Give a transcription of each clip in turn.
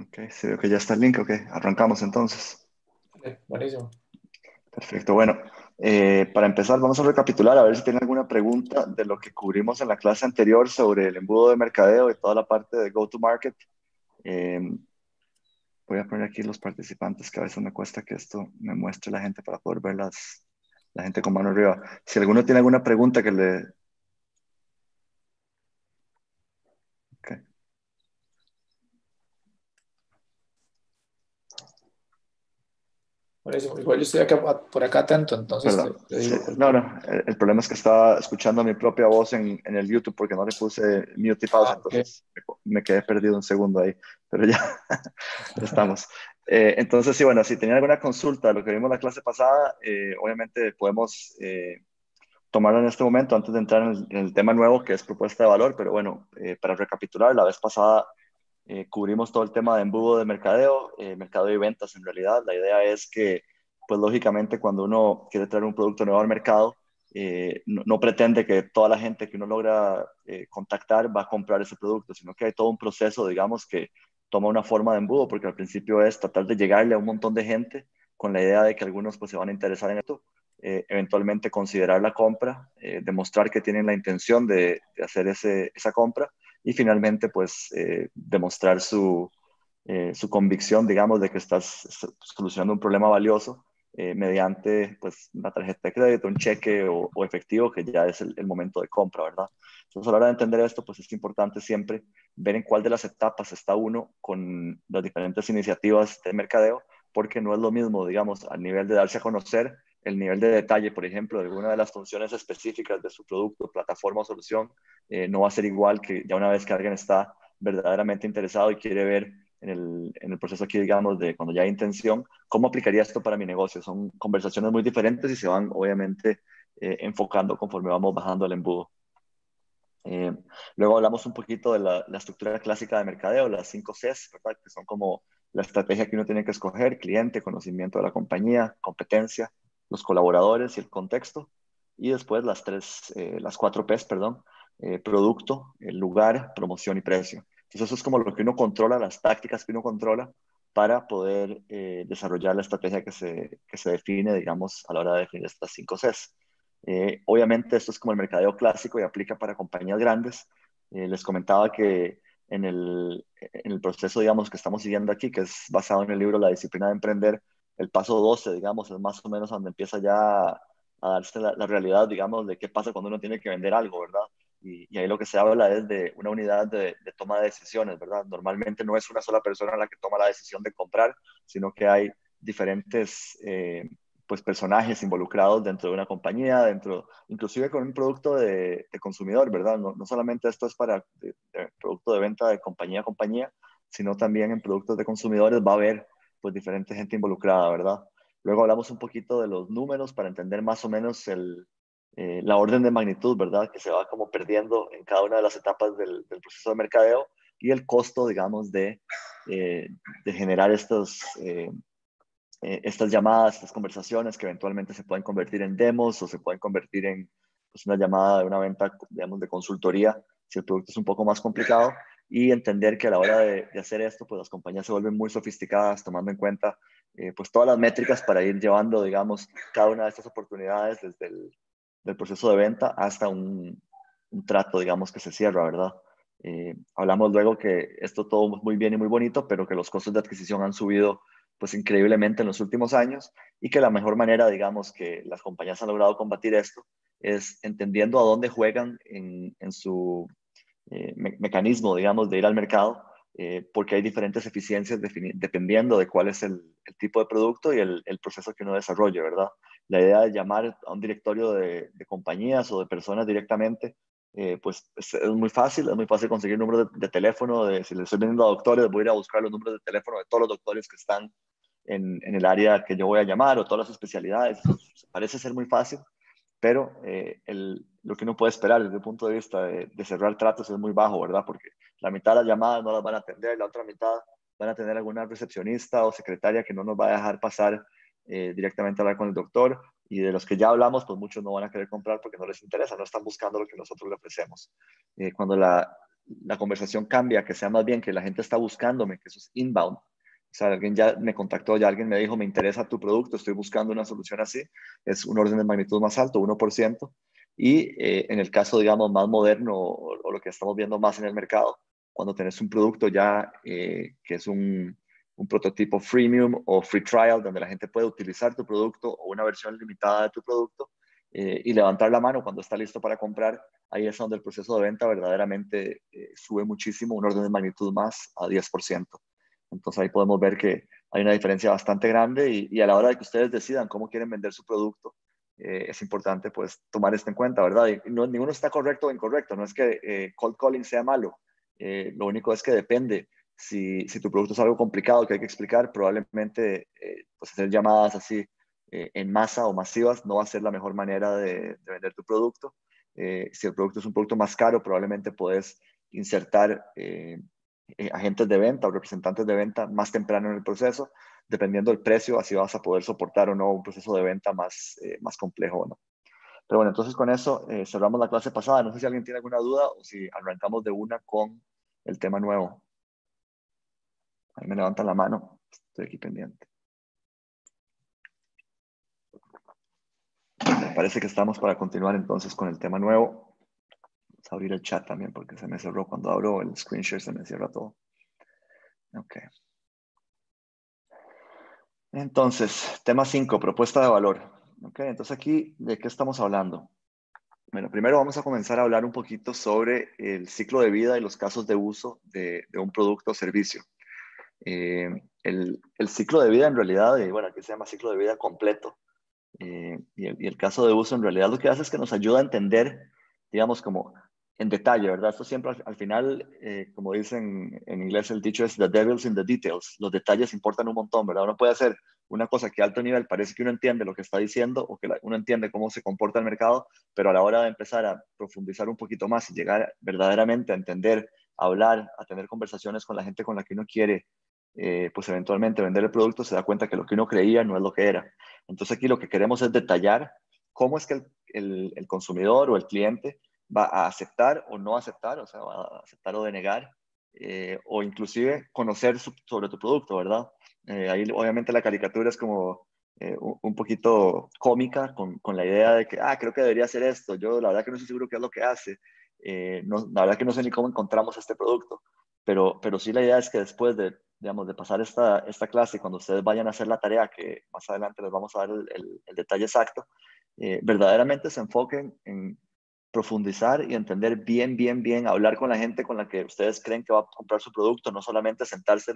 Ok, se ve que ya está el link, ok. Arrancamos entonces. Buenísimo. Perfecto, bueno. Para empezar, vamos a recapitular a ver si tienen alguna pregunta de lo que cubrimos en la clase anterior sobre el embudo de mercadeo y toda la parte de go-to-market. Eh, Voy a poner aquí los participantes, que a veces me cuesta que esto me muestre la gente para poder ver la gente con mano arriba. Si alguno tiene alguna pregunta que le... ok. Buenísimo. Igual yo estoy acá, por acá atento, entonces te, Perdón. te Sí, digo no, cualquier. no. El problema es que estaba escuchando mi propia voz en el YouTube porque no le puse mute y pausa, Ah, ok. entonces me quedé perdido un segundo ahí. Pero ya, ya estamos. Entonces, sí, bueno, si tenían alguna consulta de lo que vimos la clase pasada, obviamente podemos tomarlo en este momento antes de entrar en el tema nuevo que es propuesta de valor. Pero bueno, para recapitular, la vez pasada cubrimos todo el tema de embudo de mercadeo, mercadeo y ventas en realidad. La idea es que, pues lógicamente, cuando uno quiere traer un producto nuevo al mercado, no pretende que toda la gente que uno logra contactar va a comprar ese producto, sino que hay todo un proceso, digamos, que toma una forma de embudo, porque al principio es tratar de llegarle a un montón de gente con la idea de que algunos pues, se van a interesar en esto, eventualmente considerar la compra, demostrar que tienen la intención de hacer esa compra y finalmente pues demostrar su convicción, digamos, de que estás solucionando un problema valioso mediante pues una tarjeta de crédito, un cheque o efectivo, que ya es el momento de compra, ¿verdad? Entonces a la hora de entender esto, pues es importante siempre ver en cuál de las etapas está uno con las diferentes iniciativas de mercadeo, porque no es lo mismo, digamos, al nivel de darse a conocer, el nivel de detalle, por ejemplo, de alguna de las funciones específicas de su producto, plataforma o solución, no va a ser igual que ya una vez que alguien está verdaderamente interesado y quiere ver en el proceso aquí, digamos, de cuando ya hay intención, ¿cómo aplicaría esto para mi negocio? Son conversaciones muy diferentes y se van, obviamente, enfocando conforme vamos bajando el embudo. Eh, Luego hablamos un poquito de la estructura clásica de mercadeo, las 5 Cs, ¿verdad? Que son como la estrategia que uno tiene que escoger: cliente, conocimiento de la compañía, competencia, los colaboradores y el contexto. Y después las 4 Ps, perdón: producto, el lugar, promoción y precio. Entonces eso es como lo que uno controla, las tácticas que uno controla para poder desarrollar la estrategia que se define, digamos, a la hora de definir estas 5 Cs. Obviamente esto es como el mercadeo clásico y aplica para compañías grandes. Les comentaba que en el proceso, digamos, que estamos siguiendo aquí, que es basado en el libro La disciplina de emprender, el paso 12, digamos, es más o menos donde empieza ya a darse la realidad, digamos, de qué pasa cuando uno tiene que vender algo, ¿verdad? Y ahí lo que se habla es de una unidad de toma de decisiones, ¿verdad? Normalmente no es una sola persona la que toma la decisión de comprar, sino que hay diferentes pues personajes involucrados dentro de una compañía, inclusive con un producto de consumidor, ¿verdad? No solamente esto es para producto de venta de compañía a compañía, sino también en productos de consumidores va a haber pues diferente gente involucrada, ¿verdad? Luego hablamos un poquito de los números para entender más o menos la orden de magnitud, ¿verdad? Que se va como perdiendo en cada una de las etapas del proceso de mercadeo y el costo, digamos, eh, de generar estas llamadas, estas conversaciones que eventualmente se pueden convertir en demos o se pueden convertir en pues, una llamada de una venta, digamos, de consultoría, si el producto es un poco más complicado, y entender que a la hora de hacer esto, pues las compañías se vuelven muy sofisticadas, tomando en cuenta pues todas las métricas para ir llevando, digamos, cada una de estas oportunidades desde del proceso de venta hasta un trato, digamos, que se cierra, ¿verdad? Hablamos luego que esto todo muy bien y muy bonito, pero que los costos de adquisición han subido pues increíblemente en los últimos años y que la mejor manera, digamos, que las compañías han logrado combatir esto es entendiendo a dónde juegan en su mecanismo, digamos, de ir al mercado, porque hay diferentes eficiencias dependiendo de cuál es el tipo de producto y el proceso que uno desarrolle, ¿verdad? La idea de llamar a un directorio de compañías o de personas directamente, pues es muy fácil conseguir números de teléfono, si le estoy vendiendo a doctores, voy a ir a buscar los números de teléfono de todos los doctores que están en el área que yo voy a llamar o todas las especialidades. Eso parece ser muy fácil, pero lo que uno puede esperar desde el punto de vista de cerrar tratos es muy bajo, ¿verdad? Porque la mitad de las llamadas no las van a atender, la otra mitad van a tener alguna recepcionista o secretaria que no nos va a dejar pasar directamente a hablar con el doctor, y de los que ya hablamos, pues muchos no van a querer comprar porque no les interesa, no están buscando lo que nosotros le ofrecemos. Cuando la conversación cambia, que sea más bien que la gente está buscándome, que eso es inbound. O sea, alguien ya me contactó, ya alguien me dijo, me interesa tu producto, estoy buscando una solución así. Es un orden de magnitud más alto, 1%. Y en el caso, digamos, más moderno o lo que estamos viendo más en el mercado, cuando tenés un producto ya que es un prototipo freemium o free trial, donde la gente puede utilizar tu producto o una versión limitada de tu producto y levantar la mano cuando está listo para comprar, ahí es donde el proceso de venta verdaderamente sube muchísimo, un orden de magnitud más a 10%. Entonces ahí podemos ver que hay una diferencia bastante grande y a la hora de que ustedes decidan cómo quieren vender su producto, es importante pues tomar esto en cuenta, ¿verdad? Y no, ninguno está correcto o incorrecto, no es que cold calling sea malo, lo único es que depende. Si tu producto es algo complicado que hay que explicar, probablemente pues hacer llamadas así en masa o masivas no va a ser la mejor manera de vender tu producto. Si el producto es un producto más caro, probablemente puedes insertar agentes de venta o representantes de venta más temprano en el proceso, dependiendo del precio, así vas a poder soportar o no un proceso de venta más complejo o no. Pero bueno, entonces con eso cerramos la clase pasada. No sé si alguien tiene alguna duda o si arrancamos de una con el tema nuevo. Ahí me levantan la mano, estoy aquí pendiente. Me parece que estamos para continuar entonces con el tema nuevo. Vamos a abrir el chat también porque se me cerró. Cuando abro el screen share se me cierra todo. Ok. Entonces, tema 5, propuesta de valor. Ok, entonces aquí, ¿de qué estamos hablando? Bueno, primero vamos a comenzar a hablar un poquito sobre el ciclo de vida y los casos de uso de un producto o servicio. El ciclo de vida en realidad, bueno, aquí se llama ciclo de vida completo, y el caso de uso en realidad lo que hace es que nos ayuda a entender, digamos, como en detalle, ¿verdad? Esto siempre al final, como dicen en inglés, el dicho es the devil's in the details. Los detalles importan un montón, ¿verdad? Uno puede hacer una cosa que a alto nivel parece que uno entiende lo que está diciendo o que uno entiende cómo se comporta el mercado, pero a la hora de empezar a profundizar un poquito más y llegar verdaderamente a entender, a hablar, a tener conversaciones con la gente con la que uno quiere, pues eventualmente vender el producto, se da cuenta que lo que uno creía no es lo que era. Entonces aquí lo que queremos es detallar cómo es que el consumidor o el cliente va a aceptar o no aceptar, o sea, va a aceptar o denegar, o inclusive conocer sobre tu producto, ¿verdad? Ahí obviamente la caricatura es como un poquito cómica con la idea de que, creo que debería hacer esto, yo la verdad que no estoy seguro qué es lo que hace, no, la verdad que no sé ni cómo encontramos este producto, pero sí la idea es que después de, digamos, de pasar esta clase, cuando ustedes vayan a hacer la tarea, que más adelante les vamos a dar el detalle exacto, verdaderamente se enfoquen en profundizar y entender bien, hablar con la gente con la que ustedes creen que va a comprar su producto, no solamente sentarse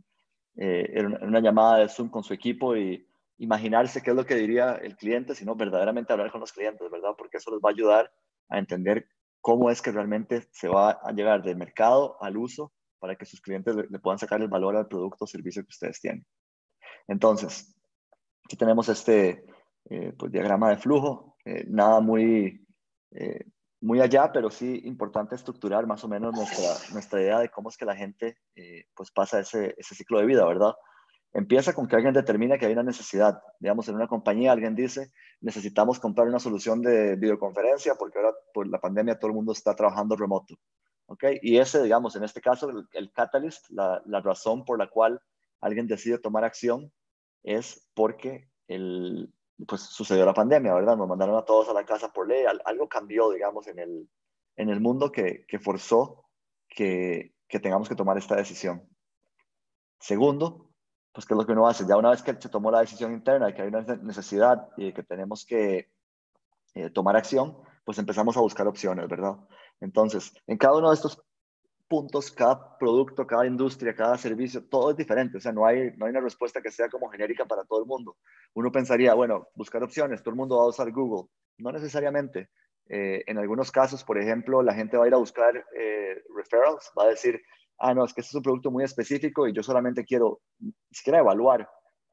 en una llamada de Zoom con su equipo y imaginarse qué es lo que diría el cliente, sino verdaderamente hablar con los clientes, ¿verdad? Porque eso les va a ayudar a entender cómo es que realmente se va a llegar del mercado al uso para que sus clientes le puedan sacar el valor al producto o servicio que ustedes tienen. Entonces, aquí tenemos este pues, diagrama de flujo, nada eh, muy allá, pero sí importante estructurar más o menos nuestra idea de cómo es que la gente pues pasa ese ciclo de vida, ¿verdad? Empieza con que alguien determina que hay una necesidad. Digamos, en una compañía alguien dice, necesitamos comprar una solución de videoconferencia porque ahora por la pandemia todo el mundo está trabajando remoto. ¿Ok? Y ese, digamos, en este caso, el catalyst, la razón por la cual alguien decide tomar acción es porque pues sucedió la pandemia, ¿verdad? Nos mandaron a todos a la casa por ley, algo cambió, digamos, en el mundo que forzó que tengamos que tomar esta decisión. Segundo, pues qué es lo que uno hace. Ya una vez que se tomó la decisión interna de que hay una necesidad y que tenemos que tomar acción, pues empezamos a buscar opciones, ¿verdad? Entonces, en cada uno de estos puntos, cada producto, cada industria, cada servicio, todo es diferente. O sea, no hay una respuesta que sea como genérica para todo el mundo. Uno pensaría, bueno, buscar opciones, todo el mundo va a usar Google. No necesariamente. En algunos casos, por ejemplo, la gente va a ir a buscar referrals, va a decir, no, es que este es un producto muy específico y yo solamente quiero ni siquiera evaluar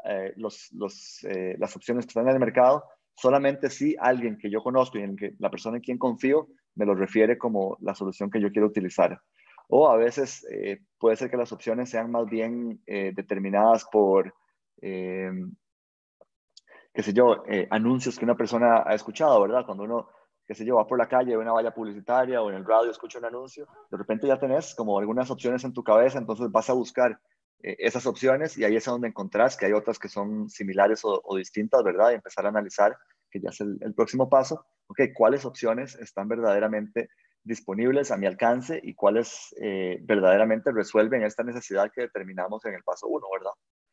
las opciones que están en el mercado, solamente si alguien que yo conozco y en que la persona en quien confío me lo refiere como la solución que yo quiero utilizar. O a veces puede ser que las opciones sean más bien determinadas por, qué sé yo, anuncios que una persona ha escuchado, ¿verdad? Cuando uno qué sé yo, va por la calle, ve una valla publicitaria o en el radio escucha un anuncio, de repente ya tenés como algunas opciones en tu cabeza, entonces vas a buscar esas opciones y ahí es donde encontrás que hay otras que son similares o distintas, ¿verdad? Y empezar a analizar, que ya es el próximo paso, ok, cuáles opciones están verdaderamente disponibles a mi alcance y cuáles verdaderamente resuelven esta necesidad que determinamos en el paso uno, ¿verdad?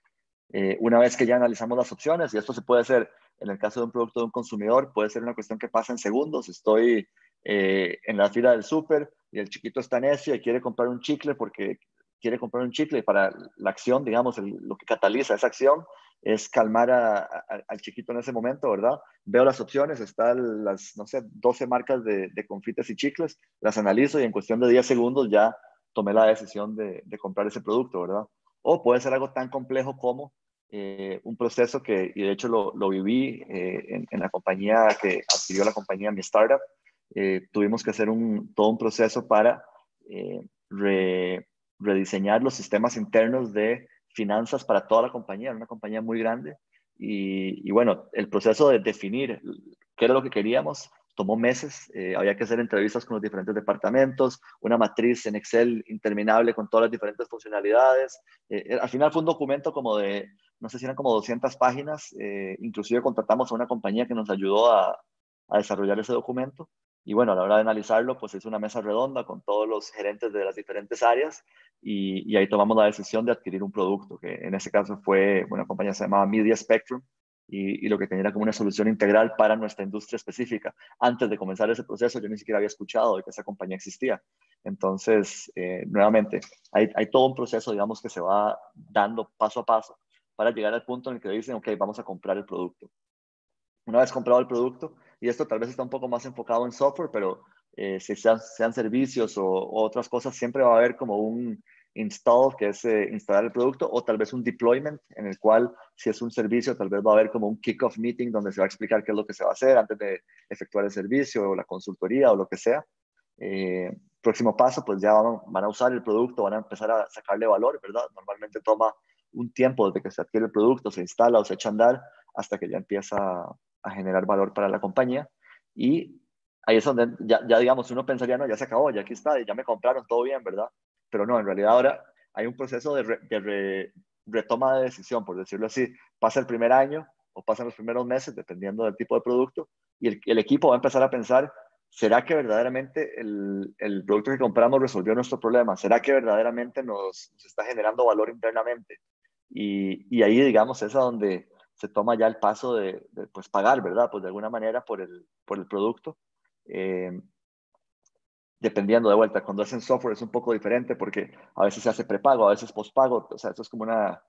Una vez que ya analizamos las opciones, y esto se puede hacer en el caso de un producto de un consumidor, puede ser una cuestión que pasa en segundos. Estoy en la fila del súper y el chiquito está necio y quiere comprar un chicle porque quiere comprar un chicle y para la acción, digamos, lo que cataliza esa acción es calmar al chiquito en ese momento, ¿verdad? Veo las opciones, están las, no sé, 12 marcas de confites y chicles, las analizo y en cuestión de 10 segundos ya tomé la decisión de comprar ese producto, ¿verdad? O puede ser algo tan complejo como un proceso que, y de hecho lo viví en la compañía que adquirió la compañía, mi startup, tuvimos que hacer todo un proceso para eh, rediseñar los sistemas internos de finanzas para toda la compañía, era una compañía muy grande, y bueno, el proceso de definir qué era lo que queríamos tomó meses, había que hacer entrevistas con los diferentes departamentos, una matriz en Excel interminable con todas las diferentes funcionalidades. Al final fue un documento como de, no sé si eran como 200 páginas, inclusive contratamos a una compañía que nos ayudó a desarrollar ese documento. Y bueno, a la hora de analizarlo, pues es una mesa redonda con todos los gerentes de las diferentes áreas y ahí tomamos la decisión de adquirir un producto, que en ese caso fue una compañía que se llamaba Media Spectrum, y lo que tenía era como una solución integral para nuestra industria específica. Antes de comenzar ese proceso, yo ni siquiera había escuchado de que esa compañía existía. Entonces, nuevamente, hay todo un proceso, digamos, que se va dando paso a paso para llegar al punto en el que dicen, ok, vamos a comprar el producto. Una vez comprado el producto, y esto tal vez está un poco más enfocado en software, pero si sean servicios o otras cosas, siempre va a haber como un install, que es instalar el producto, o tal vez un deployment, en el cual si es un servicio, tal vez va a haber como un kick-off meeting donde se va a explicar qué es lo que se va a hacer antes de efectuar el servicio o la consultoría o lo que sea. Próximo paso, pues ya van a usar el producto, van a empezar a sacarle valor, ¿verdad? Normalmente toma un tiempo desde que se adquiere el producto, se instala o se echa a andar hasta que ya empieza a generar valor para la compañía. Y ahí es donde ya digamos, uno pensaría, no, ya se acabó, ya aquí está, ya me compraron, todo bien, ¿verdad? Pero no, en realidad ahora hay un proceso de retoma de decisión, por decirlo así. Pasa el primer año o pasan los primeros meses, dependiendo del tipo de producto, y el equipo va a empezar a pensar, ¿será que verdaderamente el producto que compramos resolvió nuestro problema? ¿Será que verdaderamente nos está generando valor internamente? Y ahí, digamos, es a donde se toma ya el paso de pues, pagar, ¿verdad? Pues de alguna manera por el producto. Eh, Dependiendo de vuelta, cuando hacen software es un poco diferente porque a veces se hace prepago, a veces postpago, o sea, eso es como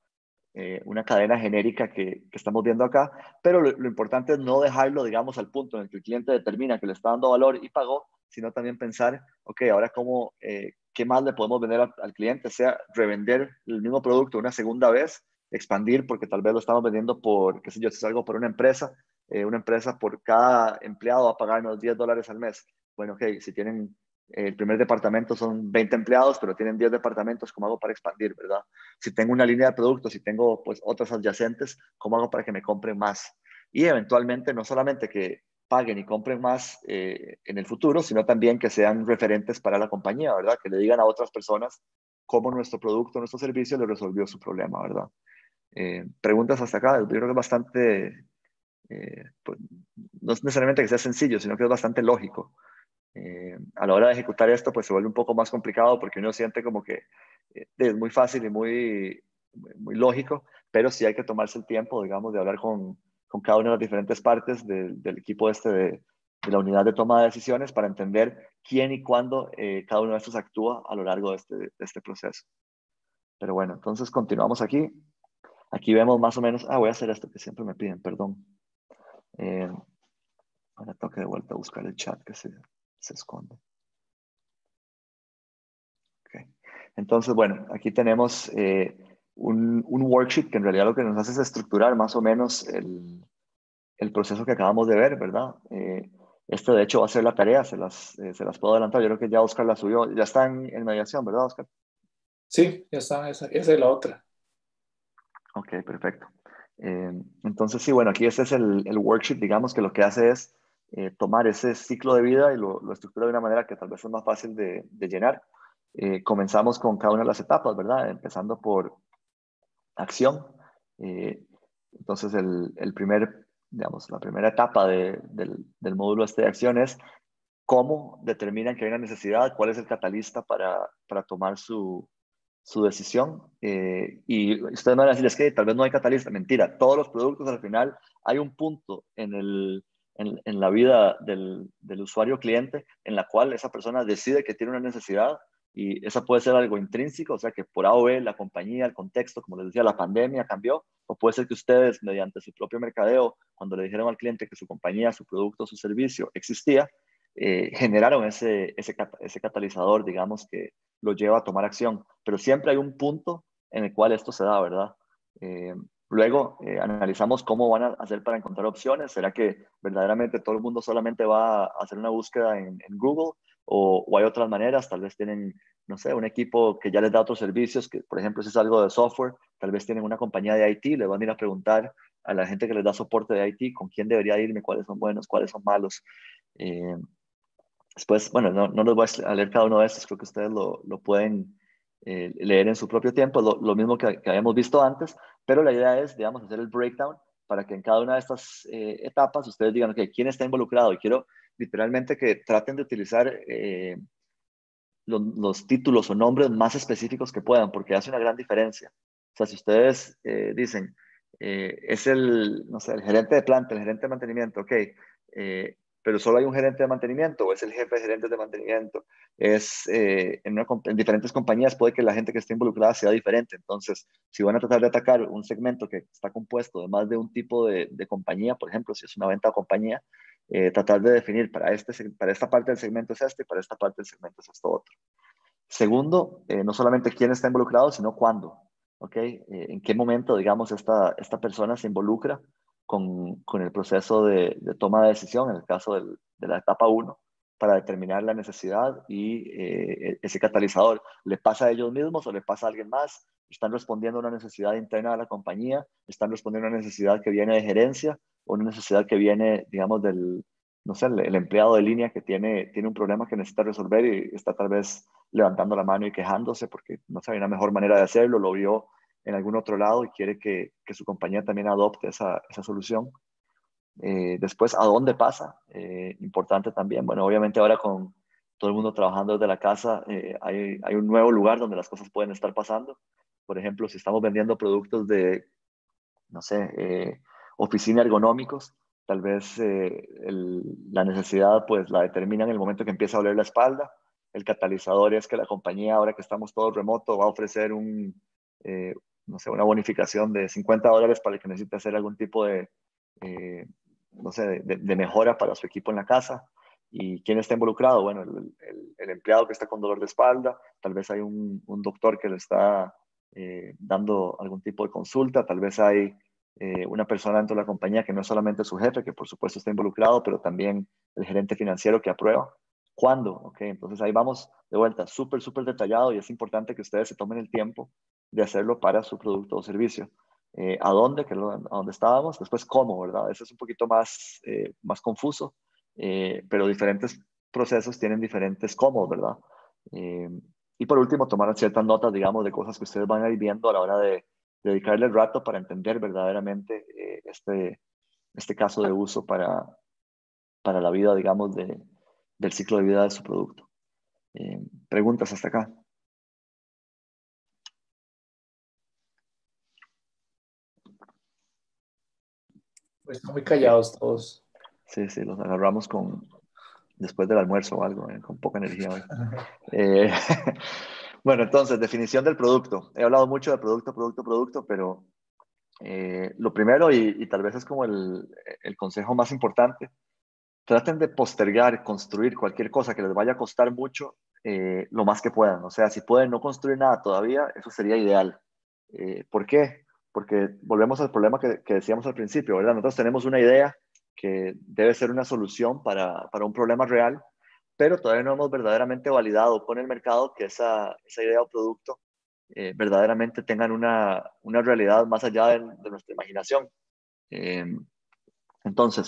una cadena genérica que estamos viendo acá, pero lo importante es no dejarlo, digamos, al punto en el que el cliente determina que le está dando valor y pagó, sino también pensar, ok, ahora cómo, qué más le podemos vender al cliente, sea revender el mismo producto una segunda vez, expandir porque tal vez lo estamos vendiendo por, qué sé yo, si es algo por una empresa por cada empleado va a pagarnos $10 al mes. Bueno, ok, si tienen el primer departamento son 20 empleados, pero tienen 10 departamentos, ¿cómo hago para expandir, verdad? Si tengo una línea de productos, si tengo pues otras adyacentes, ¿cómo hago para que me compren más? Y eventualmente no solamente que paguen y compren más en el futuro, sino también que sean referentes para la compañía, ¿verdad? Que le digan a otras personas cómo nuestro producto, nuestro servicio le resolvió su problema, ¿verdad? Preguntas hasta acá, yo creo que es bastante, pues, no es necesariamente que sea sencillo, sino que es bastante lógico. A la hora de ejecutar esto, pues se vuelve un poco más complicado porque uno siente como que es muy fácil y muy lógico, pero sí hay que tomarse el tiempo, digamos, de hablar con cada una de las diferentes partes del equipo de la unidad de toma de decisiones para entender quién y cuándo cada uno de estos actúa a lo largo de este proceso. Pero bueno, entonces continuamos aquí. Aquí vemos más o menos, voy a hacer esto que siempre me piden, perdón. Ahora tengo que de vuelta a buscar el chat que se esconde. Okay. Entonces, bueno, aquí tenemos un worksheet que en realidad lo que nos hace es estructurar más o menos el proceso que acabamos de ver, ¿verdad? Este de hecho va a ser la tarea, se las puedo adelantar. Yo creo que ya Oscar la subió, ya está en mediación, ¿verdad, Oscar? Sí, ya está, esa es la otra. Ok, perfecto. Entonces, sí, bueno, aquí este es el worksheet, digamos que lo que hace es tomar ese ciclo de vida y lo estructura de una manera que tal vez es más fácil de llenar. Comenzamos con cada una de las etapas, ¿verdad? Empezando por acción. Entonces, digamos, la primera etapa del módulo este de acción es cómo determinan que hay una necesidad, cuál es el catalista para tomar su decisión. Y ustedes me van a decir, es que tal vez no hay catalista. Mentira, todos los productos al final hay un punto en la vida del usuario cliente en la cual esa persona decide que tiene una necesidad y esa puede ser algo intrínseco, o sea que por A o B la compañía, el contexto, como les decía, la pandemia cambió, o puede ser que ustedes mediante su propio mercadeo, cuando le dijeron al cliente que su compañía, su producto, su servicio existía, generaron ese catalizador, digamos, que lo lleva a tomar acción. Pero siempre hay un punto en el cual esto se da, ¿verdad? Luego analizamos cómo van a hacer para encontrar opciones. ¿Será que verdaderamente todo el mundo solamente va a hacer una búsqueda en Google? O hay otras maneras, tal vez tienen, no sé, un equipo que ya les da otros servicios, que por ejemplo si es algo de software, tal vez tienen una compañía de IT, le van a ir a preguntar a la gente que les da soporte de IT con quién debería irme, cuáles son buenos, cuáles son malos. Eh, Después, bueno, no les voy a leer cada uno de estos, creo que ustedes lo pueden leer en su propio tiempo, lo mismo que habíamos visto antes, pero la idea es, digamos, hacer el breakdown para que en cada una de estas etapas ustedes digan, ok, ¿quién está involucrado? Y quiero literalmente que traten de utilizar los títulos o nombres más específicos que puedan, porque hace una gran diferencia. O sea, si ustedes dicen, es no sé, el gerente de planta, el gerente de mantenimiento, ok, pero solo hay un gerente de mantenimiento o es el jefe de gerentes de mantenimiento. En diferentes compañías puede que la gente que esté involucrada sea diferente. Entonces, si van a tratar de atacar un segmento que está compuesto de más de un tipo de compañía, por ejemplo, si es una venta o compañía, tratar de definir para esta parte del segmento es este y para esta parte del segmento es esto otro. Segundo, no solamente quién está involucrado, sino cuándo. ¿Ok? En qué momento, digamos, esta persona se involucra con el proceso de toma de decisión, en el caso de la etapa uno, para determinar la necesidad y ese catalizador. ¿Le pasa a ellos mismos o le pasa a alguien más? ¿Están respondiendo a una necesidad interna de la compañía? ¿Están respondiendo a una necesidad que viene de gerencia o una necesidad que viene, digamos, no sé, el empleado de línea que tiene un problema que necesita resolver y está tal vez levantando la mano y quejándose porque no sabe una mejor manera de hacerlo, lo vio en algún otro lado y quiere que su compañía también adopte esa solución? Después, ¿a dónde pasa? Importante también. Bueno, obviamente ahora con todo el mundo trabajando desde la casa, hay un nuevo lugar donde las cosas pueden estar pasando. Por ejemplo, si estamos vendiendo productos de, no sé, oficina ergonómicos, tal vez la necesidad pues la determina en el momento que empieza a doler la espalda. El catalizador es que la compañía, ahora que estamos todos remoto, va a ofrecer eh, no sé, una bonificación de $50 para el que necesite hacer algún tipo eh, no sé, de mejora para su equipo en la casa. ¿Y quién está involucrado? Bueno, el empleado que está con dolor de espalda, tal vez hay un doctor que le está dando algún tipo de consulta, tal vez hay una persona dentro de la compañía que no es solamente su jefe, que por supuesto está involucrado, pero también el gerente financiero que aprueba. ¿Cuándo? Ok, entonces ahí vamos de vuelta, súper, súper detallado y es importante que ustedes se tomen el tiempo de hacerlo para su producto o servicio. ¿A dónde? Que a dónde estábamos. Después, ¿cómo? ¿Verdad? Eso es un poquito más confuso, pero diferentes procesos tienen diferentes cómo, ¿verdad? Eh, y por último, tomar ciertas notas, digamos, de cosas que ustedes van a ir viendo a la hora de dedicarle el rato para entender verdaderamente este caso de uso para la vida, digamos, del ciclo de vida de su producto. Preguntas hasta acá. Pues muy callados todos. Sí, sí, los agarramos después del almuerzo o algo, con poca energía hoy. Eh, bueno, entonces, definición del producto. He hablado mucho de producto, pero lo primero y tal vez es como el consejo más importante, traten de postergar, construir cualquier cosa que les vaya a costar mucho lo más que puedan. O sea, si pueden no construir nada todavía, eso sería ideal. ¿Por qué? Porque volvemos al problema que decíamos al principio, ¿verdad? Nosotros tenemos una idea que debe ser una solución para un problema real, pero todavía no hemos verdaderamente validado con el mercado que esa idea o producto verdaderamente tengan una realidad más allá de nuestra imaginación. Eh, entonces,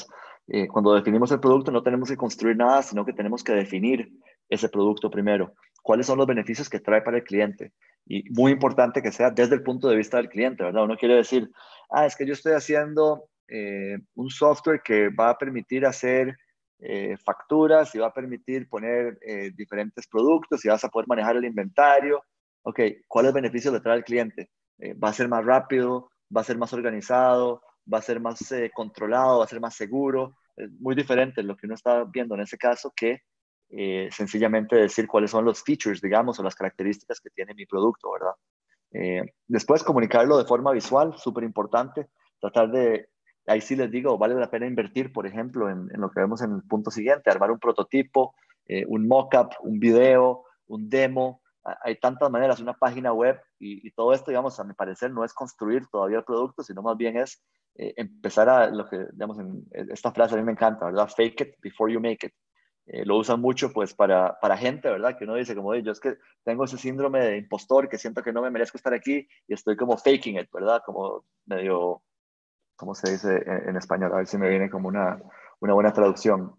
Cuando definimos el producto no tenemos que construir nada, sino que tenemos que definir ese producto primero. ¿Cuáles son los beneficios que trae para el cliente? Y muy importante que sea desde el punto de vista del cliente, ¿verdad? Uno quiere decir, es que yo estoy haciendo un software que va a permitir hacer facturas y va a permitir poner diferentes productos y vas a poder manejar el inventario. Ok, ¿cuáles beneficios le trae al cliente? Va a ser más rápido, va a ser más organizado, va a ser más controlado, va a ser más seguro. Es muy diferente lo que uno está viendo en ese caso que sencillamente decir cuáles son los features, digamos, o las características que tiene mi producto, ¿verdad? Después comunicarlo de forma visual, súper importante, tratar de, ahí sí les digo, vale la pena invertir, por ejemplo, en lo que vemos en el punto siguiente, armar un prototipo, un mock-up, un video, un demo. Hay tantas maneras, una página web y todo esto, digamos, a mi parecer no es construir todavía el producto, sino más bien es empezar a lo que, digamos, esta frase a mí me encanta, ¿verdad? Fake it before you make it. Lo usan mucho pues para gente, ¿verdad? Que uno dice como, yo es que tengo ese síndrome de impostor que siento que no me merezco estar aquí y estoy como faking it, ¿verdad? Como medio, ¿cómo se dice en español? A ver si me viene como una buena traducción.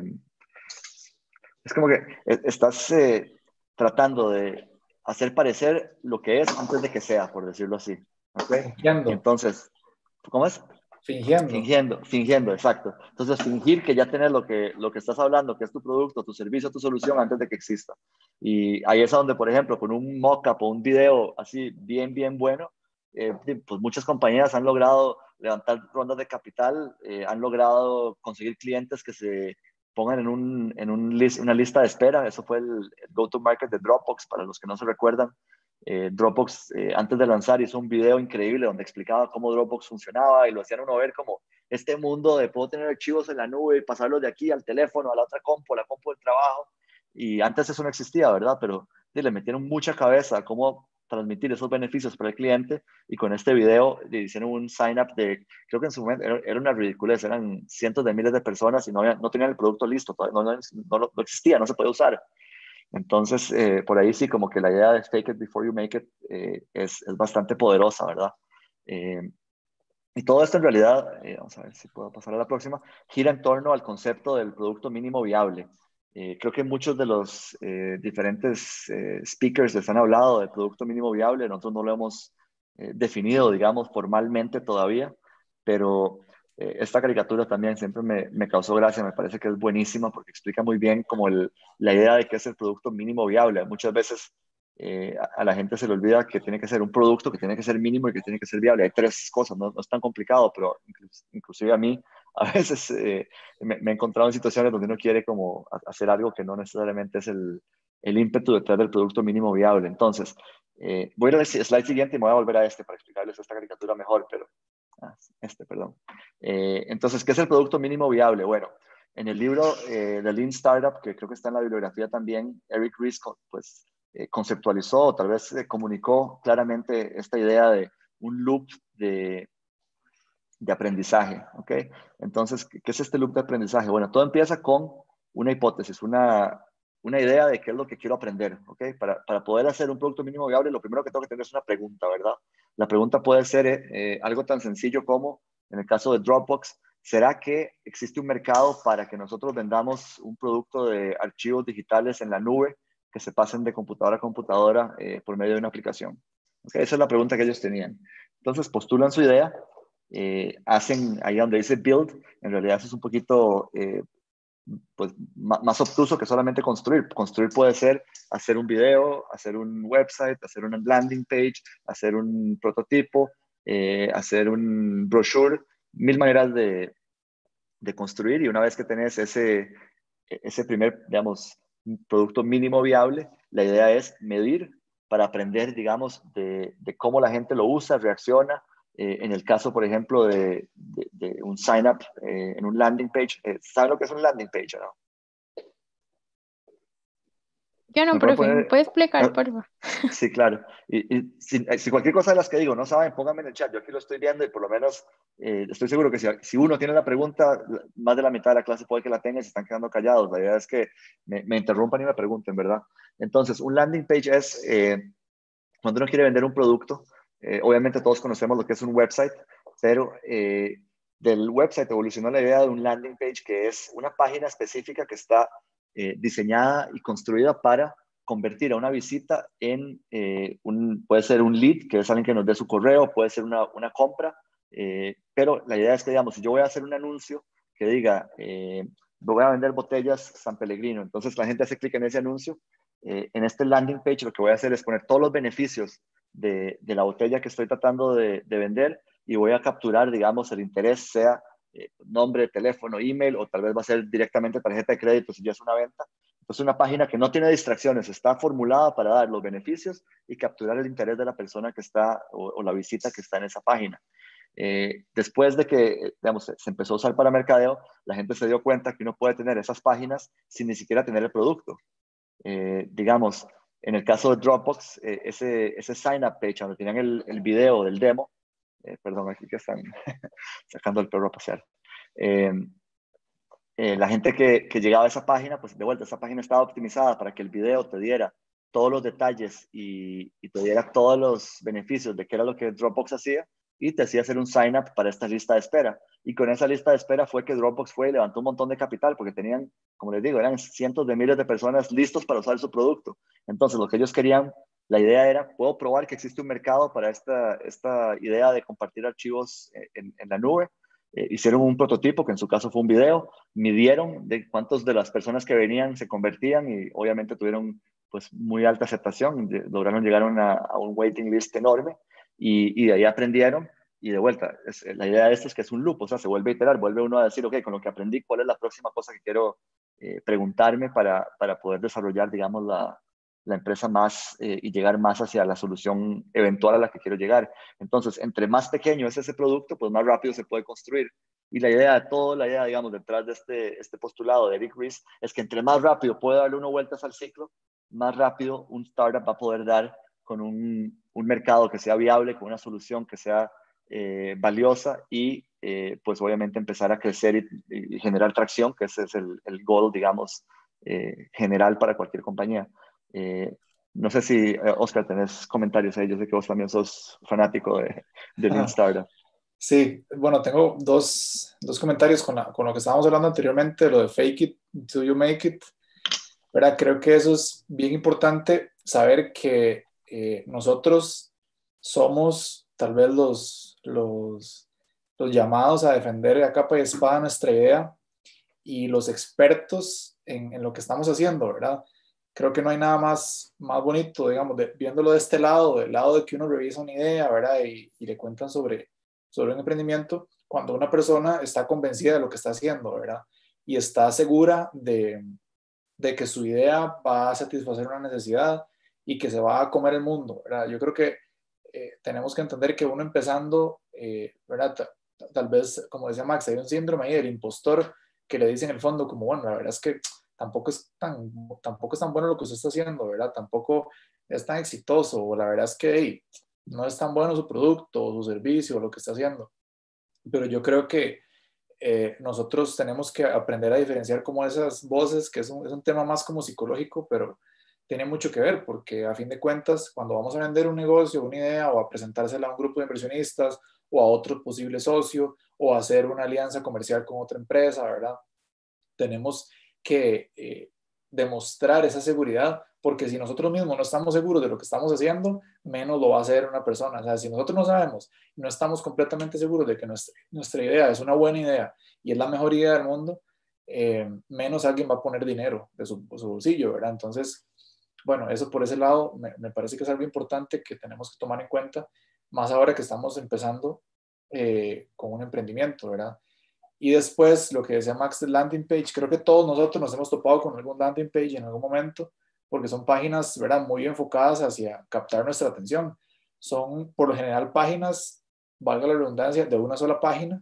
Es como que estás tratando de hacer parecer lo que es antes de que sea, por decirlo así. ¿Ok? Fingiendo, Entonces, ¿cómo es? fingiendo. Fingiendo, exacto. Entonces, fingir que ya tienes lo que estás hablando, que es tu producto, tu servicio, tu solución, antes de que exista. Y ahí es donde, por ejemplo, con un mock-up o un video así bien, bien bueno, pues muchas compañías han logrado levantar rondas de capital, han logrado conseguir clientes que se pongan una lista de espera. Eso fue el go-to-market de Dropbox, para los que no se recuerdan. Dropbox, antes de lanzar, hizo un video increíble donde explicaba cómo Dropbox funcionaba y lo hacían uno ver como este mundo de puedo tener archivos en la nube y pasarlos de aquí al teléfono, a la otra compu, a la compu del trabajo. Y antes eso no existía, ¿verdad? Pero sí, le metieron mucha cabeza a cómo transmitir esos beneficios para el cliente y con este video le hicieron un sign-up de, creo que en su momento era una ridiculez, eran cientos de miles de personas y no tenían el producto listo, no existía, no se podía usar. Entonces, por ahí sí, como que la idea de fake it before you make it es bastante poderosa, ¿verdad? Eh, y todo esto en realidad, vamos a ver si puedo pasar a la próxima, gira en torno al concepto del producto mínimo viable. Creo que muchos de los diferentes speakers les han hablado del producto mínimo viable, nosotros no lo hemos definido, digamos, formalmente todavía, pero esta caricatura también siempre me causó gracia, me parece que es buenísima porque explica muy bien como la idea de qué es el producto mínimo viable. Muchas veces a la gente se le olvida que tiene que ser un producto, que tiene que ser mínimo y que tiene que ser viable. Hay tres cosas, no es tan complicado, pero inclusive a mí a veces me he encontrado en situaciones donde uno quiere como hacer algo que no necesariamente es el ímpetu detrás del producto mínimo viable. Entonces, voy a ir al slide siguiente y me voy a volver a este para explicarles esta caricatura mejor, pero perdón. Entonces, ¿qué es el producto mínimo viable? Bueno, en el libro de Lean Startup, que creo que está en la bibliografía también, Eric Ries, pues conceptualizó o tal vez comunicó claramente esta idea de un loop de aprendizaje, ¿ok? Entonces, ¿qué es este loop de aprendizaje? Bueno, todo empieza con una hipótesis, una idea de qué es lo que quiero aprender, ¿ok? Para poder hacer un producto mínimo viable, lo primero que tengo que tener es una pregunta, ¿verdad? La pregunta puede ser algo tan sencillo como, en el caso de Dropbox, ¿será que existe un mercado para que nosotros vendamos un producto de archivos digitales en la nube que se pasen de computadora a computadora por medio de una aplicación? ¿Okay? Esa es la pregunta que ellos tenían. Entonces postulan su idea, hacen ahí donde dice build, en realidad eso es un poquito pues, más obtuso que solamente construir. Construir puede ser hacer un video, hacer un website, hacer una landing page, hacer un prototipo, hacer un brochure, mil maneras de construir y una vez que tenés ese primer, digamos, producto mínimo viable, la idea es medir para aprender, digamos, de cómo la gente lo usa, reacciona. En el caso, por ejemplo, de un sign-up en un landing page, ¿saben lo que es un landing page o no? Yo no, ¿Me pueden profe, ¿me poner? puede explicar, Ah, por favor? sí, claro. Y si cualquier cosa de las que digo no saben, pónganme en el chat. Yo aquí lo estoy viendo y por lo menos estoy seguro que si uno tiene la pregunta, más de la mitad de la clase puede que la tenga y se están quedando callados. La idea es que me interrumpan y me pregunten, ¿verdad? Entonces, un landing page es cuando uno quiere vender un producto. Obviamente todos conocemos lo que es un website, pero del website evolucionó la idea de un landing page, que es una página específica que está diseñada y construida para convertir a una visita en puede ser un lead, que es alguien que nos dé su correo, puede ser una compra, pero la idea es que, digamos, si yo voy a hacer un anuncio que diga, voy a vender botellas San Pellegrino, entonces la gente hace clic en ese anuncio, en este landing page lo que voy a hacer es poner todos los beneficios de la botella que estoy tratando de vender, y voy a capturar, digamos, el interés, sea nombre, teléfono, email, o tal vez va a ser directamente tarjeta de crédito si ya es una venta. Entonces, una página que no tiene distracciones, está formulada para dar los beneficios y capturar el interés de la persona que está o la visita que está en esa página. Después de que, digamos, se empezó a usar para mercadeo, la gente se dio cuenta que uno puede tener esas páginas sin ni siquiera tener el producto. Digamos, en el caso de Dropbox, ese sign-up page donde tenían el video del demo, perdón, aquí que están sacando el perro a pasear. La gente que llegaba a esa página, pues de vuelta, esa página estaba optimizada para que el video te diera todos los detalles y te diera todos los beneficios de qué era lo que Dropbox hacía, y te hacía hacer un sign-up para esta lista de espera. Y con esa lista de espera fue que Dropbox fue y levantó un montón de capital, porque tenían, como les digo, eran cientos de miles de personas listos para usar su producto. Entonces, lo que ellos querían, la idea era, puedo probar que existe un mercado para esta idea de compartir archivos en la nube. Hicieron un prototipo, que en su caso fue un video, midieron de cuántos de las personas que venían se convertían, y obviamente tuvieron pues muy alta aceptación, lograron llegar a un waiting list enorme, y de ahí aprendieron. Y de vuelta, la idea de esto es que es un loop, o sea, se vuelve a iterar, vuelve uno a decir, ok, con lo que aprendí, ¿cuál es la próxima cosa que quiero preguntarme para poder desarrollar, digamos, la empresa más y llegar más hacia la solución eventual a la que quiero llegar? Entonces, entre más pequeño es ese producto, pues más rápido se puede construir. Y la idea de todo, la idea, digamos, detrás de este postulado de Eric Ries, es que entre más rápido puede darle uno vueltas al ciclo, más rápido un startup va a poder dar con un mercado que sea viable, con una solución que sea valiosa, y pues obviamente empezar a crecer y generar tracción, que ese es el goal, digamos, general para cualquier compañía. Eh, no sé si, Oscar, tenés comentarios ahí. Yo sé que vos también sos fanático de Lean Startup. Sí, bueno, tengo dos comentarios con lo que estábamos hablando anteriormente, lo de fake it till you make it. ¿Verdad? Creo que eso es bien importante, saber que nosotros somos tal vez los llamados a defender a capa y espada nuestra idea, y los expertos en lo que estamos haciendo, ¿verdad? Creo que no hay nada más bonito, digamos, viéndolo de este lado, del lado de que uno revisa una idea, ¿verdad? Y le cuentan sobre un emprendimiento, cuando una persona está convencida de lo que está haciendo, ¿verdad? Y está segura de que su idea va a satisfacer una necesidad y que se va a comer el mundo, ¿verdad? Yo creo que tenemos que entender que uno empezando, ¿verdad? Tal vez, como decía Max, hay un síndrome ahí del impostor, que le dice en el fondo como, bueno, la verdad es que tampoco es tan bueno lo que usted está haciendo, ¿verdad? Tampoco es tan exitoso, o la verdad es que hey, no es tan bueno su producto o su servicio o lo que está haciendo. Pero yo creo que nosotros tenemos que aprender a diferenciar como esas voces, que es un tema más como psicológico, pero tiene mucho que ver, porque a fin de cuentas, cuando vamos a vender un negocio, una idea, o a presentársela a un grupo de inversionistas, o a otro posible socio, o a hacer una alianza comercial con otra empresa, ¿verdad? Tenemos que demostrar esa seguridad, porque si nosotros mismos no estamos seguros de lo que estamos haciendo, menos lo va a hacer una persona. O sea, si nosotros no sabemos, no estamos completamente seguros de que nuestra idea es una buena idea y es la mejor idea del mundo, menos alguien va a poner dinero de su bolsillo, ¿verdad? Entonces, bueno, eso por ese lado me parece que es algo importante que tenemos que tomar en cuenta, más ahora que estamos empezando con un emprendimiento, ¿verdad? Y después, lo que decía Max del landing page, creo que todos nosotros nos hemos topado con algún landing page en algún momento, porque son páginas, ¿verdad?, muy enfocadas hacia captar nuestra atención. Son, por lo general, páginas, valga la redundancia, de una sola página,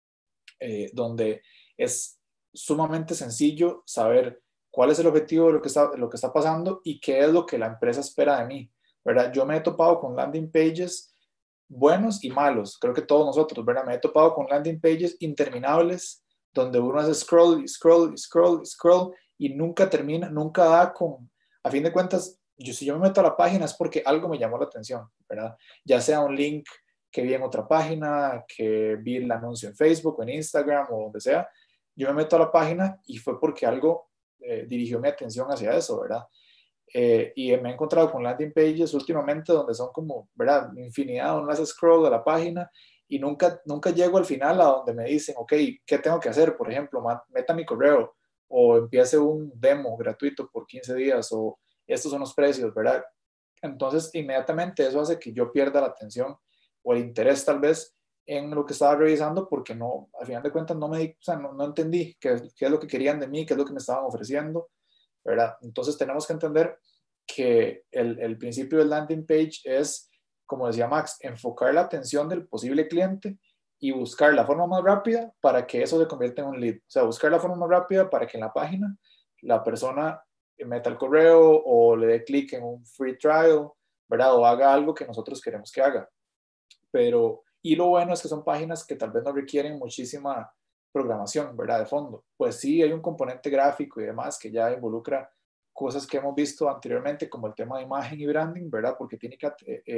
donde es sumamente sencillo saber cuál es el objetivo de lo que está pasando y qué es lo que la empresa espera de mí, ¿verdad? Yo me he topado con landing pages buenos y malos, creo que todos nosotros, ¿verdad? Me he topado con landing pages interminables donde uno hace scroll, scroll, scroll, scroll y nunca termina, nunca da con, a fin de cuentas, si yo me meto a la página es porque algo me llamó la atención, ¿verdad? Ya sea un link que vi en otra página, que vi el anuncio en Facebook o en Instagram o donde sea. Yo me meto a la página y fue porque algo dirigió mi atención hacia eso, ¿verdad? Y me he encontrado con landing pages últimamente donde son como, ¿verdad? Infinidad, uno hace scroll a la página y nunca llego al final a donde me dicen, ok, ¿qué tengo que hacer? Por ejemplo, meta mi correo o empiece un demo gratuito por 15 días o estos son los precios, ¿verdad? Entonces, inmediatamente eso hace que yo pierda la atención o el interés tal vez en lo que estaba revisando porque no, al final de cuentas o sea, no entendí qué es lo que querían de mí, qué es lo que me estaban ofreciendo, ¿verdad? Entonces tenemos que entender que el principio del landing page es, como decía Max, enfocar la atención del posible cliente y buscar la forma más rápida para que eso se convierta en un lead. O sea, buscar la forma más rápida para que en la página la persona meta el correo o le dé clic en un free trial, ¿verdad? O haga algo que nosotros queremos que haga. Pero, y lo bueno es que son páginas que tal vez no requieren muchísima programación, ¿verdad? De fondo. Pues sí, hay un componente gráfico y demás que ya involucra cosas que hemos visto anteriormente, como el tema de imagen y branding, ¿verdad? Porque tiene que,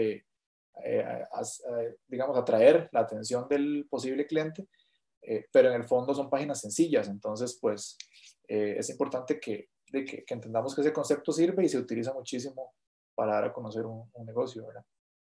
digamos, atraer la atención del posible cliente, pero en el fondo son páginas sencillas, entonces, pues, es importante que entendamos que ese concepto sirve y se utiliza muchísimo para dar a conocer un negocio, ¿verdad?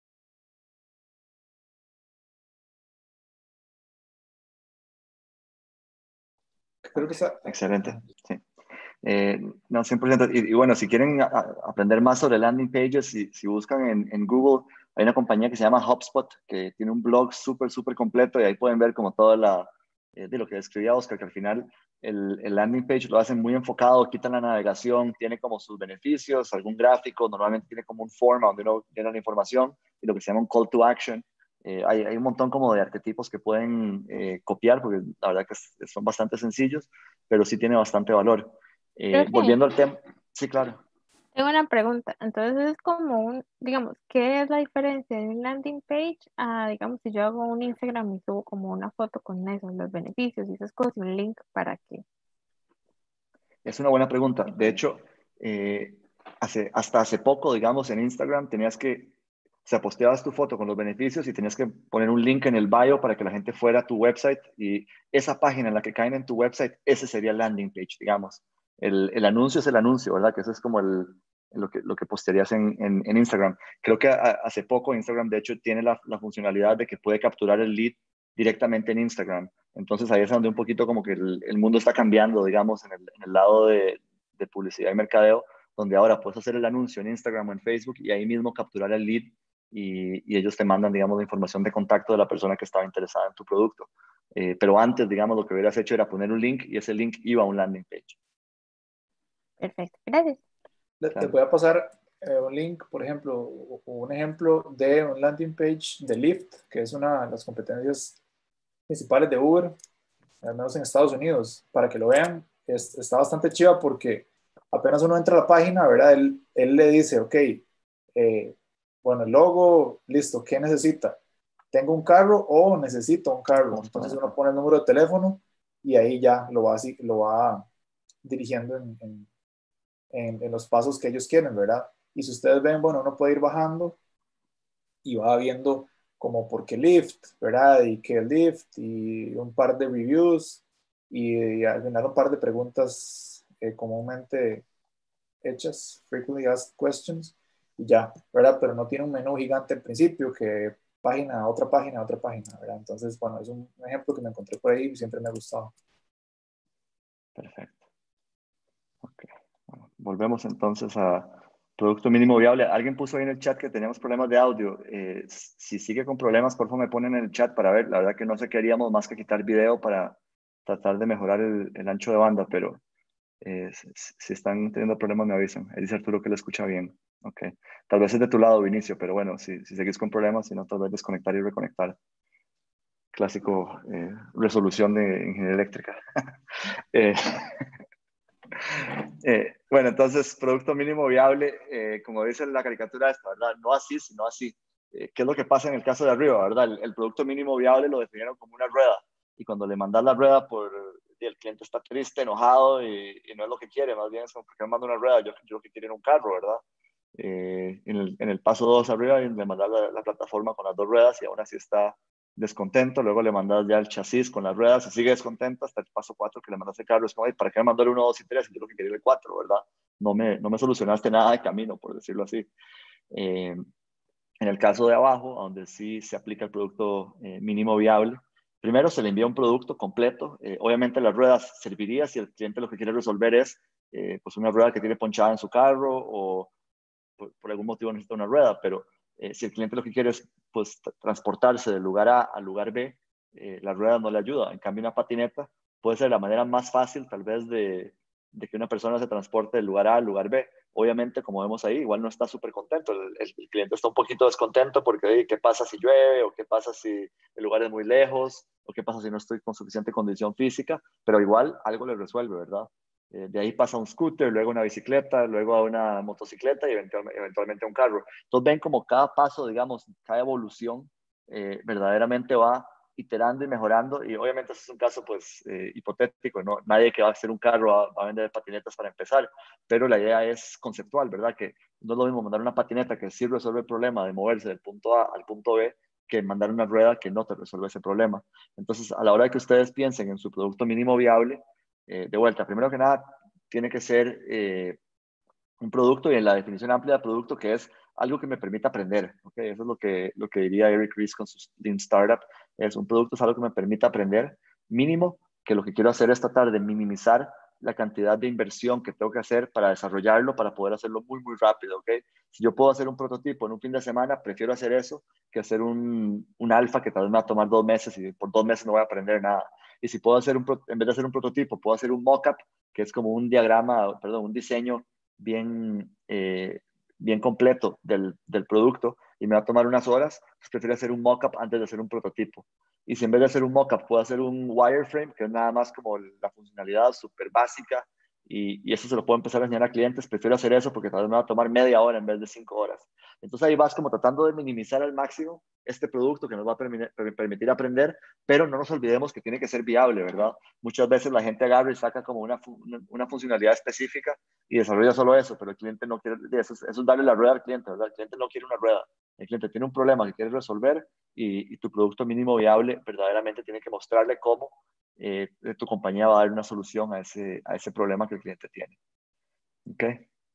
Creo que está... Excelente, sí. No, 100%. Y bueno, si quieren aprender más sobre landing pages, si buscan en Google, hay una compañía que se llama HubSpot, que tiene un blog súper completo y ahí pueden ver como toda de lo que describía Oscar, que al final el landing page lo hacen muy enfocado, quitan la navegación, tiene como sus beneficios, algún gráfico, normalmente tiene como un form donde uno llena la información y lo que se llama un call to action. Hay un montón como de arquetipos que pueden copiar, porque la verdad que son bastante sencillos, pero sí tiene bastante valor. Profe, Volviendo al tema, sí, claro. tengo una pregunta. Entonces es como digamos, ¿qué es la diferencia de un landing page a, digamos, si yo hago un Instagram y subo como una foto con eso, los beneficios y esas cosas y un link para que... Es una buena pregunta. De hecho, hasta hace poco, digamos, en Instagram tenías que, o sea, posteabas tu foto con los beneficios y tenías que poner un link en el bio para que la gente fuera a tu website y esa página en la que caen en tu website, ese sería el landing page, digamos. El anuncio es el anuncio, ¿verdad? Que eso es como lo que postearías en Instagram. Creo que hace poco Instagram, de hecho, tiene la funcionalidad de que puede capturar el lead directamente en Instagram. Entonces ahí es donde un poquito como que el mundo está cambiando, digamos, en el lado de publicidad y mercadeo, donde ahora puedes hacer el anuncio en Instagram o en Facebook y ahí mismo capturar el lead y ellos te mandan, digamos, la información de contacto de la persona que estaba interesada en tu producto. Pero antes, digamos, lo que hubieras hecho era poner un link y ese link iba a un landing page. Perfecto, gracias. Les Claro. voy a pasar un link, por ejemplo, o un ejemplo de un landing page de Lyft, que es una de las competencias principales de Uber, al menos en Estados Unidos, para que lo vean. Está bastante chiva porque apenas uno entra a la página, ¿verdad? Él le dice, ok, bueno, el logo, listo, ¿qué necesita? ¿Tengo un carro o necesito un carro? Vamos a Entonces poner uno acá. pone el número de teléfono y ahí ya lo va dirigiendo en los pasos que ellos quieren, ¿verdad? Y si ustedes ven, bueno, uno puede ir bajando y va viendo como por qué Lyft, ¿verdad? Y qué Lyft y un par de reviews y al final un par de preguntas comúnmente hechas, frequently asked questions, y ya, ¿verdad? Pero no tiene un menú gigante al principio que página, otra página, ¿verdad? Entonces, bueno, es un ejemplo que me encontré por ahí y siempre me ha gustado. Perfecto. Okay. Bueno, volvemos entonces a producto mínimo viable. Alguien puso ahí en el chat que teníamos problemas de audio. Si sigue con problemas, por favor me ponen en el chat para ver. La verdad que no sé qué haríamos más que quitar video para tratar de mejorar el ancho de banda, pero si están teniendo problemas me avisan. Ahí dice Arturo que lo escucha bien. Ok. Tal vez es de tu lado, Vinicio, pero bueno, si seguís con problemas, si no, tal vez desconectar y reconectar. Clásico resolución de ingeniería eléctrica. eh, bueno, entonces, producto mínimo viable, como dice la caricatura esta, ¿verdad? No así, sino así. ¿Qué es lo que pasa en el caso de arriba, verdad? El producto mínimo viable lo definieron como una rueda. Y cuando le mandas la rueda, y el cliente está triste, enojado y no es lo que quiere, más bien es como, ¿por qué me manda una rueda? Yo lo que quiero era un carro, ¿verdad? en el paso 2 arriba y le mandas la plataforma con las 2 ruedas y aún así está descontento. Luego le mandas ya el chasis con las ruedas y sigue descontento hasta el paso 4 que le mandas el carro. Es como, ¿para qué me mandó el 1, 2 y 3? Yo lo que quería el 4, ¿verdad? No me solucionaste nada de camino, por decirlo así. En el caso de abajo, donde sí se aplica el producto mínimo viable, primero se le envía un producto completo. Obviamente las ruedas serviría si el cliente lo que quiere resolver es pues una rueda que tiene ponchada en su carro o por algún motivo necesita una rueda, pero si el cliente lo que quiere es pues, transportarse del lugar A al lugar B, la rueda no le ayuda. En cambio, una patineta puede ser la manera más fácil tal vez de que una persona se transporte del lugar A al lugar B. Obviamente, como vemos ahí, igual no está súper contento. El cliente está un poquito descontento porque, oye, ¿qué pasa si llueve? ¿O qué pasa si el lugar es muy lejos? ¿O qué pasa si no estoy con suficiente condición física? Pero igual algo le resuelve, ¿verdad? De ahí pasa a un scooter, luego una bicicleta, luego a una motocicleta y eventualmente a un carro. Entonces ven como cada paso, digamos, cada evolución verdaderamente va iterando y mejorando. Y obviamente ese es un caso pues hipotético, ¿no? Nadie que va a hacer un carro va a vender patinetas para empezar, pero la idea es conceptual, ¿verdad? Que no es lo mismo mandar una patineta que sí resuelve el problema de moverse del punto A al punto B que mandar una rueda que no te resuelve ese problema. Entonces, a la hora de que ustedes piensen en su producto mínimo viable, de vuelta, primero que nada, tiene que ser un producto y en la definición amplia de producto que es algo que me permita aprender. ¿Okay? Eso es lo que diría Eric Ries con su Lean Startup. Es un producto, es algo que me permita aprender. Mínimo, que lo que quiero hacer es tratar de minimizar la cantidad de inversión que tengo que hacer para desarrollarlo, para poder hacerlo muy, muy rápido. ¿Okay? Si yo puedo hacer un prototipo en un fin de semana, prefiero hacer eso que hacer un alfa que tal vez me va a tomar 2 meses y por 2 meses no voy a aprender nada. Y si puedo hacer en vez de hacer un prototipo, puedo hacer un mockup, que es como un diagrama, perdón, un diseño bien, bien completo del producto y me va a tomar unas horas, pues prefiero hacer un mockup antes de hacer un prototipo. Y si en vez de hacer un mockup puedo hacer un wireframe, que es nada más como la funcionalidad súper básica, y eso se lo puedo empezar a enseñar a clientes, prefiero hacer eso porque tal vez me va a tomar media hora en vez de 5 horas. Entonces ahí vas como tratando de minimizar al máximo este producto que nos va a permitir aprender, pero no nos olvidemos que tiene que ser viable, ¿verdad? Muchas veces la gente agarra y saca como una funcionalidad específica y desarrolla solo eso, pero el cliente no quiere, eso es darle la rueda al cliente, ¿verdad? El cliente no quiere una rueda, el cliente tiene un problema que quiere resolver y tu producto mínimo viable verdaderamente tiene que mostrarle cómo tu compañía va a dar una solución a ese problema que el cliente tiene. ¿Ok?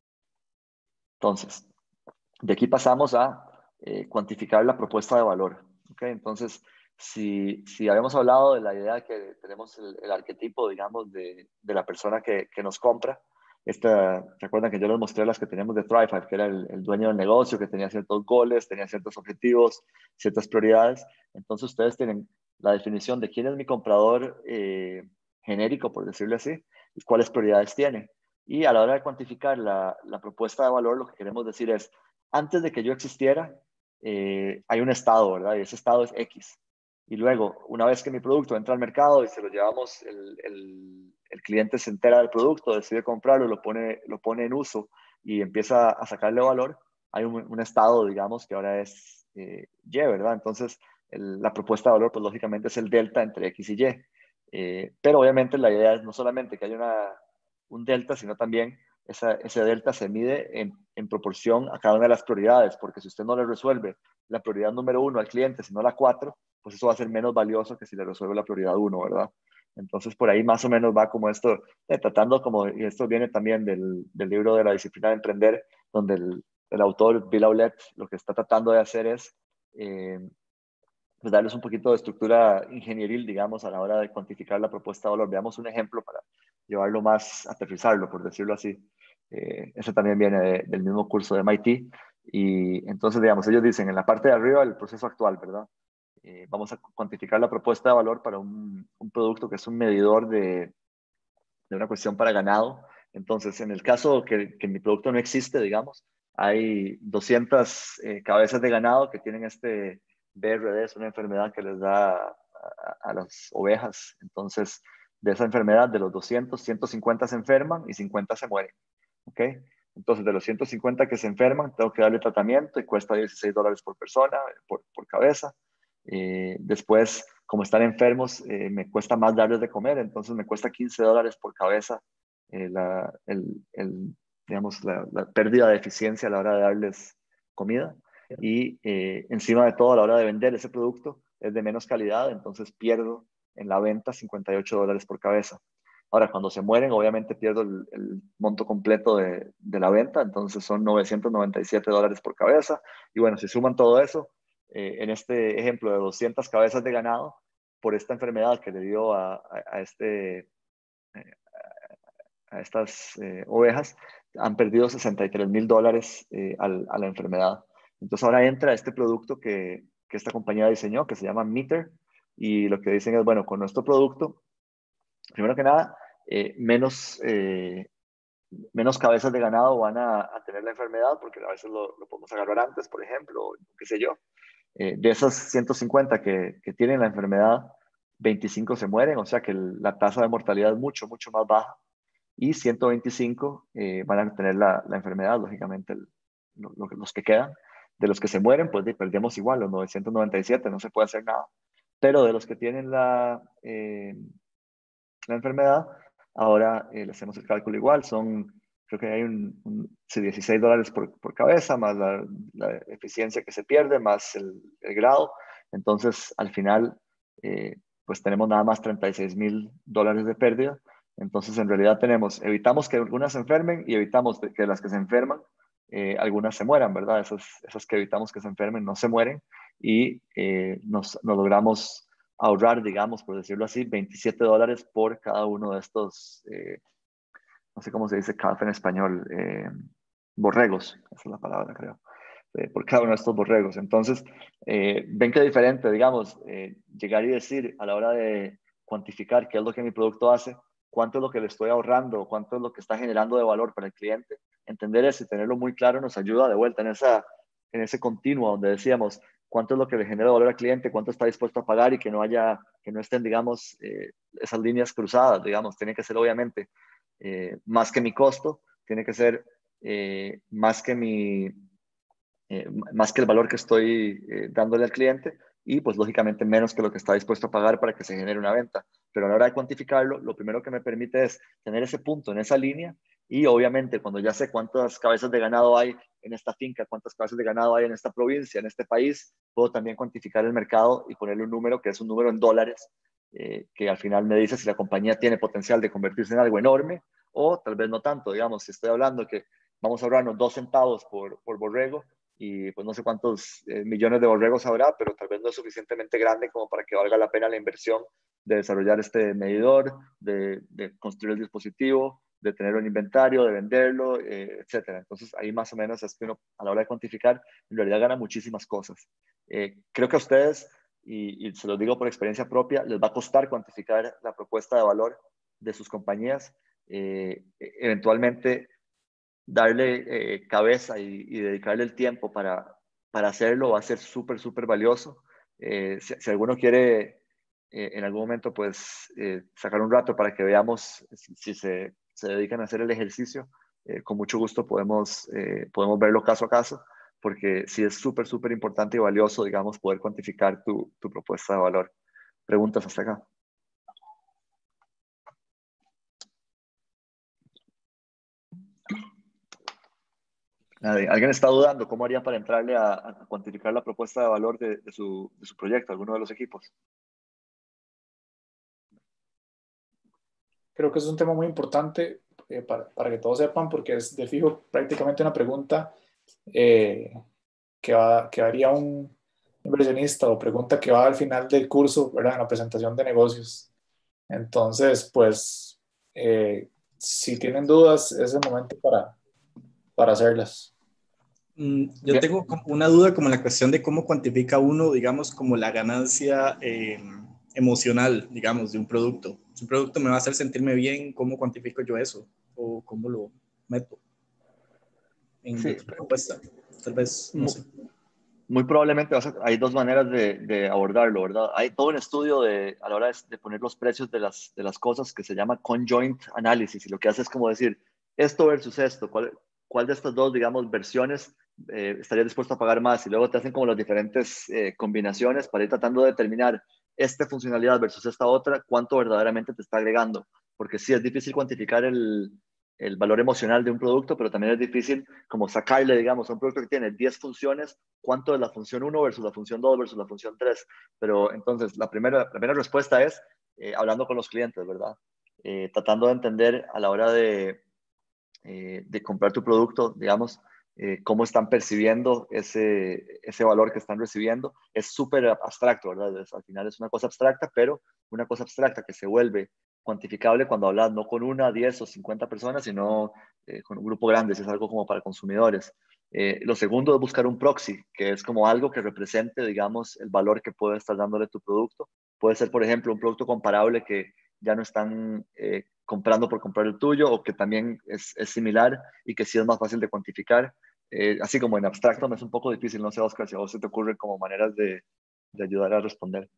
Entonces, de aquí pasamos a cuantificar la propuesta de valor. ¿Ok? Entonces, si habíamos hablado de la idea de que tenemos el arquetipo, digamos, de la persona que nos compra, recuerdan que yo les mostré las que teníamos de Thrive, que era el dueño del negocio, que tenía ciertos goles, tenía ciertos objetivos, ciertas prioridades. Entonces ustedes tienen la definición de quién es mi comprador genérico, por decirlo así, y cuáles prioridades tiene. Y a la hora de cuantificar la propuesta de valor, lo que queremos decir es, antes de que yo existiera, hay un estado, ¿verdad? Y ese estado es X. Y luego, una vez que mi producto entra al mercado y se lo llevamos, el cliente se entera del producto, decide comprarlo, lo pone en uso y empieza a sacarle valor, hay un estado, digamos, que ahora es Y, ¿verdad? Entonces, la propuesta de valor, pues lógicamente es el delta entre X y Y. Pero obviamente la idea es no solamente que haya un delta, sino también ese delta se mide en proporción a cada una de las prioridades, porque si usted no le resuelve la prioridad número 1 al cliente, sino la 4, pues eso va a ser menos valioso que si le resuelve la prioridad 1, ¿verdad? Entonces, por ahí más o menos va como esto, tratando como, y esto viene también del libro de la disciplina de emprender, donde el autor Bill Aulet lo que está tratando de hacer es pues darles un poquito de estructura ingenieril, digamos, a la hora de cuantificar la propuesta de valor. Veamos un ejemplo para llevarlo más, aterrizarlo, por decirlo así. Eso también viene del mismo curso de MIT. Y entonces, digamos, ellos dicen, en la parte de arriba, el proceso actual, ¿verdad? Vamos a cuantificar la propuesta de valor para un producto que es un medidor de una cuestión para ganado. Entonces, en el caso que mi producto no existe, digamos, hay 200 cabezas de ganado que tienen este BRD, es una enfermedad que les da a las ovejas. Entonces, de esa enfermedad, de los 200, 150 se enferman y 50 se mueren. ¿Ok? Entonces, de los 150 que se enferman, tengo que darle tratamiento y cuesta $16 por persona, por cabeza. Después, como están enfermos, me cuesta más darles de comer, entonces me cuesta $15 por cabeza digamos, la pérdida de eficiencia a la hora de darles comida. Y encima de todo, a la hora de vender ese producto, es de menos calidad, entonces pierdo en la venta $58 por cabeza. Ahora, cuando se mueren, obviamente pierdo el monto completo de la venta, entonces son $997 por cabeza. Y bueno, si suman todo eso, en este ejemplo de 200 cabezas de ganado, por esta enfermedad que le dio a estas ovejas, han perdido $63,000 a la enfermedad. Entonces ahora entra este producto que esta compañía diseñó, que se llama Meter, y lo que dicen es, bueno, con nuestro producto, primero que nada, menos cabezas de ganado van a tener la enfermedad, porque a veces lo podemos agarrar antes, por ejemplo, qué sé yo. De esas 150 que tienen la enfermedad, 25 se mueren, o sea que la tasa de mortalidad es mucho, mucho más baja. Y 125 van a tener la enfermedad, lógicamente, los que quedan. De los que se mueren, pues perdemos igual, los 997, no se puede hacer nada. Pero de los que tienen la enfermedad, ahora le hacemos el cálculo igual, creo que hay $16 por cabeza, más la eficiencia que se pierde, más el grado. Entonces, al final, pues tenemos nada más $36,000 de pérdida. Entonces, en realidad evitamos que algunas se enfermen y evitamos que las que se enferman, algunas se mueran, ¿verdad? Esas que evitamos que se enfermen no se mueren y nos logramos ahorrar, digamos, por decirlo así, $27 por cada uno de estos, no sé cómo se dice calf en español, borregos, esa es la palabra, creo, por cada uno de estos borregos. Entonces, ven que diferente, digamos, llegar y decir a la hora de cuantificar qué es lo que mi producto hace, cuánto es lo que le estoy ahorrando, cuánto es lo que está generando de valor para el cliente. Entender eso y tenerlo muy claro nos ayuda de vuelta en ese continuo donde decíamos cuánto es lo que le genera valor al cliente, cuánto está dispuesto a pagar y que no estén, digamos, esas líneas cruzadas, digamos, tiene que ser obviamente más que mi costo, tiene que ser más que más que el valor que estoy dándole al cliente y pues lógicamente menos que lo que está dispuesto a pagar para que se genere una venta. Pero a la hora de cuantificarlo, lo primero que me permite es tener ese punto en esa línea y obviamente cuando ya sé cuántas cabezas de ganado hay en esta finca, cuántas cabezas de ganado hay en esta provincia, en este país, puedo también cuantificar el mercado y ponerle un número que es un número en dólares, que al final me dice si la compañía tiene potencial de convertirse en algo enorme o tal vez no tanto. Digamos, si estoy hablando que vamos a ahorrarnos 2 centavos por borrego, y pues no sé cuántos millones de borregos habrá, pero tal vez no es suficientemente grande como para que valga la pena la inversión de desarrollar este medidor, de construir el dispositivo, de tener un inventario, de venderlo, etcétera. Entonces ahí más o menos es que uno a la hora de cuantificar en realidad gana muchísimas cosas. Creo que a ustedes, y se los digo por experiencia propia, les va a costar cuantificar la propuesta de valor de sus compañías. Eventualmente darle cabeza y dedicarle el tiempo para hacerlo va a ser súper, súper valioso. Si alguno quiere en algún momento, pues sacar un rato para que veamos si se dedican a hacer el ejercicio, con mucho gusto podemos verlo caso a caso, porque sí es súper, súper importante y valioso, digamos, poder cuantificar tu propuesta de valor. ¿Preguntas hasta acá? ¿Alguien está dudando cómo haría para entrarle a cuantificar la propuesta de valor de su proyecto, alguno de los equipos? Creo que es un tema muy importante para que todos sepan, porque es de fijo prácticamente una pregunta que haría un inversionista o pregunta que va al final del curso, ¿verdad? En la presentación de negocios. Entonces, pues, si tienen dudas, es el momento para hacerlas. Yo tengo una duda como la cuestión de cómo cuantifica uno, digamos, como la ganancia emocional, digamos, de un producto. Si un producto me va a hacer sentirme bien, ¿cómo cuantifico yo eso? ¿O cómo lo meto en Sí, otra propuesta? Tal vez, no sé. muy probablemente hay dos maneras de abordarlo, ¿verdad? Hay todo un estudio a la hora de poner los precios de las cosas que se llama conjoint analysis, y lo que hace es como decir, esto versus esto, ¿cuál de estas dos, digamos, versiones estaría dispuesto a pagar más? Y luego te hacen como las diferentes combinaciones para ir tratando de determinar esta funcionalidad versus esta otra, cuánto verdaderamente te está agregando, porque sí es difícil cuantificar el valor emocional de un producto, pero también es difícil como sacarle, digamos, a un producto que tiene 10 funciones, cuánto es la función 1 versus la función 2 versus la función 3. Pero entonces, la primera respuesta es hablando con los clientes, ¿verdad? Tratando de entender a la hora de comprar tu producto, digamos, cómo están percibiendo ese valor que están recibiendo. Es súper abstracto, ¿verdad? Al final es una cosa abstracta, pero una cosa abstracta que se vuelve cuantificable cuando hablas no con 1, 10 o 50 personas, sino con un grupo grande, si es algo como para consumidores. Lo segundo es buscar un proxy, que es como algo que represente, digamos, el valor que puede estar dándole tu producto. Puede ser, por ejemplo, un producto comparable que ya no están comprando por comprar el tuyo, o que también es similar y que sí es más fácil de cuantificar. Así como en abstracto me es un poco difícil, no sé, Oscar, si a vos se te ocurren como maneras de ayudar a responder.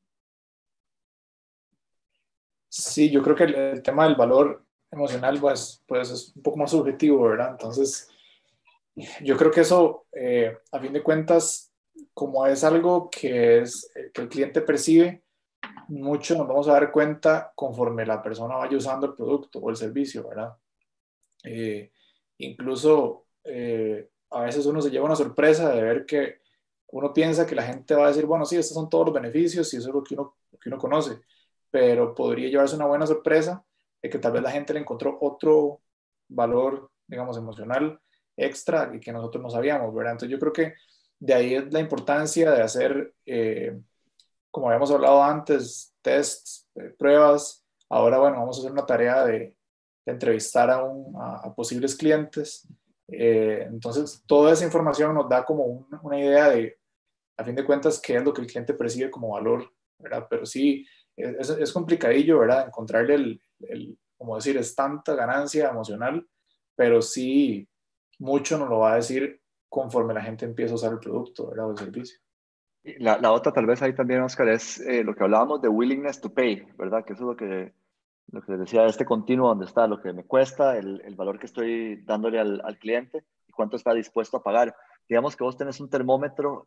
Sí, yo creo que el tema del valor emocional pues es un poco más subjetivo, ¿verdad? Entonces, yo creo que eso, a fin de cuentas, como es algo que el cliente percibe, mucho nos vamos a dar cuenta conforme la persona vaya usando el producto o el servicio, ¿verdad? Eh, incluso a veces uno se lleva una sorpresa de ver que uno piensa que la gente va a decir, bueno, sí, estos son todos los beneficios y eso es lo que uno conoce, pero podría llevarse una buena sorpresa de que tal vez la gente le encontró otro valor, digamos, emocional extra y que nosotros no sabíamos, ¿verdad? Entonces yo creo que de ahí es la importancia de hacer, como habíamos hablado antes, tests, pruebas. Ahora, bueno, vamos a hacer una tarea de entrevistar a posibles clientes. Entonces, toda esa información nos da como una idea de, a fin de cuentas, qué es lo que el cliente percibe como valor, ¿verdad? Pero sí, es complicadillo, ¿verdad? Encontrarle como decir, es tanta ganancia emocional, pero sí, mucho nos lo va a decir conforme la gente empieza a usar el producto, ¿verdad? O el servicio. La otra tal vez ahí también, Oscar, es lo que hablábamos de willingness to pay, ¿verdad? Que eso es lo que les decía, este continuo donde está lo que me cuesta, el valor que estoy dándole al cliente y cuánto está dispuesto a pagar. Digamos que vos tenés un termómetro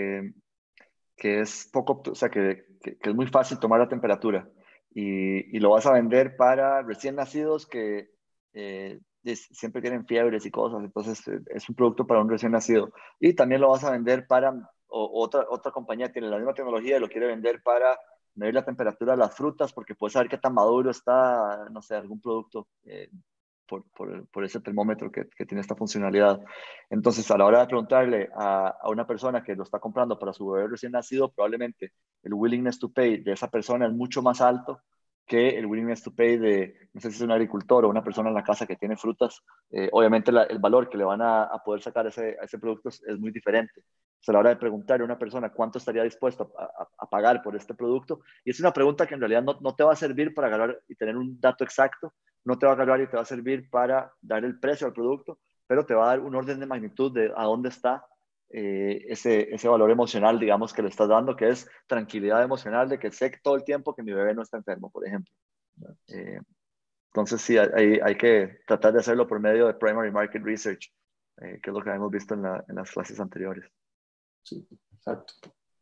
que es poco, o sea, que es muy fácil tomar la temperatura y lo vas a vender para recién nacidos que siempre tienen fiebres y cosas, entonces es un producto para un recién nacido. Y también lo vas a vender para, otra compañía tiene la misma tecnología y lo quiere vender para medir la temperatura de las frutas porque puedes saber qué tan maduro está, no sé, algún producto por ese termómetro que tiene esta funcionalidad. Entonces, a la hora de preguntarle a una persona que lo está comprando para su bebé recién nacido, probablemente el willingness to pay de esa persona es mucho más alto que el willingness to pay de, no sé si es un agricultor o una persona en la casa que tiene frutas. Obviamente el valor que le van a poder sacar a ese producto es muy diferente. Entonces, a la hora de preguntarle a una persona cuánto estaría dispuesto a pagar por este producto, y es una pregunta que en realidad no te va a servir para agarrar y tener un dato exacto, no te va a agarrar y te va a servir para dar el precio al producto, pero te va a dar un orden de magnitud de a dónde está ese valor emocional, digamos, que le estás dando, que es tranquilidad emocional de que sé todo el tiempo que mi bebé no está enfermo, por ejemplo. Eh, entonces, sí, hay que tratar de hacerlo por medio de primary market research, que es lo que hemos visto en las clases anteriores. Sí, exacto.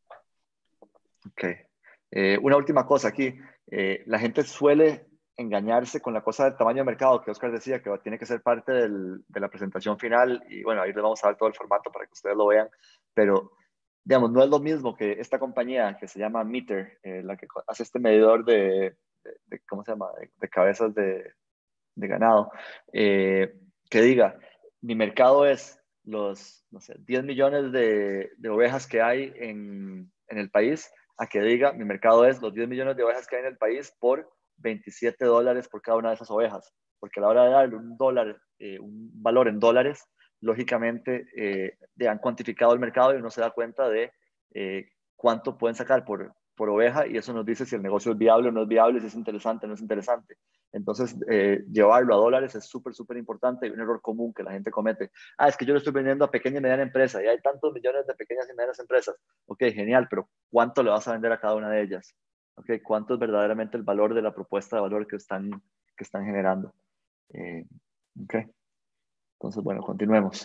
Ok. Una última cosa aquí. La gente suele engañarse con la cosa del tamaño de mercado que Oscar decía que tiene que ser parte de la presentación final y bueno, ahí les vamos a dar todo el formato para que ustedes lo vean, pero digamos, no es lo mismo que esta compañía que se llama Meter, la que hace este medidor ¿cómo se llama? De cabezas de ganado, que diga, mi mercado es los, no sé, 10 millones de ovejas que hay en el país, a que diga, mi mercado es los 10 millones de ovejas que hay en el país por $27 por cada una de esas ovejas. Porque a la hora de darle un valor en dólares, lógicamente han cuantificado el mercado y uno se da cuenta de cuánto pueden sacar por oveja y eso nos dice si el negocio es viable o no es viable, si es interesante o no es interesante. Entonces, llevarlo a dólares es súper, súper importante y un error común que la gente comete. Es que yo lo estoy vendiendo a pequeña y mediana empresa y hay tantos millones de pequeñas y medianas empresas. Ok, genial, pero ¿cuánto le vas a vender a cada una de ellas? Ok, ¿cuánto es verdaderamente el valor de la propuesta de valor que están generando? Ok, entonces, bueno, continuemos.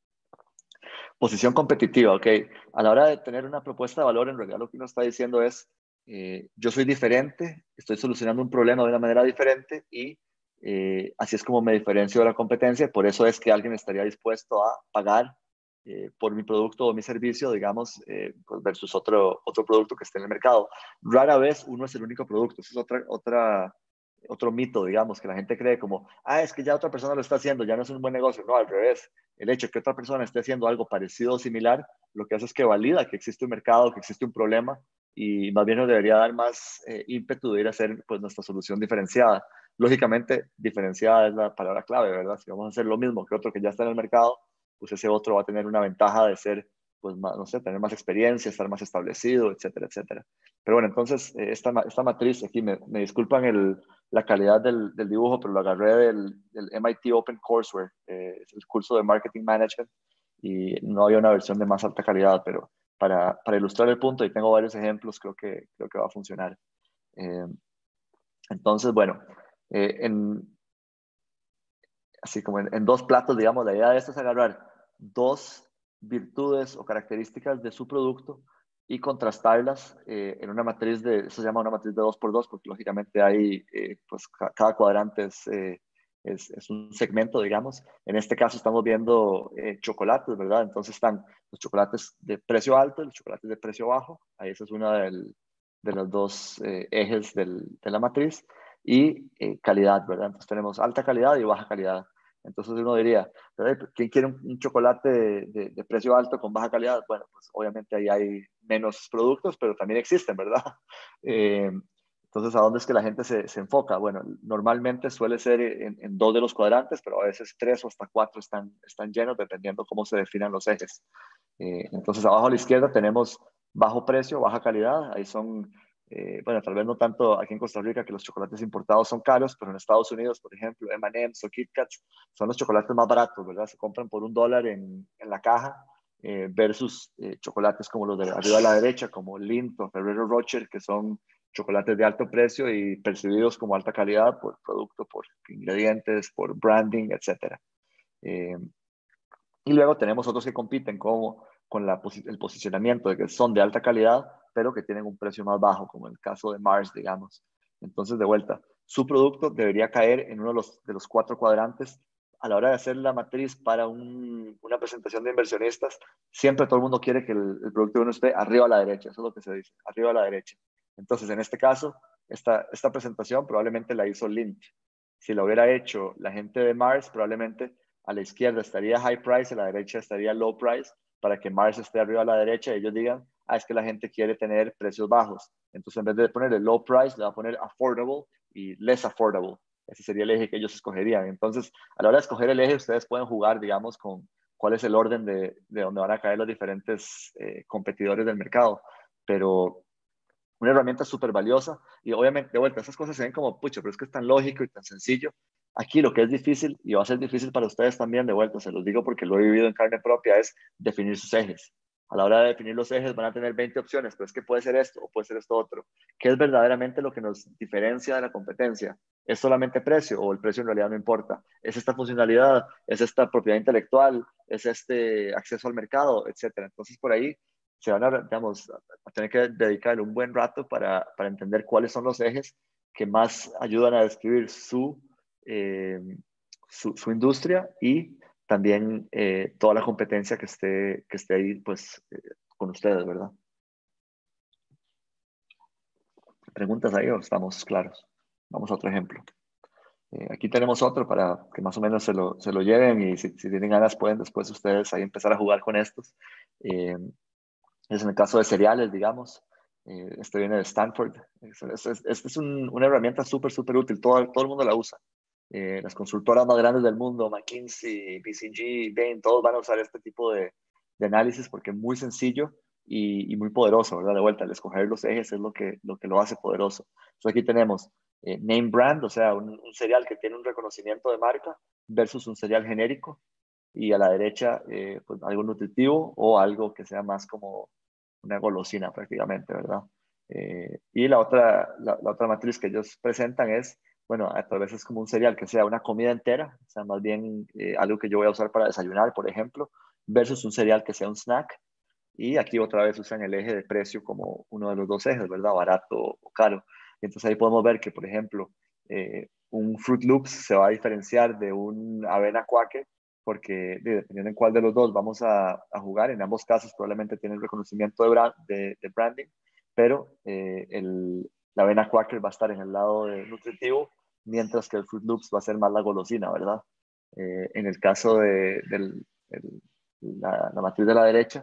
Posición competitiva, ok. A la hora de tener una propuesta de valor, en realidad lo que uno está diciendo es, yo soy diferente, estoy solucionando un problema de una manera diferente y Así es como me diferencio de la competencia. Por eso es que alguien estaría dispuesto a pagar por mi producto o mi servicio, digamos, pues versus otro producto que esté en el mercado. Rara vez uno es el único producto. Eso es otro mito, digamos, que la gente cree como, es que ya otra persona lo está haciendo, ya no es un buen negocio. No, al revés. El hecho de que otra persona esté haciendo algo parecido o similar, lo que hace es que valida que existe un mercado, que existe un problema, y más bien nos debería dar más ímpetu de ir a hacer pues, nuestra solución diferenciada. Lógicamente, diferenciada es la palabra clave, ¿verdad? Si vamos a hacer lo mismo que otro que ya está en el mercado, pues ese otro va a tener una ventaja de ser, pues, más, no sé, tener más experiencia, estar más establecido, etcétera, etcétera. Pero bueno, entonces, esta matriz, aquí me disculpan la calidad del dibujo, pero lo agarré del MIT OpenCourseware, es el curso de Marketing Management, y no había una versión de más alta calidad, pero para ilustrar el punto, y tengo varios ejemplos, creo que va a funcionar. Entonces, bueno, así como en dos platos, digamos, la idea de esto es agarrar dos virtudes o características de su producto y contrastarlas en una matriz eso se llama una matriz de 2x2, porque lógicamente hay, pues cada cuadrante es un segmento, digamos. En este caso estamos viendo chocolates, ¿verdad? Entonces están los chocolates de precio alto y los chocolates de precio bajo. Ahí esa es una de los dos ejes de la matriz. Y calidad, ¿verdad? Entonces tenemos alta calidad y baja calidad. Entonces uno diría, ¿quién quiere un chocolate de precio alto con baja calidad? Bueno, pues obviamente ahí hay menos productos, pero también existen, ¿verdad? Entonces, ¿a dónde es que la gente se enfoca? Bueno, normalmente suele ser en dos de los cuadrantes, pero a veces 3 o hasta 4 están llenos, dependiendo cómo se definan los ejes. Entonces, abajo a la izquierda tenemos bajo precio, baja calidad. Ahí son, bueno, tal vez no tanto aquí en Costa Rica, que los chocolates importados son caros, pero en Estados Unidos, por ejemplo, M&M's o Kit Kats son los chocolates más baratos, ¿verdad? Se compran por $1 en la caja, versus chocolates como los de arriba a la derecha, como Lindt o Ferrero Rocher, que son chocolates de alto precio y percibidos como alta calidad por producto, por ingredientes, por branding, etc. Y luego tenemos otros que compiten con el posicionamiento de que son de alta calidad, pero que tienen un precio más bajo, como en el caso de Mars, digamos. Entonces, de vuelta, su producto debería caer en uno de los 4 cuadrantes. A la hora de hacer la matriz para una presentación de inversionistas, siempre todo el mundo quiere que el producto de uno esté arriba a la derecha, eso es lo que se dice, arriba a la derecha. Entonces, en este caso, esta presentación probablemente la hizo Lindt. Si la hubiera hecho la gente de Mars, probablemente a la izquierda estaría high price, a la derecha estaría low price, para que Mars esté arriba a la derecha y ellos digan, es que la gente quiere tener precios bajos. Entonces, en vez de ponerle low price, le va a poner affordable y less affordable. Ese sería el eje que ellos escogerían. Entonces, a la hora de escoger el eje, ustedes pueden jugar, digamos, con cuál es el orden de donde van a caer los diferentes competidores del mercado. Pero una herramienta súper valiosa, y obviamente, de vuelta, esas cosas se ven como, pucha, pero es que es tan lógico y tan sencillo. Aquí lo que es difícil, y va a ser difícil para ustedes también, de vuelta, se los digo porque lo he vivido en carne propia, es definir sus ejes. A la hora de definir los ejes van a tener 20 opciones, pero es que puede ser esto o puede ser esto otro. ¿Qué es verdaderamente lo que nos diferencia de la competencia? ¿Es solamente precio o el precio en realidad no importa? ¿Es esta funcionalidad? ¿Es esta propiedad intelectual? ¿Es este acceso al mercado? Etcétera. Entonces, por ahí se van a, digamos, a tener que dedicarle un buen rato para entender cuáles son los ejes que más ayudan a describir eh, su industria y también toda la competencia que esté ahí, pues, con ustedes, ¿verdad? ¿Preguntas ahí o estamos claros? Vamos a otro ejemplo. Aquí tenemos otro para que más o menos se lo lleven, y si tienen ganas pueden después ustedes ahí empezar a jugar con estos. Es en el caso de cereales, digamos. Este viene de Stanford. Esta es una herramienta súper, súper útil. Todo el mundo la usa. Las consultoras más grandes del mundo, McKinsey, BCG, Bain, todos van a usar este tipo de análisis porque es muy sencillo y muy poderoso, ¿verdad? De vuelta, el escoger los ejes es lo que lo hace poderoso. Entonces aquí tenemos name brand, o sea, un cereal que tiene un reconocimiento de marca versus un cereal genérico, y a la derecha pues algo nutritivo o algo que sea más como una golosina prácticamente, ¿verdad? Y la otra matriz que ellos presentan es, bueno, tal vez es como un cereal que sea una comida entera, o sea, más bien algo que yo voy a usar para desayunar, por ejemplo, versus un cereal que sea un snack. Y aquí otra vez usan el eje de precio como uno de los dos ejes, ¿verdad? Barato o caro. Entonces ahí podemos ver que, por ejemplo, un Fruit Loops se va a diferenciar de un Avena Quaker porque dependiendo en cuál de los dos vamos a jugar, en ambos casos probablemente tienen reconocimiento de branding, pero la Avena Quaker va a estar en el lado nutritivo, mientras que el Fruit Loops va a ser más la golosina, ¿verdad? En el caso de la matriz de la derecha,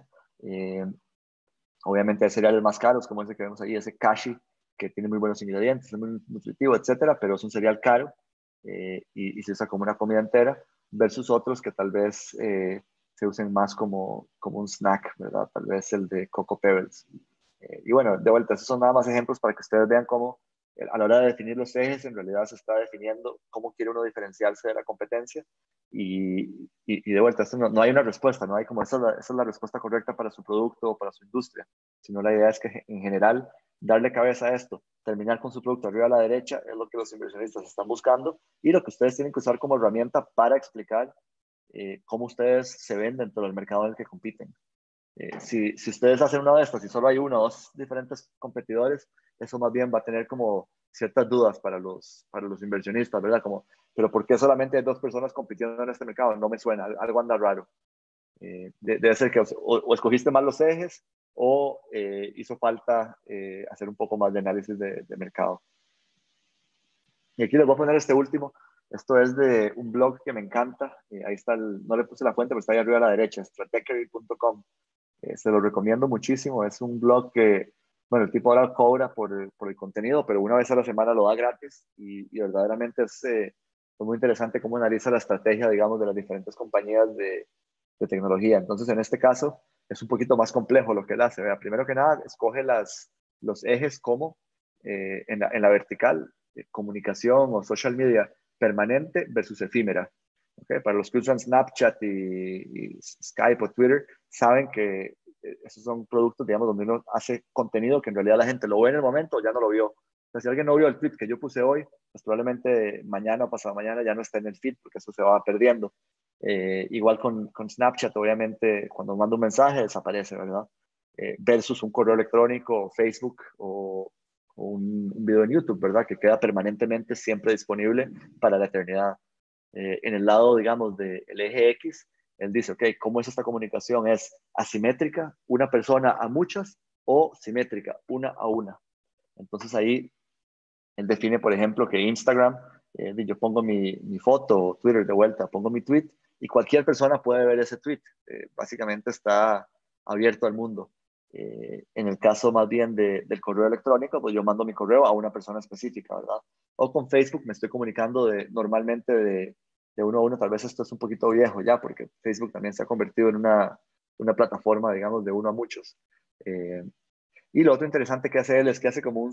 obviamente hay cereales más caros, como ese que vemos ahí, ese Kashi, que tiene muy buenos ingredientes, es muy nutritivo, etcétera, pero es un cereal caro y se usa como una comida entera, versus otros que tal vez se usen más como un snack, ¿verdad? Tal vez el de Coco Pebbles. Y bueno, de vuelta, esos son nada más ejemplos para que ustedes vean cómo a la hora de definir los ejes, en realidad se está definiendo cómo quiere uno diferenciarse de la competencia y de vuelta, esto no hay una respuesta, no hay como esa es la respuesta correcta para su producto o para su industria, sino la idea es que en general darle cabeza a esto, terminar con su producto arriba a la derecha es lo que los inversionistas están buscando y lo que ustedes tienen que usar como herramienta para explicar cómo ustedes se ven dentro del mercado en el que compiten. Si ustedes hacen una de estas y solo hay uno o dos diferentes competidores, eso más bien va a tener como ciertas dudas para los inversionistas, ¿verdad? Como, pero ¿por qué solamente hay dos personas compitiendo en este mercado? No me suena, algo anda raro. Debe ser que o escogiste mal los ejes o hizo falta hacer un poco más de análisis de mercado. Y aquí les voy a poner este último. Esto es de un blog que me encanta. Ahí está, no le puse la fuente, pero está ahí arriba a la derecha, stratechery.com. Se lo recomiendo muchísimo. Es un blog que, bueno, el tipo ahora cobra por el contenido, pero una vez a la semana lo da gratis y verdaderamente es muy interesante cómo analiza la estrategia, digamos, de las diferentes compañías de tecnología. Entonces, en este caso, es un poquito más complejo lo que él hace. Vea, primero que nada, escoge los ejes como en la vertical, comunicación o social media permanente versus efímera. Okay, para los que usan Snapchat y Skype o Twitter, saben que esos son productos, digamos, donde uno hace contenido que en realidad la gente lo ve en el momento o ya no lo vio. O sea, si alguien no vio el tweet que yo puse hoy, pues probablemente mañana o pasado mañana ya no está en el feed porque eso se va perdiendo. Igual con Snapchat, obviamente, cuando mando un mensaje desaparece, ¿verdad? Versus un correo electrónico, Facebook o un video en YouTube, ¿verdad? Que queda permanentemente siempre disponible para la eternidad. En el lado, digamos, del eje X, él dice, ok, ¿cómo es esta comunicación? ¿Es asimétrica, una persona a muchas, o simétrica, una a una? Entonces ahí él define, por ejemplo, que Instagram, yo pongo mi foto, Twitter de vuelta, pongo mi tweet, y cualquier persona puede ver ese tweet. Básicamente está abierto al mundo. En el caso más bien del correo electrónico, pues yo mando mi correo a una persona específica, ¿verdad? O con Facebook me estoy comunicando normalmente de uno a uno. Tal vez esto es un poquito viejo ya, porque Facebook también se ha convertido en una plataforma, digamos, de uno a muchos. Y lo otro interesante que hace él es que hace como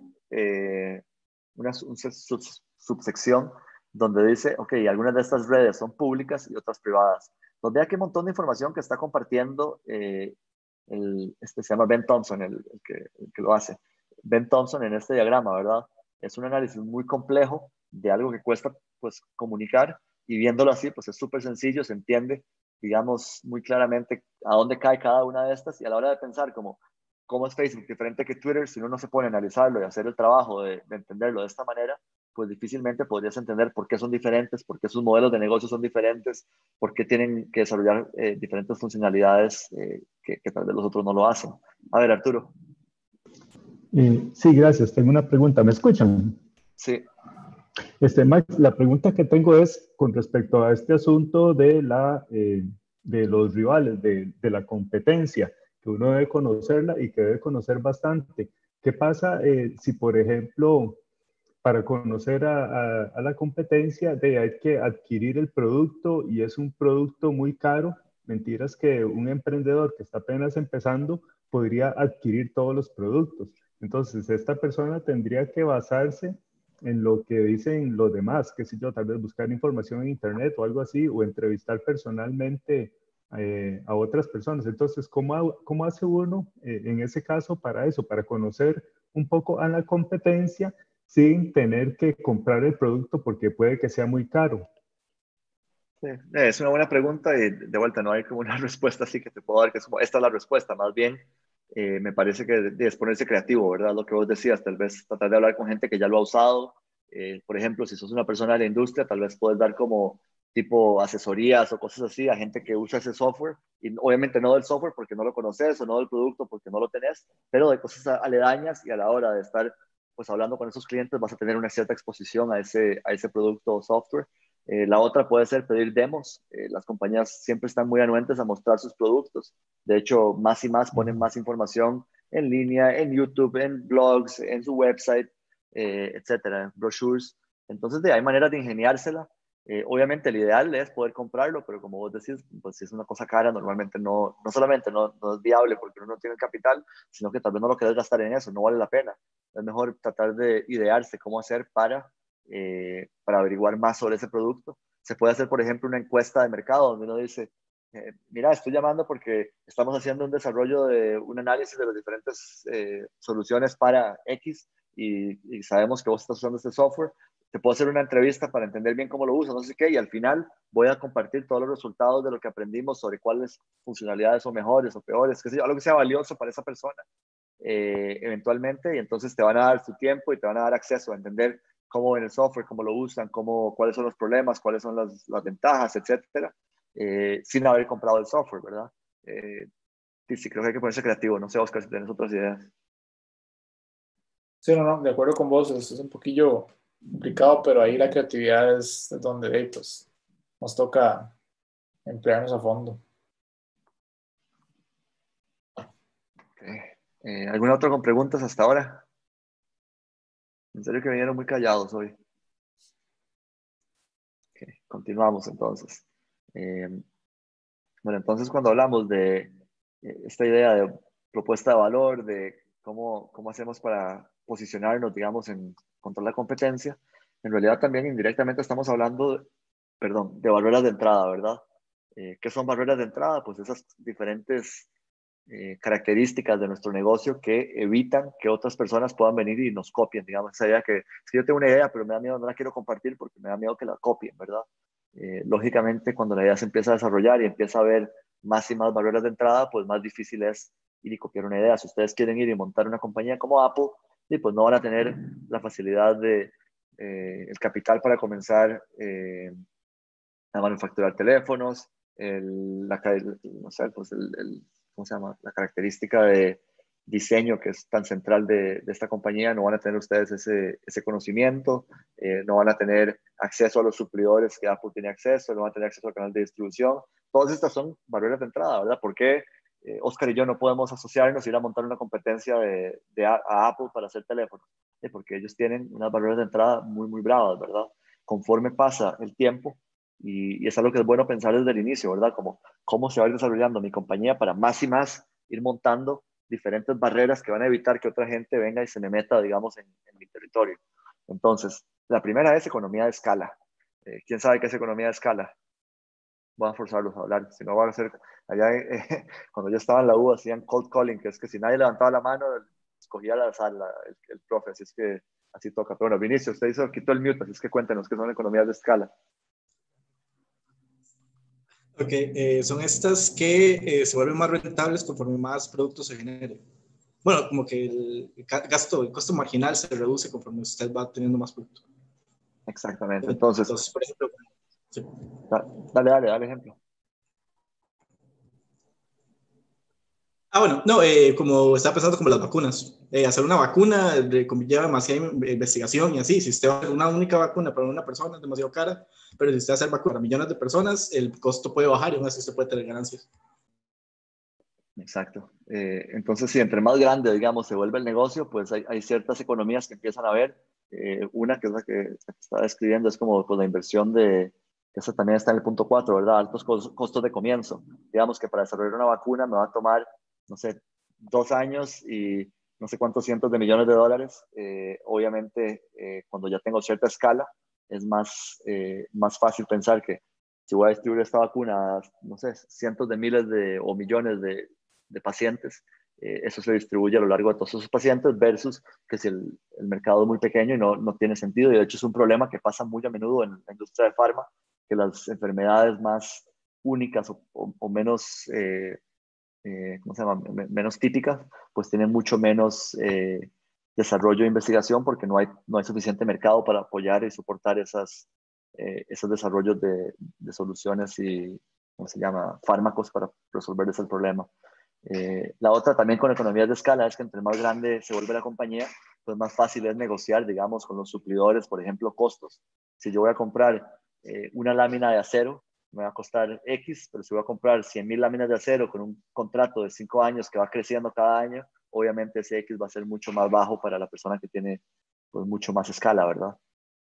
una subsección donde dice, ok, algunas de estas redes son públicas y otras privadas. Donde hay que un montón de información que está compartiendo se llama Ben Thompson, el que lo hace. Ben Thompson en este diagrama, ¿verdad? Es un análisis muy complejo de algo que cuesta pues comunicar y viéndolo así pues es súper sencillo, se entiende digamos muy claramente a dónde cae cada una de estas y a la hora de pensar cómo es Facebook diferente que Twitter, si uno no se pone a analizarlo y hacer el trabajo de entenderlo de esta manera, pues difícilmente podrías entender por qué son diferentes, por qué sus modelos de negocio son diferentes, por qué tienen que desarrollar diferentes funcionalidades que tal vez los otros no lo hacen. A ver, Arturo. Sí, gracias. Tengo una pregunta. ¿Me escuchan? Sí. Max, la pregunta que tengo es con respecto a este asunto de los rivales, de la competencia, que uno debe conocerla y que debe conocer bastante. ¿Qué pasa si, por ejemplo, para conocer a la competencia hay que adquirir el producto y es un producto muy caro? Mentiras que un emprendedor que está apenas empezando podría adquirir todos los productos. Entonces, esta persona tendría que basarse en lo que dicen los demás, qué sé yo, tal vez buscar información en internet o algo así, o entrevistar personalmente a otras personas. Entonces, ¿cómo hace uno en ese caso para eso, para conocer un poco a la competencia sin tener que comprar el producto porque puede que sea muy caro? Sí, es una buena pregunta y de vuelta no hay como una respuesta así que te puedo dar que es como esta es la respuesta, más bien me parece que es ponerse creativo, ¿verdad? Lo que vos decías, tal vez tratar de hablar con gente que ya lo ha usado Por ejemplo, si sos una persona de la industria, tal vez puedes dar como tipo asesorías o cosas así a gente que usa ese software, y obviamente no del software porque no lo conoces, o no del producto porque no lo tenés, pero de cosas aledañas, y a la hora de estar pues hablando con esos clientes vas a tener una cierta exposición a ese producto o software. La otra puede ser pedir demos. Las compañías siempre están muy anuentes a mostrar sus productos. De hecho, más y más ponen más información en línea, en YouTube, en blogs, en su website, etcétera, brochures. Entonces, hay maneras de ingeniársela. Obviamente el ideal es poder comprarlo, pero como vos decís, pues si es una cosa cara, normalmente no solamente no es viable porque uno no tiene el capital, sino que tal vez no lo querés gastar en eso, no vale la pena. Es mejor tratar de idearse cómo hacer para averiguar más sobre ese producto. Se puede hacer, por ejemplo, una encuesta de mercado donde uno dice, mira, estoy llamando porque estamos haciendo un desarrollo de un análisis de las diferentes soluciones para X, y sabemos que vos estás usando este software. Te puedo hacer una entrevista para entender bien cómo lo usas, no sé qué, y al final voy a compartir todos los resultados de lo que aprendimos sobre cuáles funcionalidades son mejores o peores, que sea, algo que sea valioso para esa persona, eventualmente, y entonces te van a dar su tiempo y te van a dar acceso a entender cómo ven el software, cómo lo usan, cuáles son los problemas, cuáles son las ventajas, etcétera, sin haber comprado el software, ¿verdad? Sí, creo que hay que ponerse creativo. No sé, Oscar, si tienes otras ideas. Sí, no, de acuerdo con vos, es un poquillo complicado, pero ahí la creatividad es donde pues, nos toca emplearnos a fondo. Okay. ¿Algún otro con preguntas hasta ahora? En serio que vinieron muy callados hoy. Okay. Continuamos entonces. Bueno, entonces cuando hablamos de esta idea de propuesta de valor, de cómo hacemos para posicionarnos, digamos, contra la competencia, en realidad también indirectamente estamos hablando, perdón, de barreras de entrada, ¿verdad? ¿Qué son barreras de entrada? Pues esas diferentes características de nuestro negocio que evitan que otras personas puedan venir y nos copien, digamos, esa idea que si yo tengo una idea, pero me da miedo, no la quiero compartir porque me da miedo que la copien, ¿verdad? Lógicamente, cuando la idea se empieza a desarrollar y empieza a haber más y más barreras de entrada, pues más difícil es ir y copiar una idea. Si ustedes quieren ir y montar una compañía como Apple, pues no van a tener la facilidad de el capital para comenzar a manufacturar teléfonos, no sé, pues ¿cómo se llama? La característica de diseño que es tan central de esta compañía. No van a tener ustedes ese conocimiento, no van a tener acceso a los suplidores que Apple tiene acceso, no van a tener acceso al canal de distribución. Todas estas son barreras de entrada, ¿verdad? ¿Por qué Oscar y yo no podemos asociarnos y ir a montar una competencia a Apple para hacer teléfonos? Porque ellos tienen unas barreras de entrada muy, muy bravas, ¿verdad? Conforme pasa el tiempo, y es algo que es bueno pensar desde el inicio, ¿verdad? Como cómo se va a ir desarrollando mi compañía para más y más ir montando diferentes barreras que van a evitar que otra gente venga y se me meta, digamos, en mi territorio. Entonces, la primera es economía de escala. ¿Quién sabe qué es economía de escala? Voy a forzarlos a hablar, si no van a hacer, allá cuando yo estaba en la U hacían cold calling, que es que si nadie levantaba la mano, escogía al azar el profe, así es que así toca. Pero bueno, Vinicio, usted quitó el mute, así es que cuéntenos qué son economías de escala. Ok, son estas que se vuelven más rentables conforme más productos se generen. Bueno, como que el costo marginal se reduce conforme usted va teniendo más productos. Exactamente. Entonces, por ejemplo, sí. Dale ejemplo. Bueno, no, como estaba pensando como las vacunas. Hacer una vacuna lleva demasiada investigación y así. Si usted va a hacer una única vacuna para una persona es demasiado cara, pero si usted hace vacuna para millones de personas, el costo puede bajar y aún así usted puede tener ganancias. Exacto. Entonces, si entre más grande, digamos, se vuelve el negocio, pues hay ciertas economías que empiezan a ver. Una que es la que estaba describiendo, es como pues, la inversión eso también está en el punto 4, ¿verdad? Altos costos de comienzo. Digamos que para desarrollar una vacuna me va a tomar, no sé, 2 años y no sé cuántos cientos de millones de dólares. Obviamente, cuando ya tengo cierta escala, es más fácil pensar que si voy a distribuir esta vacuna a, no sé, cientos de miles o millones de pacientes, eso se distribuye a lo largo de todos esos pacientes versus que si el mercado es muy pequeño y no tiene sentido. Y de hecho es un problema que pasa muy a menudo en la industria de farma, que las enfermedades más únicas o menos, ¿cómo se llama? Menos típicas, pues tienen mucho menos desarrollo e investigación porque no hay suficiente mercado para apoyar y soportar esos desarrollos de soluciones y, ¿cómo se llama?, fármacos para resolver ese problema. La otra también con economías de escala es que entre más grande se vuelve la compañía, pues más fácil es negociar, digamos, con los suplidores, por ejemplo, costos. Si yo voy a comprar una lámina de acero, me va a costar X, pero si voy a comprar 100,000 láminas de acero con un contrato de 5 años que va creciendo cada año, obviamente ese X va a ser mucho más bajo para la persona que tiene pues mucho más escala, ¿verdad?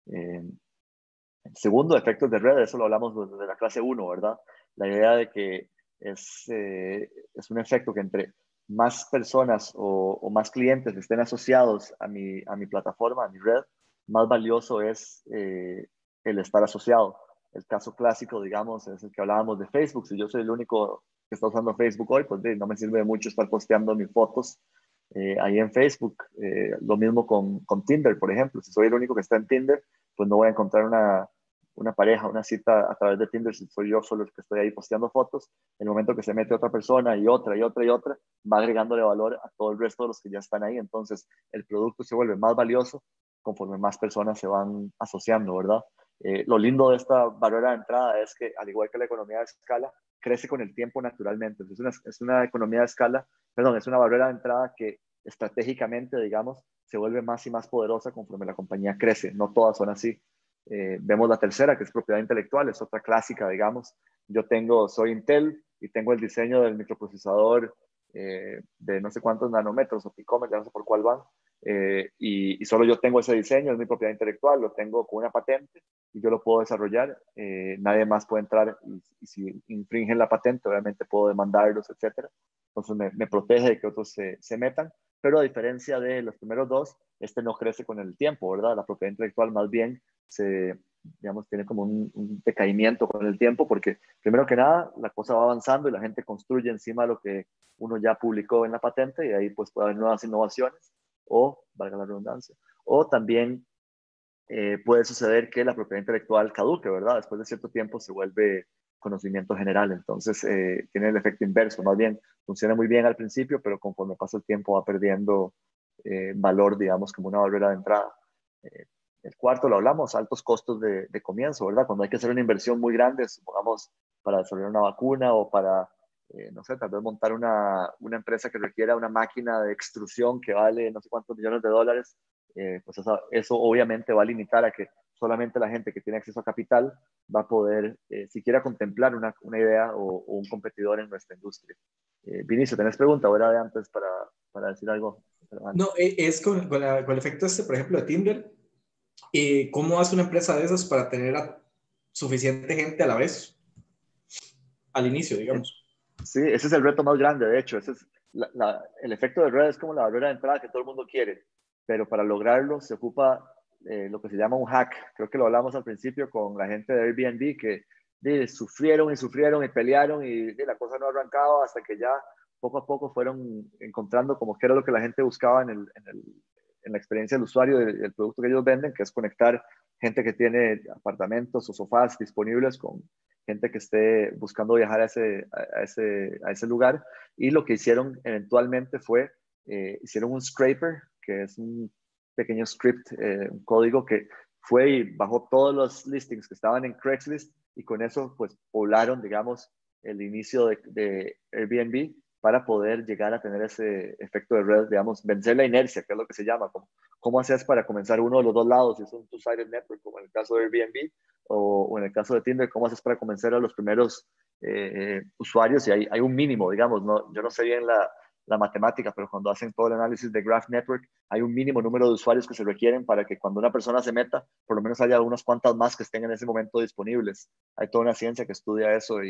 Segundo, efectos de red, eso lo hablamos desde la clase 1, ¿verdad? La idea de que es un efecto que entre más personas o más clientes estén asociados a mi plataforma, a mi red, más valioso es el estar asociado. El caso clásico, digamos, es el que hablábamos de Facebook. Si yo soy el único que está usando Facebook hoy, pues no me sirve de mucho estar posteando mis fotos ahí en Facebook. Lo mismo con Tinder, por ejemplo. Si soy el único que está en Tinder, pues no voy a encontrar una pareja, una cita a través de Tinder si soy yo solo el que estoy ahí posteando fotos. En el momento que se mete otra persona y otra y otra y otra, va agregándole valor a todo el resto de los que ya están ahí. Entonces, el producto se vuelve más valioso conforme más personas se van asociando, ¿verdad? Lo lindo de esta barrera de entrada es que, al igual que la economía de escala, crece con el tiempo naturalmente. Es una economía de escala, perdón, es una barrera de entrada que estratégicamente, digamos, se vuelve más y más poderosa conforme la compañía crece. No todas son así. Vemos la tercera, que es propiedad intelectual, es otra clásica, digamos. Soy Intel y tengo el diseño del microprocesador de no sé cuántos nanómetros o picómetros, no sé por cuál van, y solo yo tengo ese diseño, es mi propiedad intelectual, lo tengo con una patente y yo lo puedo desarrollar, nadie más puede entrar y si infringen la patente, obviamente puedo demandarlos, etcétera. Entonces me protege de que otros se metan, pero a diferencia de los primeros dos, este no crece con el tiempo, ¿verdad? La propiedad intelectual más bien digamos, tiene como un decaimiento con el tiempo, porque primero que nada, la cosa va avanzando y la gente construye encima de lo que uno ya publicó en la patente y ahí pues puede haber nuevas innovaciones o, valga la redundancia, o también puede suceder que la propiedad intelectual caduque, ¿verdad? Después de cierto tiempo se vuelve conocimiento general, entonces tiene el efecto inverso, más bien funciona muy bien al principio, pero conforme pasa el tiempo va perdiendo valor, digamos, como una barrera de entrada. El cuarto lo hablamos, altos costos de comienzo, ¿verdad? Cuando hay que hacer una inversión muy grande, supongamos para desarrollar una vacuna o para, no sé, tal vez montar una empresa que requiera una máquina de extrusión que vale no sé cuántos millones de dólares, pues eso obviamente va a limitar a que solamente la gente que tiene acceso a capital va a poder siquiera contemplar una idea o un competidor en nuestra industria. Vinicio, ¿tenés pregunta ahora de antes para decir algo? No, es con el efecto por ejemplo, de Tinder. ¿Cómo hace una empresa de esas para tener a suficiente gente a la vez? Al inicio, digamos. Sí, ese es el reto más grande, de hecho. Ese es el efecto de red es como la barrera de entrada que todo el mundo quiere, pero para lograrlo se ocupa lo que se llama un hack. Creo que lo hablamos al principio con la gente de Airbnb que sufrieron y sufrieron y pelearon y la cosa no arrancaba hasta que ya poco a poco fueron encontrando como que era lo que la gente buscaba en la experiencia del usuario del producto que ellos venden, que es conectar gente que tiene apartamentos o sofás disponibles con gente que esté buscando viajar a ese lugar. Y lo que hicieron eventualmente fue, hicieron un scraper, que es un pequeño script, un código que fue y bajó todos los listings que estaban en Craigslist y con eso pues poblaron, digamos, el inicio de Airbnb para poder llegar a tener ese efecto de red, digamos, vencer la inercia, que es lo que se llama. ¿Cómo haces para comenzar uno de los dos lados? Si es un two-sided network, como en el caso de Airbnb, o en el caso de Tinder, ¿cómo haces para convencer a los primeros usuarios? Y hay un mínimo, digamos, yo no sé bien la matemática, pero cuando hacen todo el análisis de Graph Network, hay un mínimo número de usuarios que se requieren para que cuando una persona se meta, por lo menos haya unas cuantas más que estén en ese momento disponibles. Hay toda una ciencia que estudia eso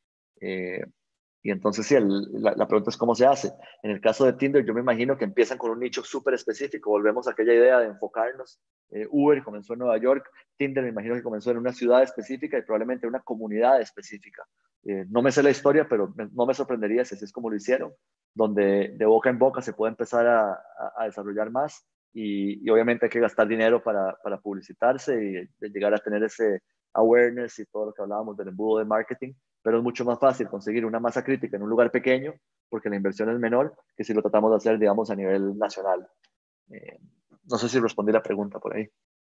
y entonces sí, la pregunta es cómo se hace. En el caso de Tinder, yo me imagino que empiezan con un nicho súper específico. Volvemos a aquella idea de enfocarnos. Uber comenzó en Nueva York, Tinder me imagino que comenzó en una ciudad específica y probablemente en una comunidad específica. No me sé la historia, pero no me sorprendería si así es como lo hicieron, donde de boca en boca se puede empezar a desarrollar más y obviamente hay que gastar dinero para publicitarse y de llegar a tener ese awareness y todo lo que hablábamos del embudo de marketing, pero es mucho más fácil conseguir una masa crítica en un lugar pequeño porque la inversión es menor que si lo tratamos de hacer, digamos, a nivel nacional. No sé si respondí la pregunta por ahí.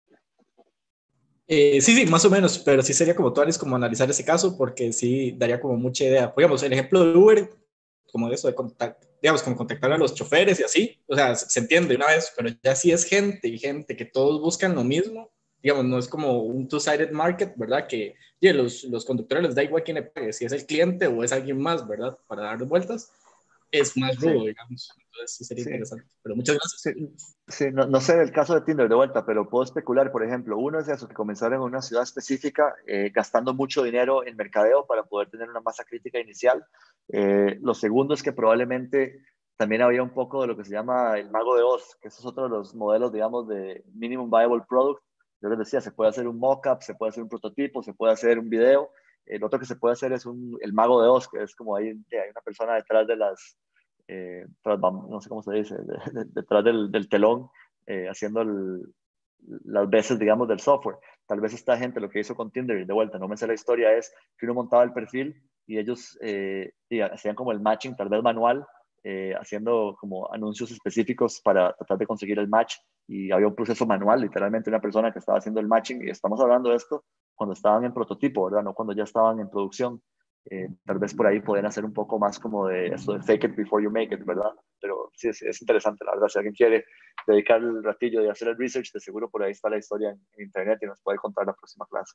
Sí, más o menos, pero sí sería como tú harías como analizar ese caso, porque sí daría como mucha idea. Digamos, el ejemplo de Uber, como eso de digamos, como contactar a los choferes y así, o sea, se entiende una vez, pero ya sí es gente y gente que todos buscan lo mismo, digamos, no es como un two-sided market, ¿verdad? Que oye, los conductores les da igual quién le pague, si es el cliente o es alguien más, ¿verdad? Para dar vueltas, es más Sí, rudo, digamos. Entonces sí sería sí. interesante. Pero muchas gracias. Sí, sí, no sé el caso de Tinder de vuelta, pero puedo especular, por ejemplo, uno es de esos que comenzaron en una ciudad específica gastando mucho dinero en mercadeo para poder tener una masa crítica inicial. Lo segundo es que probablemente también había un poco de lo que se llama el mago de Oz, que eso es otro de los modelos, digamos, de minimum viable product. Yo les decía, se puede hacer un mock-up, se puede hacer un prototipo, se puede hacer un video. El otro que se puede hacer es el mago de Oz, que es como hay una persona detrás de las no sé cómo se dice, detrás del telón, haciendo las veces, digamos, del software. Tal vez esta gente lo que hizo con Tinder, de vuelta, no me sé la historia, es que uno montaba el perfil y ellos hacían como el matching, tal vez manual, haciendo como anuncios específicos para tratar de conseguir el match, y había un proceso manual, literalmente una persona que estaba haciendo el matching, y estamos hablando de esto cuando estaban en prototipo, ¿verdad? No cuando ya estaban en producción. Tal vez por ahí pueden hacer un poco más como de eso de fake it before you make it, ¿verdad? Pero sí, es interesante, la verdad. Si alguien quiere dedicar el ratillo de hacer el research, de seguro por ahí está la historia en internet y nos puede contar la próxima clase.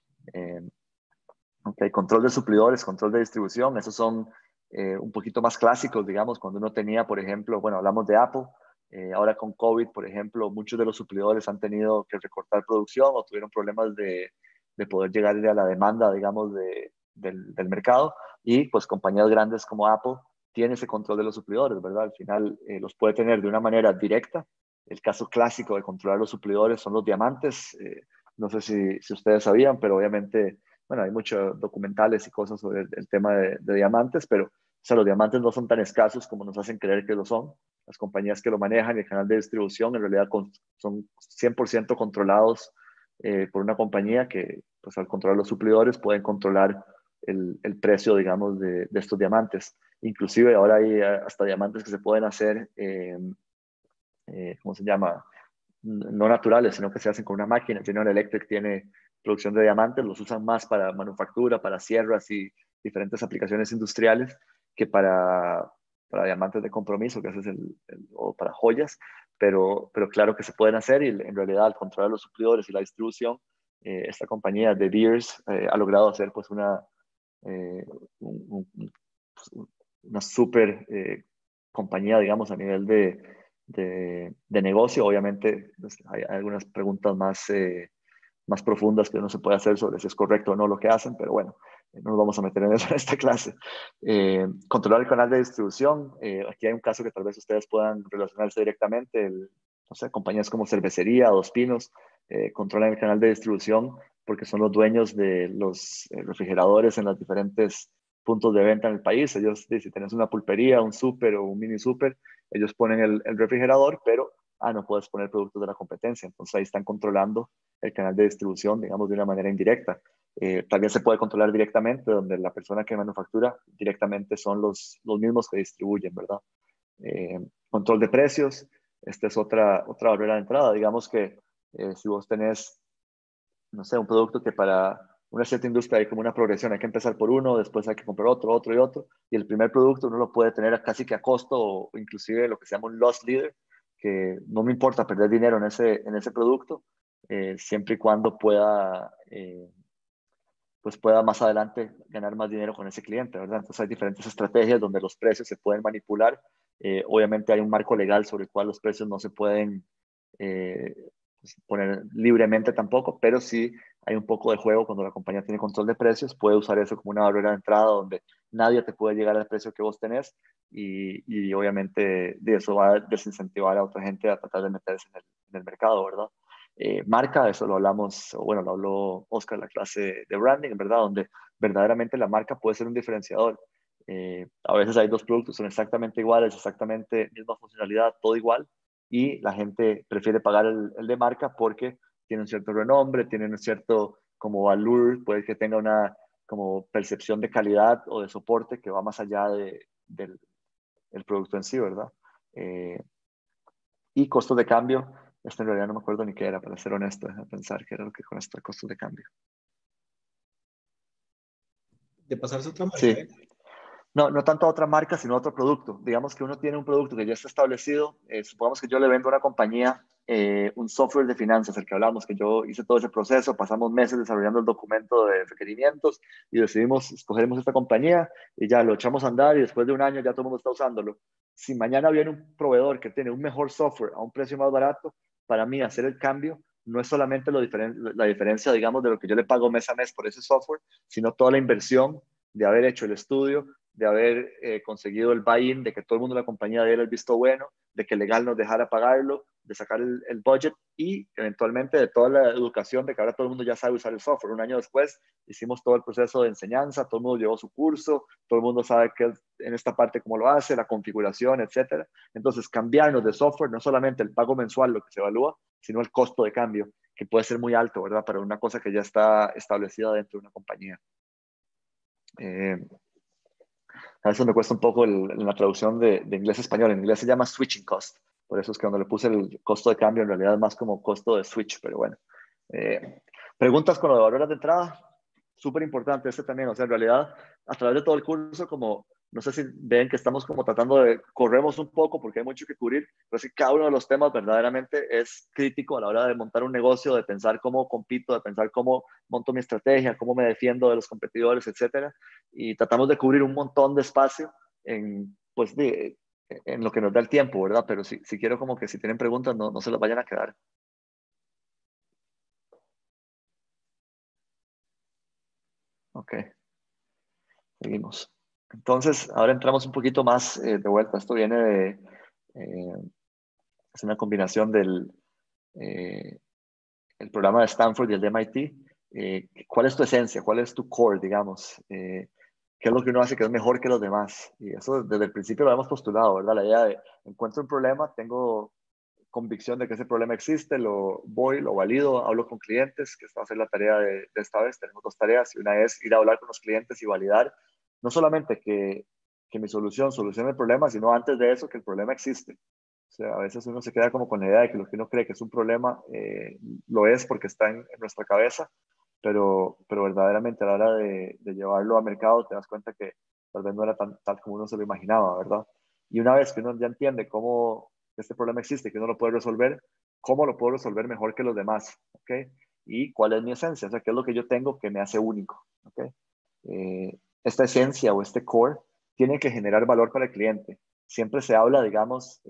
Okay, control de suplidores, control de distribución, esos son un poquito más clásicos, digamos, cuando uno tenía, por ejemplo, bueno, hablamos de Apple, ahora con COVID, por ejemplo, muchos de los suplidores han tenido que recortar producción o tuvieron problemas de poder llegar a la demanda, digamos, del mercado, y pues compañías grandes como Apple tienen ese control de los suplidores, ¿verdad? Al final los puede tener de una manera directa. El caso clásico de controlar los suplidores son los diamantes. No sé si ustedes sabían, pero obviamente, bueno, hay muchos documentales y cosas sobre el tema de diamantes, pero o sea, los diamantes no son tan escasos como nos hacen creer que lo son. Las compañías que lo manejan y el canal de distribución en realidad son 100% controlados por una compañía que, pues al controlar los suplidores, pueden controlar el precio, digamos, de estos diamantes. Inclusive ahora hay hasta diamantes que se pueden hacer, ¿cómo se llama? No naturales, sino que se hacen con una máquina. General Electric tiene producción de diamantes, los usan más para manufactura, para sierras y diferentes aplicaciones industriales que para diamantes de compromiso, que ese es o para joyas, pero claro que se pueden hacer, y en realidad al controlar los suplidores y la distribución, esta compañía de Deers ha logrado hacer pues eh, un, una super compañía, digamos, a nivel de negocio. Obviamente pues, hay algunas preguntas más profundas que uno se puede hacer sobre si es correcto o no lo que hacen, pero bueno, no nos vamos a meter en eso en esta clase. Controlar el canal de distribución. Aquí hay un caso que tal vez ustedes puedan relacionarse directamente. No sé, compañías como Cervecería, Dos Pinos, controlan el canal de distribución porque son los dueños de los refrigeradores en los diferentes puntos de venta en el país. Ellos, si tienes una pulpería, un súper o un mini súper, ellos ponen el refrigerador, pero no puedes poner productos de la competencia. Entonces ahí están controlando el canal de distribución, digamos, de una manera indirecta. También se puede controlar directamente, donde la persona que manufactura directamente son los mismos que distribuyen, ¿verdad? Control de precios, esta es otra barrera de entrada. Digamos que si vos tenés, no sé, un producto que para una cierta industria hay como una progresión, hay que empezar por uno, después hay que comprar otro y otro, y el primer producto uno lo puede tener casi que a costo, o inclusive lo que se llama un loss leader, que no me importa perder dinero en ese producto, siempre y cuando pues pueda más adelante ganar más dinero con ese cliente, ¿verdad? Entonces hay diferentes estrategias donde los precios se pueden manipular. Obviamente hay un marco legal sobre el cual los precios no se pueden eh, pues, poner libremente tampoco, pero sí hay un poco de juego cuando la compañía tiene control de precios, puede usar eso como una barrera de entrada donde nadie te puede llegar al precio que vos tenés, y obviamente de eso va a desincentivar a otra gente a tratar de meterse en el mercado, ¿verdad? Marca, eso lo hablamos, o bueno, lo habló Oscar en la clase de branding, ¿verdad? Donde verdaderamente la marca puede ser un diferenciador. A veces hay dos productos, son exactamente iguales, exactamente misma funcionalidad, todo igual, y la gente prefiere pagar el de marca porque tiene un cierto renombre, tiene un cierto como valor, puede que tenga una como percepción de calidad o de soporte que va más allá del producto en sí, ¿verdad? Y costos de cambio, Esto en realidad no me acuerdo ni qué era, para ser honesto, a pensar qué era lo que con esto de costos de cambio. De pasarse a otra marca, Sí. ¿eh? No, no tanto a otra marca, sino a otro producto. Digamos que uno tiene un producto que ya está establecido. Supongamos que yo le vendo a una compañía un software de finanzas, el que hablamos, que yo hice todo ese proceso, pasamos meses desarrollando el documento de requerimientos y decidimos, escogeremos esta compañía y ya lo echamos a andar y después de un año ya todo el mundo está usándolo. Si mañana viene un proveedor que tiene un mejor software a un precio más barato, para mí hacer el cambio no es solamente la diferencia, digamos, de lo que yo le pago mes a mes por ese software, sino toda la inversión de haber hecho el estudio, de haber conseguido el buy-in, de que todo el mundo en la compañía diera el visto bueno, de que legal nos dejara pagarlo, de sacar el budget y eventualmente de toda la educación de que ahora todo el mundo ya sabe usar el software. Un año después hicimos todo el proceso de enseñanza, todo el mundo llevó su curso, todo el mundo sabe que en esta parte cómo lo hace, la configuración, etcétera. Entonces, cambiarnos de software, no solamente el pago mensual lo que se evalúa, sino el costo de cambio, que puede ser muy alto, ¿verdad? Para una cosa que ya está establecida dentro de una compañía. A veces me cuesta un poco la traducción de inglés a español. En inglés se llama switching cost. Por eso es que cuando le puse el costo de cambio, en realidad es más como costo de switch, pero bueno. Preguntas con lo de barreras de entrada. Súper importante este también. O sea, en realidad, a través de todo el curso, como no sé si ven que estamos como tratando de, corremos un poco porque hay mucho que cubrir, pero es que cada uno de los temas verdaderamente es crítico a la hora de montar un negocio, de pensar cómo compito, de pensar cómo monto mi estrategia, cómo me defiendo de los competidores, etcétera. Y tratamos de cubrir un montón de espacio en, pues, en lo que nos da el tiempo, ¿verdad? Pero si quiero como que si tienen preguntas, no se las vayan a quedar. Ok, seguimos. Entonces, ahora entramos un poquito más de vuelta. Esto viene de, es una combinación del el programa de Stanford y el de MIT. ¿Cuál es tu esencia? ¿Cuál es tu core, digamos? ¿Qué es lo que uno hace que es mejor que los demás? Y eso desde el principio lo hemos postulado, ¿verdad? La idea de encuentro un problema, tengo convicción de que ese problema existe, lo valido, hablo con clientes, que esta va a ser la tarea de esta vez. Tenemos dos tareas y una es ir a hablar con los clientes y validar no solamente que mi solución solucione el problema, sino antes de eso que el problema existe. O sea, a veces uno se queda como con la idea de que lo que uno cree que es un problema lo es porque está en nuestra cabeza, pero verdaderamente a la hora de llevarlo a mercado te das cuenta que tal vez no era tal como uno se lo imaginaba, ¿verdad? Y una vez que uno ya entiende cómo este problema existe, que uno lo puede resolver, ¿cómo lo puedo resolver mejor que los demás? ¿Ok? Y cuál es mi esencia, o sea, qué es lo que yo tengo que me hace único, ¿ok? Esta esencia o este core tiene que generar valor para el cliente. Siempre se habla, digamos,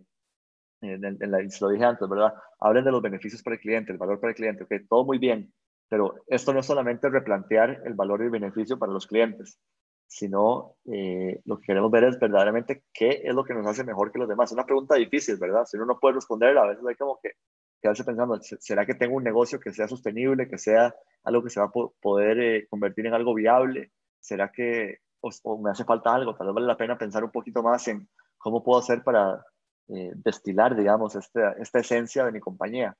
se lo dije antes, ¿verdad? Hablen de los beneficios para el cliente, el valor para el cliente, ok, todo muy bien, pero esto no es solamente replantear el valor y el beneficio para los clientes, sino lo que queremos ver es verdaderamente qué es lo que nos hace mejor que los demás. Es una pregunta difícil, ¿verdad? Si uno no puede responder, a veces hay como que quedarse pensando, ¿será que tengo un negocio que sea sostenible, que sea algo que se va a poder convertir en algo viable? ¿Será que o me hace falta algo? Tal vez vale la pena pensar un poquito más en cómo puedo hacer para destilar, digamos, esta esencia de mi compañía.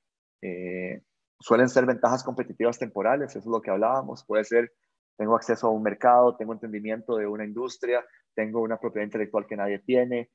Suelen ser ventajas competitivas temporales, eso es lo que hablábamos. Puede ser, tengo acceso a un mercado, tengo entendimiento de una industria, tengo una propiedad intelectual que nadie tiene,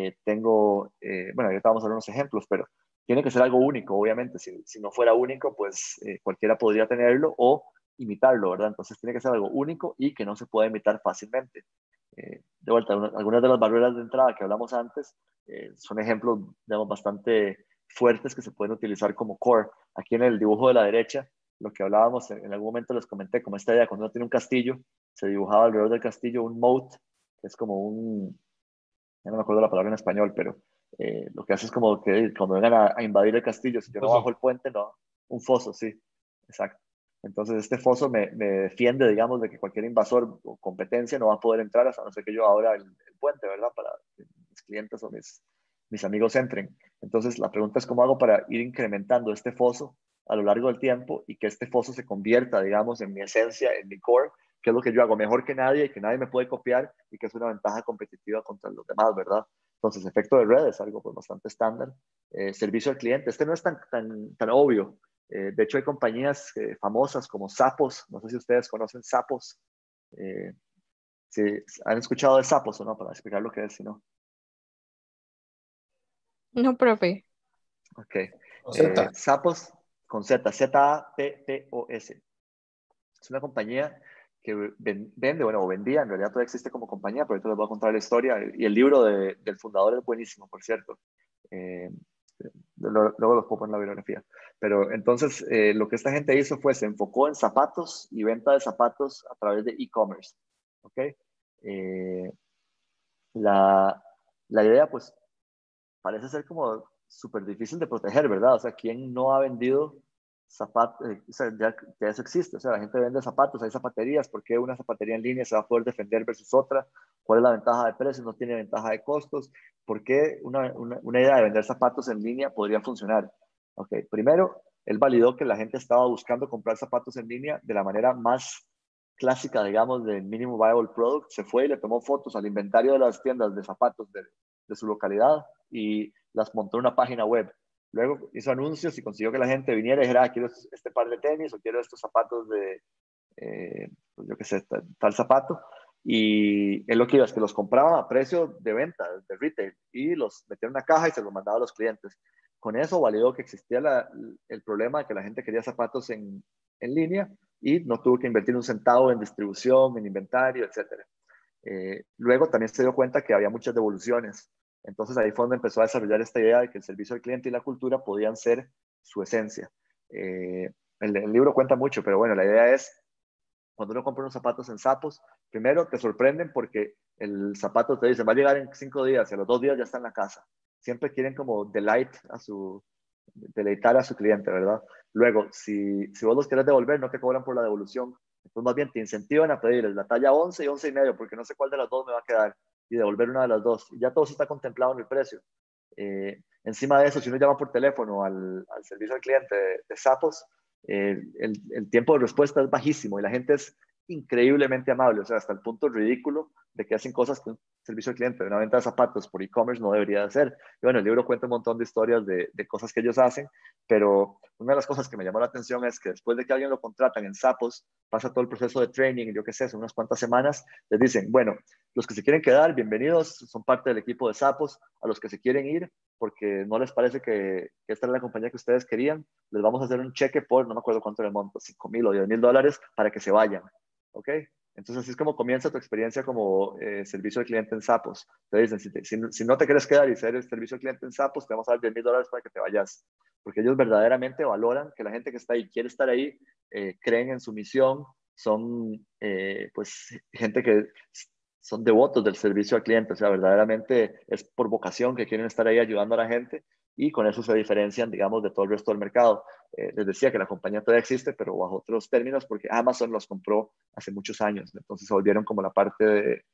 bueno, ahorita vamos a ver unos ejemplos, pero tiene que ser algo único, obviamente. Si no fuera único, pues cualquiera podría tenerlo o imitarlo, ¿verdad? Entonces tiene que ser algo único y que no se pueda imitar fácilmente. De vuelta, algunas de las barreras de entrada que hablamos antes son ejemplos, digamos, bastante fuertes que se pueden utilizar como core. Aquí en el dibujo de la derecha, lo que hablábamos, en algún momento les comenté, como esta idea, cuando uno tiene un castillo, se dibujaba alrededor del castillo un moat, que es como ya no me acuerdo la palabra en español, pero lo que hace es como que cuando vengan a invadir el castillo, si yo no bajo el puente, no, un foso, sí, exacto. Entonces este foso me defiende, digamos, de que cualquier invasor o competencia no va a poder entrar hasta no ser que yo abra el puente, ¿verdad? Para que mis clientes o mis amigos entren. Entonces la pregunta es cómo hago para ir incrementando este foso a lo largo del tiempo y que este foso se convierta, digamos, en mi esencia, en mi core, que es lo que yo hago mejor que nadie y que nadie me puede copiar y que es una ventaja competitiva contra los demás, ¿verdad? Entonces, efecto de red es algo pues, bastante estándar. Servicio al cliente, este no es tan obvio. De hecho, hay compañías famosas como Zappos, no sé si ustedes conocen Zappos. Si han escuchado de Zappos o no, para explicar lo que es, si no. No, profe. Ok. ¿Con Z? Zappos, con Z, Z-A-P-P-O-S. Es una compañía que vende, bueno, o vendía, en realidad todavía existe como compañía, pero ahorita les voy a contar la historia. Y el libro del fundador es buenísimo, por cierto. Luego los pongo en la bibliografía. Pero entonces, lo que esta gente hizo fue, se enfocó en zapatos y venta de zapatos a través de e-commerce. ¿Ok? La idea, pues, parece ser como súper difícil de proteger, ¿verdad? O sea, ¿quién no ha vendido zapatos? O sea, ya eso existe. O sea, la gente vende zapatos, hay zapaterías. ¿Por qué una zapatería en línea se va a poder defender versus otra? ¿Cuál es la ventaja de precios? ¿No tiene ventaja de costos? ¿Por qué una idea de vender zapatos en línea podría funcionar? Ok, primero, él validó que la gente estaba buscando comprar zapatos en línea de la manera más clásica, digamos, del Minimum Viable Product. Se fue y le tomó fotos al inventario de las tiendas de zapatos de su localidad y las montó en una página web. Luego hizo anuncios y consiguió que la gente viniera y dijera, quiero este par de tenis o quiero estos zapatos de, pues yo qué sé, tal zapato. Y él lo que iba es que los compraba a precio de venta, de retail, y los metía en una caja y se los mandaba a los clientes. Con eso validó que existía el problema de que la gente quería zapatos en línea y no tuvo que invertir un centavo en distribución, en inventario, etcétera. Luego también se dio cuenta que había muchas devoluciones. Entonces ahí fue donde empezó a desarrollar esta idea de que el servicio al cliente y la cultura podían ser su esencia. El libro cuenta mucho, pero bueno, la idea es, cuando uno compra unos zapatos en Zappos, primero te sorprenden porque el zapato te dice, va a llegar en 5 días y a los 2 días ya está en la casa. Siempre quieren como deleitar a su cliente, ¿verdad? Luego, si vos los querés devolver, no te cobran por la devolución. Entonces, más bien te incentivan a pedirles la talla 11 y 11 y medio, porque no sé cuál de las dos me va a quedar, y devolver una de las dos. Y ya todo eso está contemplado en el precio. Encima de eso, si uno llama por teléfono al servicio al cliente de Zappos, el tiempo de respuesta es bajísimo y la gente es increíblemente amable, o sea, hasta el punto ridículo de que hacen cosas que un servicio al cliente de una venta de zapatos por e-commerce no debería de hacer. Y bueno, el libro cuenta un montón de historias de cosas que ellos hacen, pero una de las cosas que me llamó la atención es que después de que alguien lo contratan en Zappos, pasa todo el proceso de training, y yo qué sé, son unas cuantas semanas, les dicen, bueno, los que se quieren quedar, bienvenidos, son parte del equipo de Zappos. A los que se quieren ir, porque no les parece que esta era la compañía que ustedes querían, les vamos a hacer un cheque por, no me acuerdo cuánto era el monto, $5,000 o $10,000 para que se vayan. ¿Ok? Entonces así es como comienza tu experiencia como servicio al cliente en Zappos. Te dicen, si no te quieres quedar y ser el servicio al cliente en Zappos, te vamos a dar $10,000 para que te vayas. Porque ellos verdaderamente valoran que la gente que está ahí quiere estar ahí, creen en su misión, son pues gente que son devotos del servicio al cliente, o sea, verdaderamente es por vocación que quieren estar ahí ayudando a la gente, y con eso se diferencian, digamos, de todo el resto del mercado. Les decía que la compañía todavía existe, pero bajo otros términos, porque Amazon los compró hace muchos años, entonces se volvieron como la parte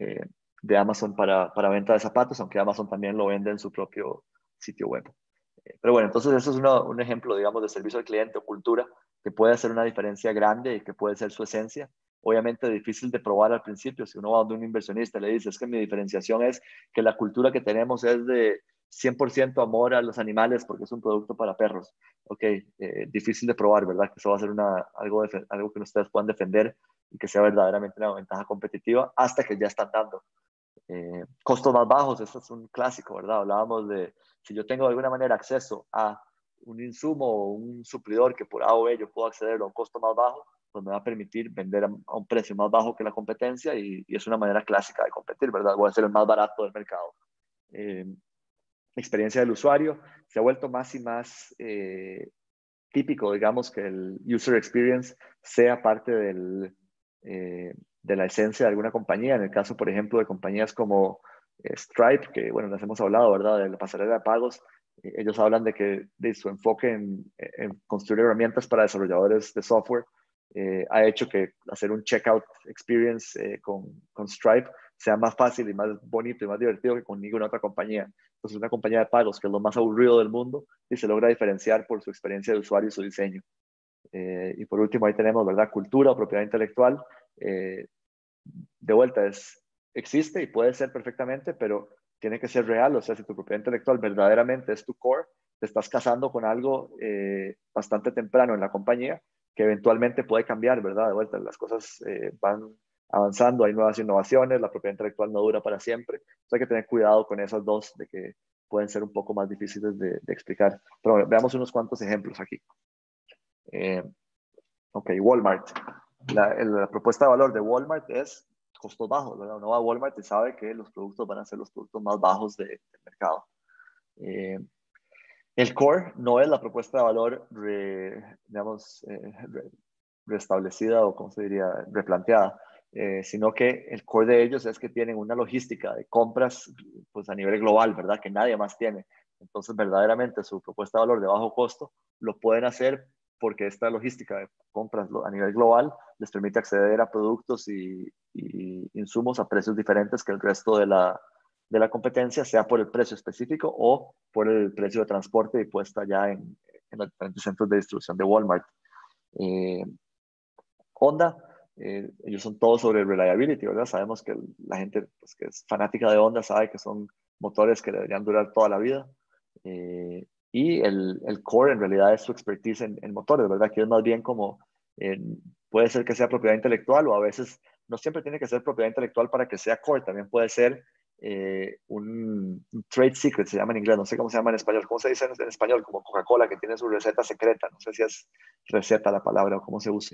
de Amazon para venta de zapatos, aunque Amazon también lo vende en su propio sitio web. Pero bueno, entonces eso es un ejemplo, digamos, de servicio al cliente o cultura que puede hacer una diferencia grande y que puede ser su esencia. Obviamente difícil de probar al principio. Si uno va donde un inversionista y le dice, es que mi diferenciación es que la cultura que tenemos es de 100% amor a los animales porque es un producto para perros. Ok, difícil de probar, ¿verdad? Que eso va a ser algo que ustedes puedan defender y que sea verdaderamente una ventaja competitiva hasta que ya están dando. Costos más bajos, eso es un clásico, ¿verdad? Hablábamos de si yo tengo de alguna manera acceso a un insumo o un suplidor que por A o B yo puedo acceder a un costo más bajo, pues me va a permitir vender a un precio más bajo que la competencia, y es una manera clásica de competir, ¿verdad? Voy a ser el más barato del mercado. Experiencia del usuario se ha vuelto más y más típico, digamos, que el user experience sea parte de la esencia de alguna compañía. En el caso, por ejemplo, de compañías como Stripe, que, bueno, les hemos hablado, ¿verdad?, de la pasarela de pagos. Ellos hablan de su enfoque en construir herramientas para desarrolladores de software ha hecho que hacer un checkout experience con Stripe sea más fácil y más bonito y más divertido que con ninguna otra compañía. Entonces, una compañía de pagos que es lo más aburrido del mundo y se logra diferenciar por su experiencia de usuario y su diseño. Y por último, ahí tenemos, ¿verdad?, cultura o propiedad intelectual. De vuelta, existe y puede ser perfectamente, pero tiene que ser real. O sea, si tu propiedad intelectual verdaderamente es tu core, te estás casando con algo bastante temprano en la compañía que eventualmente puede cambiar, ¿verdad? De vuelta, las cosas van avanzando, hay nuevas innovaciones, la propiedad intelectual no dura para siempre. Entonces hay que tener cuidado con esas dos, de que pueden ser un poco más difíciles de explicar. Pero bueno, veamos unos cuantos ejemplos aquí. Ok, Walmart. La propuesta de valor de Walmart es costos bajos, ¿verdad? Uno va a Walmart y sabe que los productos van a ser los productos más bajos del mercado. El core no es la propuesta de valor restablecida o, ¿cómo se diría?, replanteada, sino que el core de ellos es que tienen una logística de compras pues, a nivel global, ¿verdad?, que nadie más tiene. Entonces, verdaderamente, su propuesta de valor de bajo costo lo pueden hacer porque esta logística de compras a nivel global les permite acceder a productos y insumos a precios diferentes que el resto de la competencia, sea por el precio específico o por el precio de transporte y puesta ya en los diferentes centros de distribución de Walmart. Honda, ellos son todos sobre reliability, ¿verdad? Sabemos que la gente pues, que es fanática de Honda sabe que son motores que deberían durar toda la vida. Y el core en realidad es su expertise en motores, ¿verdad? Que es más bien como, puede ser que sea propiedad intelectual o a veces no siempre tiene que ser propiedad intelectual para que sea core, también puede ser un trade secret, se llama en inglés, no sé cómo se llama en español, ¿cómo se dice en español? Como Coca-Cola que tiene su receta secreta, no sé si es receta la palabra o cómo se use.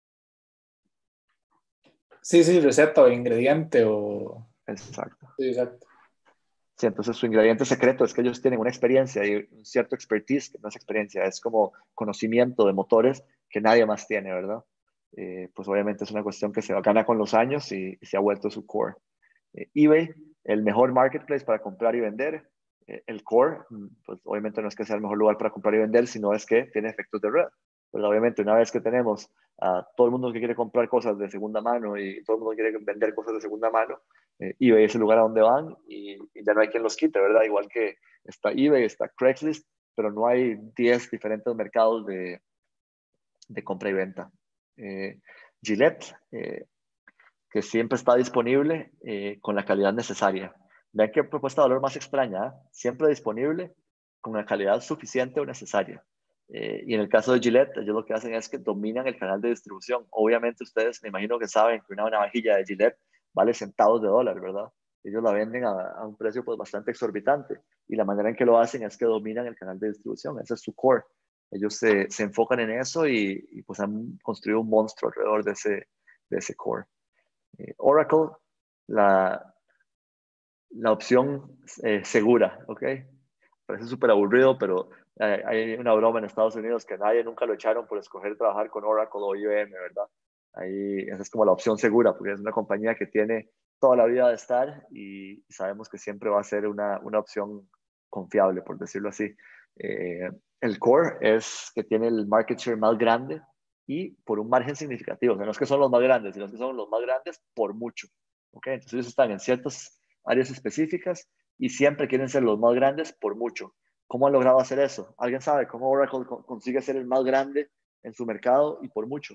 Sí, receta o ingrediente o... Exacto. Sí, exacto. Sí, entonces su ingrediente secreto es que ellos tienen una experiencia y un cierto expertise, que no es experiencia, es como conocimiento de motores que nadie más tiene, ¿verdad? Pues obviamente es una cuestión que se gana con los años y se ha vuelto su core. eBay, el mejor marketplace para comprar y vender. El core, pues obviamente no es que sea el mejor lugar para comprar y vender, sino es que tiene efectos de red. Pues obviamente una vez que tenemos a todo el mundo que quiere comprar cosas de segunda mano y todo el mundo quiere vender cosas de segunda mano, eBay es el lugar a donde van y ya no hay quien los quite, ¿verdad? Igual que está eBay, está Craigslist, pero no hay 10 diferentes mercados de compra y venta. Gillette, que siempre está disponible con la calidad necesaria. Vean qué propuesta de valor más extraña, ¿eh? Siempre disponible con la calidad suficiente o necesaria. Y en el caso de Gillette, ellos lo que hacen es que dominan el canal de distribución. Obviamente ustedes me imagino que saben que una navajilla de Gillette vale centavos de dólar, ¿verdad? Ellos la venden a un precio pues bastante exorbitante y la manera en que lo hacen es que dominan el canal de distribución. Ese es su core. Ellos se enfocan en eso y pues han construido un monstruo alrededor de ese core. Oracle, la opción segura, ¿ok? Parece súper aburrido, pero hay una broma en Estados Unidos que nadie nunca lo echaron por escoger trabajar con Oracle o IBM, ¿verdad? Ahí esa es como la opción segura, porque es una compañía que tiene toda la vida de estar y sabemos que siempre va a ser una opción confiable, por decirlo así. El core es que tiene el market share más grande y por un margen significativo. O sea, no es que son los más grandes, sino que son los más grandes por mucho. ¿Ok? Entonces ellos están en ciertas áreas específicas y siempre quieren ser los más grandes por mucho. ¿Cómo han logrado hacer eso? ¿Alguien sabe cómo Oracle consigue ser el más grande en su mercado y por mucho?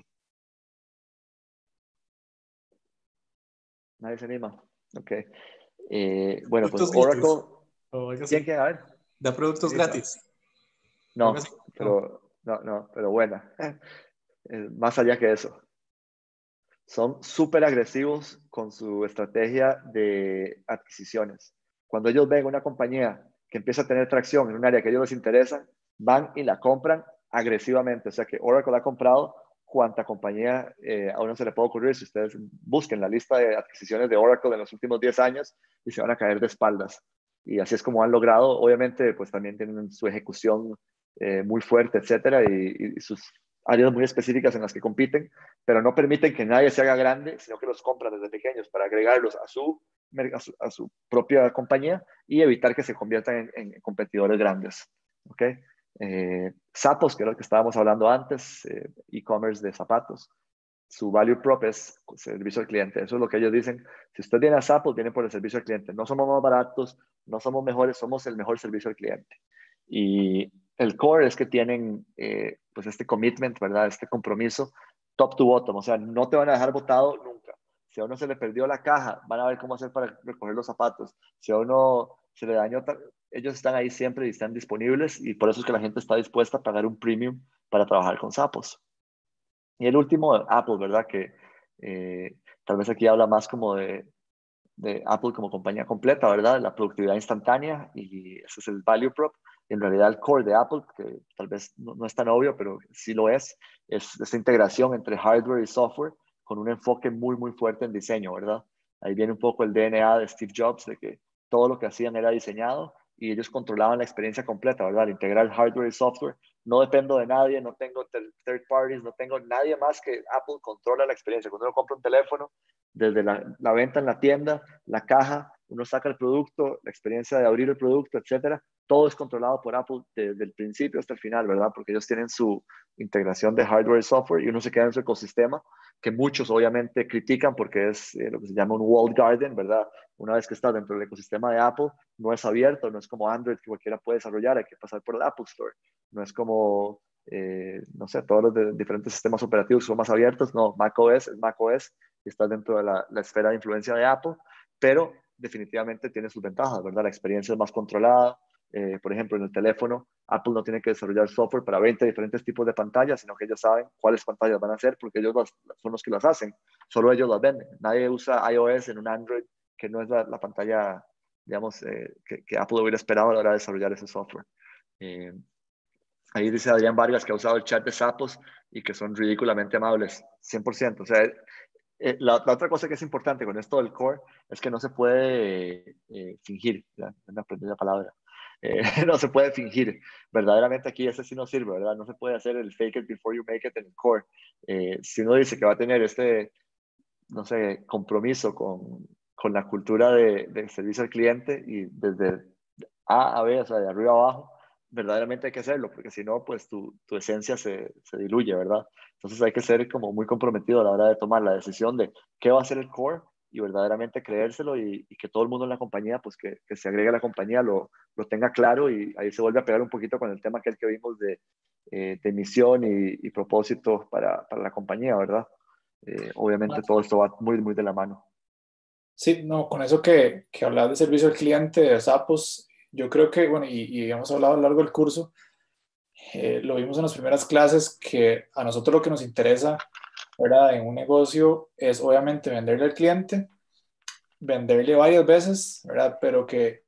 Nadie se anima. Ok. Bueno, pues Productos Oracle. gratis. O algo ¿Quién así. quiere? A ver. Da productos gratis. Algo No, así. pero buena. Más allá que eso. Son súper agresivos con su estrategia de adquisiciones. Cuando ellos ven una compañía que empieza a tener tracción en un área que a ellos les interesa, van y la compran agresivamente. O sea que Oracle ha comprado cuanta compañía a uno se le puede ocurrir. Si ustedes busquen la lista de adquisiciones de Oracle en los últimos 10 años y se van a caer de espaldas. Y así es como han logrado, obviamente, pues también tienen su ejecución muy fuerte, etcétera, y sus áreas muy específicas en las que compiten, pero no permiten que nadie se haga grande, sino que los compran desde pequeños para agregarlos a su propia compañía y evitar que se conviertan en competidores grandes. ¿Okay? Zappos, que es lo que estábamos hablando antes, e-commerce de zapatos. Su value prop es servicio al cliente. Eso es lo que ellos dicen. Si usted viene a Zappos, viene por el servicio al cliente. No somos más baratos, no somos mejores, somos el mejor servicio al cliente. Y el core es que tienen pues este commitment, ¿verdad? Este compromiso top to bottom. O sea, no te van a dejar botado nunca. Si a uno se le perdió la caja, van a ver cómo hacer para recoger los zapatos. Si a uno se le dañó, ellos están ahí siempre y están disponibles y por eso es que la gente está dispuesta a pagar un premium para trabajar con Zappos. Y el último, Apple, ¿verdad? Que tal vez aquí habla más como de de Apple como compañía completa, ¿verdad? La productividad instantánea y ese es el value prop. En realidad el core de Apple, que tal vez no es tan obvio, pero sí lo es esta integración entre hardware y software con un enfoque muy, muy fuerte en diseño, ¿verdad? Ahí viene un poco el DNA de Steve Jobs, de que todo lo que hacían era diseñado y ellos controlaban la experiencia completa, ¿verdad? Al integrar hardware y software, no dependo de nadie, no tengo third parties, no tengo nadie más que Apple controla la experiencia. Cuando uno compra un teléfono, desde la venta en la tienda, la caja, uno saca el producto, la experiencia de abrir el producto, etcétera, todo es controlado por Apple desde el principio hasta el final, ¿verdad? Porque ellos tienen su integración de hardware y software y uno se queda en su ecosistema, que muchos obviamente critican porque es lo que se llama un walled garden, ¿verdad? Una vez que estás dentro del ecosistema de Apple, no es abierto, no es como Android que cualquiera puede desarrollar, hay que pasar por el Apple Store. No es como, no sé, todos los diferentes sistemas operativos son más abiertos. No, macOS es macOS y está dentro de la esfera de influencia de Apple, pero definitivamente tiene sus ventajas, ¿verdad? La experiencia es más controlada. Por ejemplo, en el teléfono, Apple no tiene que desarrollar software para 20 diferentes tipos de pantallas, sino que ellos saben cuáles pantallas van a hacer porque ellos son los que las hacen. Solo ellos las venden. Nadie usa iOS en un Android que no es la pantalla, digamos, que Apple hubiera esperado a la hora de desarrollar ese software. Ahí dice Adrián Vargas que ha usado el chat de Zappos y que son ridículamente amables, 100%. O sea, la otra cosa que es importante con esto del core es que no se puede fingir, ya me aprendí la palabra, no se puede fingir, verdaderamente aquí ese sí no sirve, ¿verdad? No se puede hacer el fake it before you make it en el core. Si uno dice que va a tener no sé, compromiso con la cultura de servicio al cliente y desde A a B, o sea, de arriba a abajo, verdaderamente hay que hacerlo, porque si no, pues tu esencia se diluye, ¿verdad? Entonces hay que ser como muy comprometido a la hora de tomar la decisión de qué va a ser el core y verdaderamente creérselo y que todo el mundo en la compañía, pues que se agregue a la compañía, lo tenga claro y ahí se vuelve a pegar un poquito con el tema que vimos de misión y propósito para la compañía, ¿verdad? Obviamente todo esto va muy, muy de la mano. Sí, no, con eso que hablas de servicio al cliente, de Zappos, yo creo que, bueno, y hemos hablado a lo largo del curso, lo vimos en las primeras clases, que a nosotros lo que nos interesa, ¿verdad? En un negocio es obviamente venderle al cliente, venderle varias veces, ¿verdad? Pero que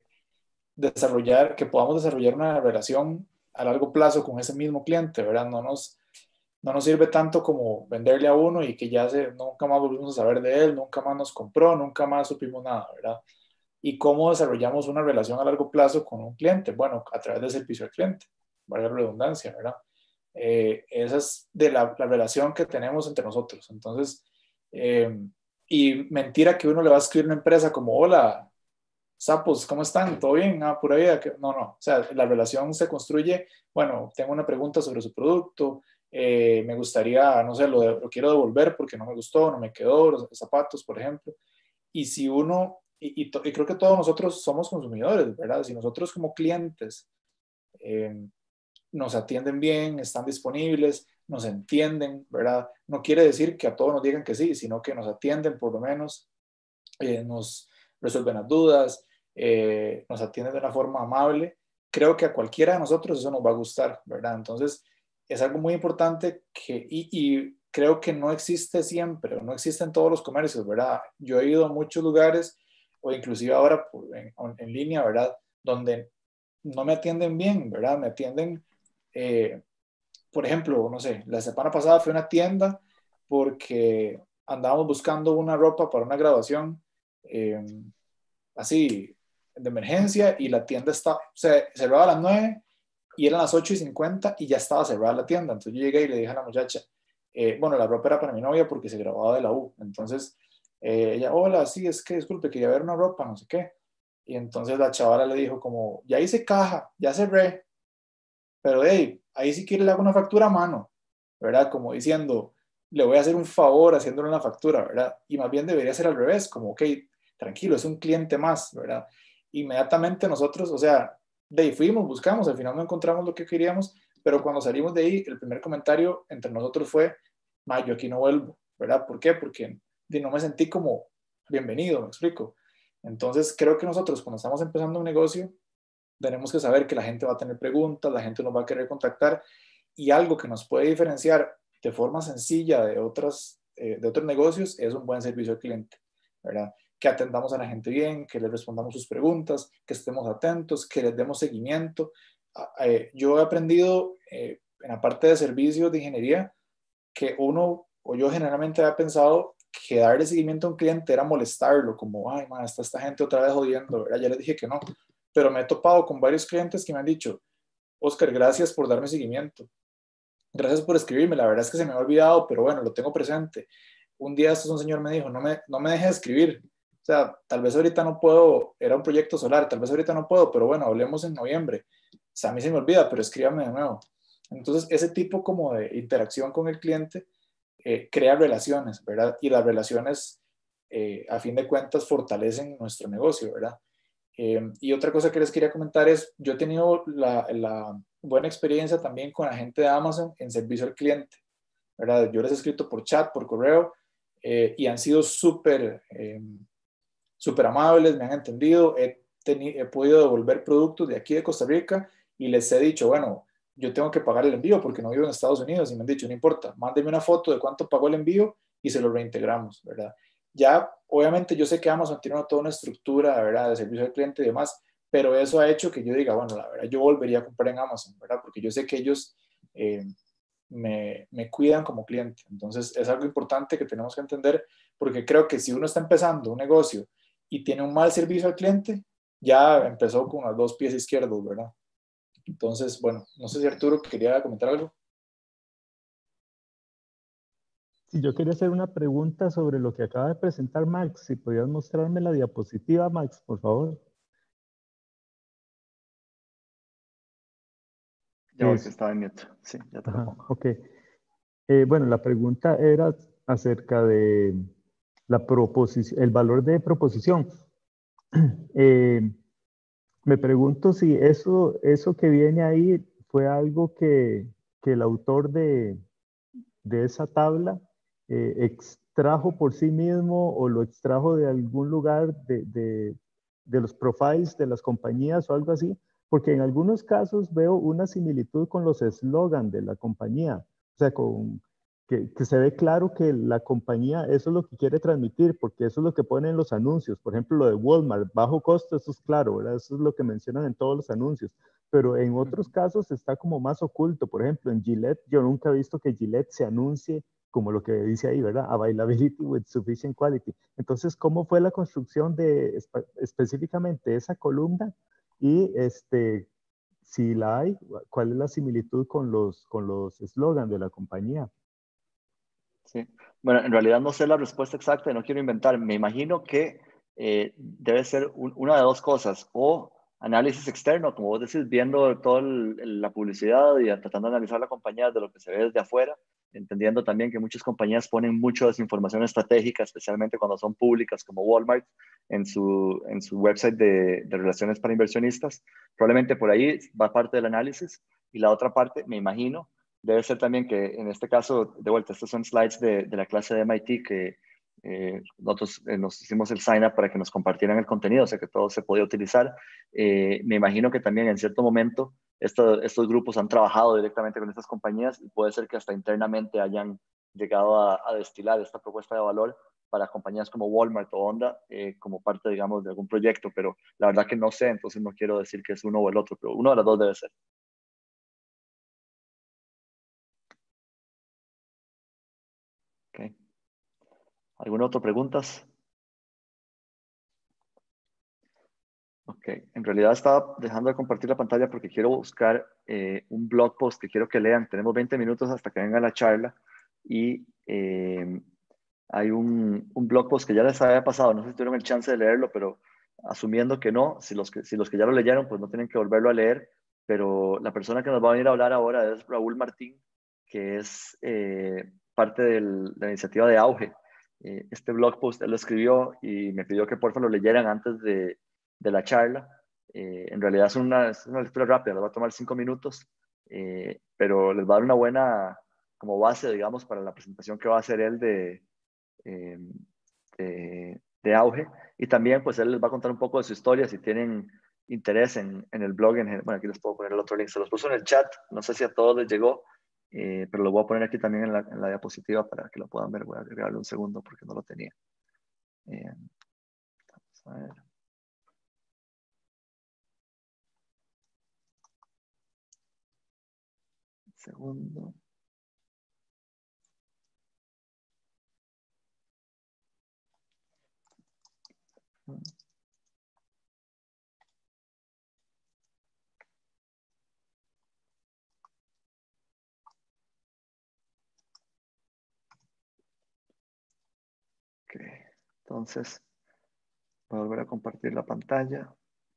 que podamos desarrollar una relación a largo plazo con ese mismo cliente, ¿verdad? No nos sirve tanto como venderle a uno y que nunca más volvimos a saber de él, nunca más nos compró, nunca más supimos nada, ¿verdad? ¿Y cómo desarrollamos una relación a largo plazo con un cliente? Bueno, a través del servicio al cliente, valga la redundancia, ¿verdad? Esa es de la relación que tenemos entre nosotros. Entonces, y mentira que uno le va a escribir a una empresa como, hola, Sapos, ¿cómo están? ¿Todo bien? Ah, pura vida. No, no. O sea, la relación se construye, bueno, tengo una pregunta sobre su producto, me gustaría, no sé, lo quiero devolver porque no me gustó, no me quedó, los zapatos, por ejemplo. Y si uno, y creo que todos nosotros somos consumidores, ¿verdad? Si nosotros como clientes nos atienden bien, están disponibles, nos entienden, ¿verdad? No quiere decir que a todos nos digan que sí, sino que nos atienden por lo menos, nos resuelven las dudas, nos atienden de una forma amable. Creo que a cualquiera de nosotros eso nos va a gustar, ¿verdad? Entonces, es algo muy importante y creo que no existe siempre, no existe en todos los comercios, ¿verdad? Yo he ido a muchos lugares, o inclusive ahora en línea, ¿verdad? Donde no me atienden bien, ¿verdad? Me atienden, por ejemplo, no sé, la semana pasada fui a una tienda porque andábamos buscando una ropa para una graduación, así, de emergencia, y la tienda se cerraba a las 9 y eran las 8:50 y ya estaba cerrada la tienda. Entonces yo llegué y le dije a la muchacha, bueno, la ropa era para mi novia porque se graduaba de la U. Entonces ella, hola, sí, es que disculpe, quería ver una ropa, no sé qué. Y entonces la chavala le dijo como, ya hice caja, ya cerré, pero hey, ahí si quiere le hago una factura a mano, ¿verdad? Como diciendo, le voy a hacer un favor haciéndole una factura, ¿verdad? Y más bien debería ser al revés, como, ok, tranquilo, es un cliente más, ¿verdad? Inmediatamente nosotros, o sea, de ahí fuimos, buscamos, al final no encontramos lo que queríamos, pero cuando salimos de ahí, el primer comentario entre nosotros fue, ma, yo aquí no vuelvo, ¿verdad? ¿Por qué? Porque no me sentí como bienvenido, me explico. Entonces, creo que nosotros cuando estamos empezando un negocio, tenemos que saber que la gente va a tener preguntas, la gente nos va a querer contactar, y algo que nos puede diferenciar de forma sencilla de otros negocios es un buen servicio al cliente, ¿verdad? que atendamos a la gente bien, que les respondamos sus preguntas, que estemos atentos, que les demos seguimiento. Yo he aprendido en la parte de servicios de ingeniería que uno, o yo generalmente había pensado que darle seguimiento a un cliente era molestarlo, como, ay, man, está esta gente otra vez jodiendo, ¿verdad? Ya les dije que no, pero me he topado con varios clientes que me han dicho, Oscar, gracias por darme seguimiento, gracias por escribirme, la verdad es que se me ha olvidado, pero bueno, lo tengo presente. Un día estos un señor me dijo, no me deje de escribir, o sea, tal vez ahorita no puedo, era un proyecto solar, tal vez ahorita no puedo, pero bueno, hablemos en noviembre. O sea, a mí se me olvida, pero escríbame de nuevo. Entonces, ese tipo como de interacción con el cliente crea relaciones, ¿verdad? Y las relaciones, a fin de cuentas, fortalecen nuestro negocio, ¿verdad? Y otra cosa que les quería comentar es, yo he tenido la buena experiencia también con la gente de Amazon en servicio al cliente, ¿verdad? Yo les he escrito por chat, por correo, y han sido súper amables, me han entendido, he podido devolver productos de aquí de Costa Rica y les he dicho, bueno, yo tengo que pagar el envío porque no vivo en Estados Unidos y me han dicho, no importa, mándeme una foto de cuánto pagó el envío y se lo reintegramos, ¿verdad? Ya, obviamente yo sé que Amazon tiene toda una estructura, ¿verdad?, de servicio al cliente y demás, pero eso ha hecho que yo diga, bueno, la verdad, yo volvería a comprar en Amazon, ¿verdad? Porque yo sé que ellos me cuidan como cliente. Entonces, es algo importante que tenemos que entender, porque creo que si uno está empezando un negocio y tiene un mal servicio al cliente, ya empezó con los dos pies izquierdos, ¿verdad? Entonces, bueno, no sé si Arturo quería comentar algo. Si yo quería hacer una pregunta sobre lo que acaba de presentar Max, si podías mostrarme la diapositiva, Max, por favor. Ya voy, que estaba en mute. Sí, ya te lo pongo. Ok. Bueno, la pregunta era acerca de el valor de proposición. Me pregunto si eso que viene ahí fue algo que el autor de esa tabla extrajo por sí mismo o lo extrajo de algún lugar de los profiles de las compañías o algo así, porque en algunos casos veo una similitud con los eslogans de la compañía, o sea, que se ve claro que la compañía eso es lo que quiere transmitir, porque eso es lo que ponen en los anuncios. Por ejemplo, lo de Walmart, bajo costo, eso es claro, ¿verdad? Eso es lo que mencionan en todos los anuncios. Pero en otros casos está como más oculto. Por ejemplo, en Gillette, yo nunca he visto que Gillette se anuncie como lo que dice ahí, ¿verdad? Availability with sufficient quality. Entonces, ¿cómo fue la construcción de específicamente esa columna? Y si la hay, ¿cuál es la similitud con los eslogans de la compañía? Sí. Bueno, en realidad no sé la respuesta exacta y no quiero inventar. Me imagino que debe ser una de dos cosas, o análisis externo, como vos decís, viendo toda la publicidad y tratando de analizar la compañía de lo que se ve desde afuera, entendiendo también que muchas compañías ponen mucha desinformación estratégica, especialmente cuando son públicas, como Walmart, en su website de relaciones para inversionistas. Probablemente por ahí va parte del análisis. Y la otra parte, me imagino, debe ser también que en este caso, de vuelta, estos son slides de la clase de MIT que nosotros nos hicimos el sign up para que nos compartieran el contenido, o sea que todo se podía utilizar. Me imagino que también en cierto momento estos grupos han trabajado directamente con estas compañías y puede ser que hasta internamente hayan llegado a destilar esta propuesta de valor para compañías como Walmart o Honda como parte, digamos, de algún proyecto, pero la verdad que no sé, entonces no quiero decir que es uno o el otro, pero uno de los dos debe ser. Okay. ¿Alguna otra preguntas? Ok, en realidad estaba dejando de compartir la pantalla porque quiero buscar un blog post que quiero que lean. Tenemos 20 minutos hasta que venga la charla y hay un blog post que ya les había pasado. No sé si tuvieron el chance de leerlo, pero asumiendo que no, si los que ya lo leyeron, pues no tienen que volverlo a leer. Pero la persona que nos va a venir a hablar ahora es Raúl Martín, que es parte de la iniciativa de Auge. Este blog post él lo escribió y me pidió que por favor lo leyeran antes de la charla. En realidad es una lectura rápida, les va a tomar 5 minutos, pero les va a dar una buena como base, digamos, para la presentación que va a hacer él eh, de Auge. Y también, pues, él les va a contar un poco de su historia, si tienen interés en el blog. Bueno, aquí les puedo poner el otro link, se los puso en el chat, no sé si a todos les llegó, pero lo voy a poner aquí también en la diapositiva para que lo puedan ver. Voy a agregarle un segundo porque no lo tenía. A ver. Un segundo. Ok, entonces voy a volver a compartir la pantalla.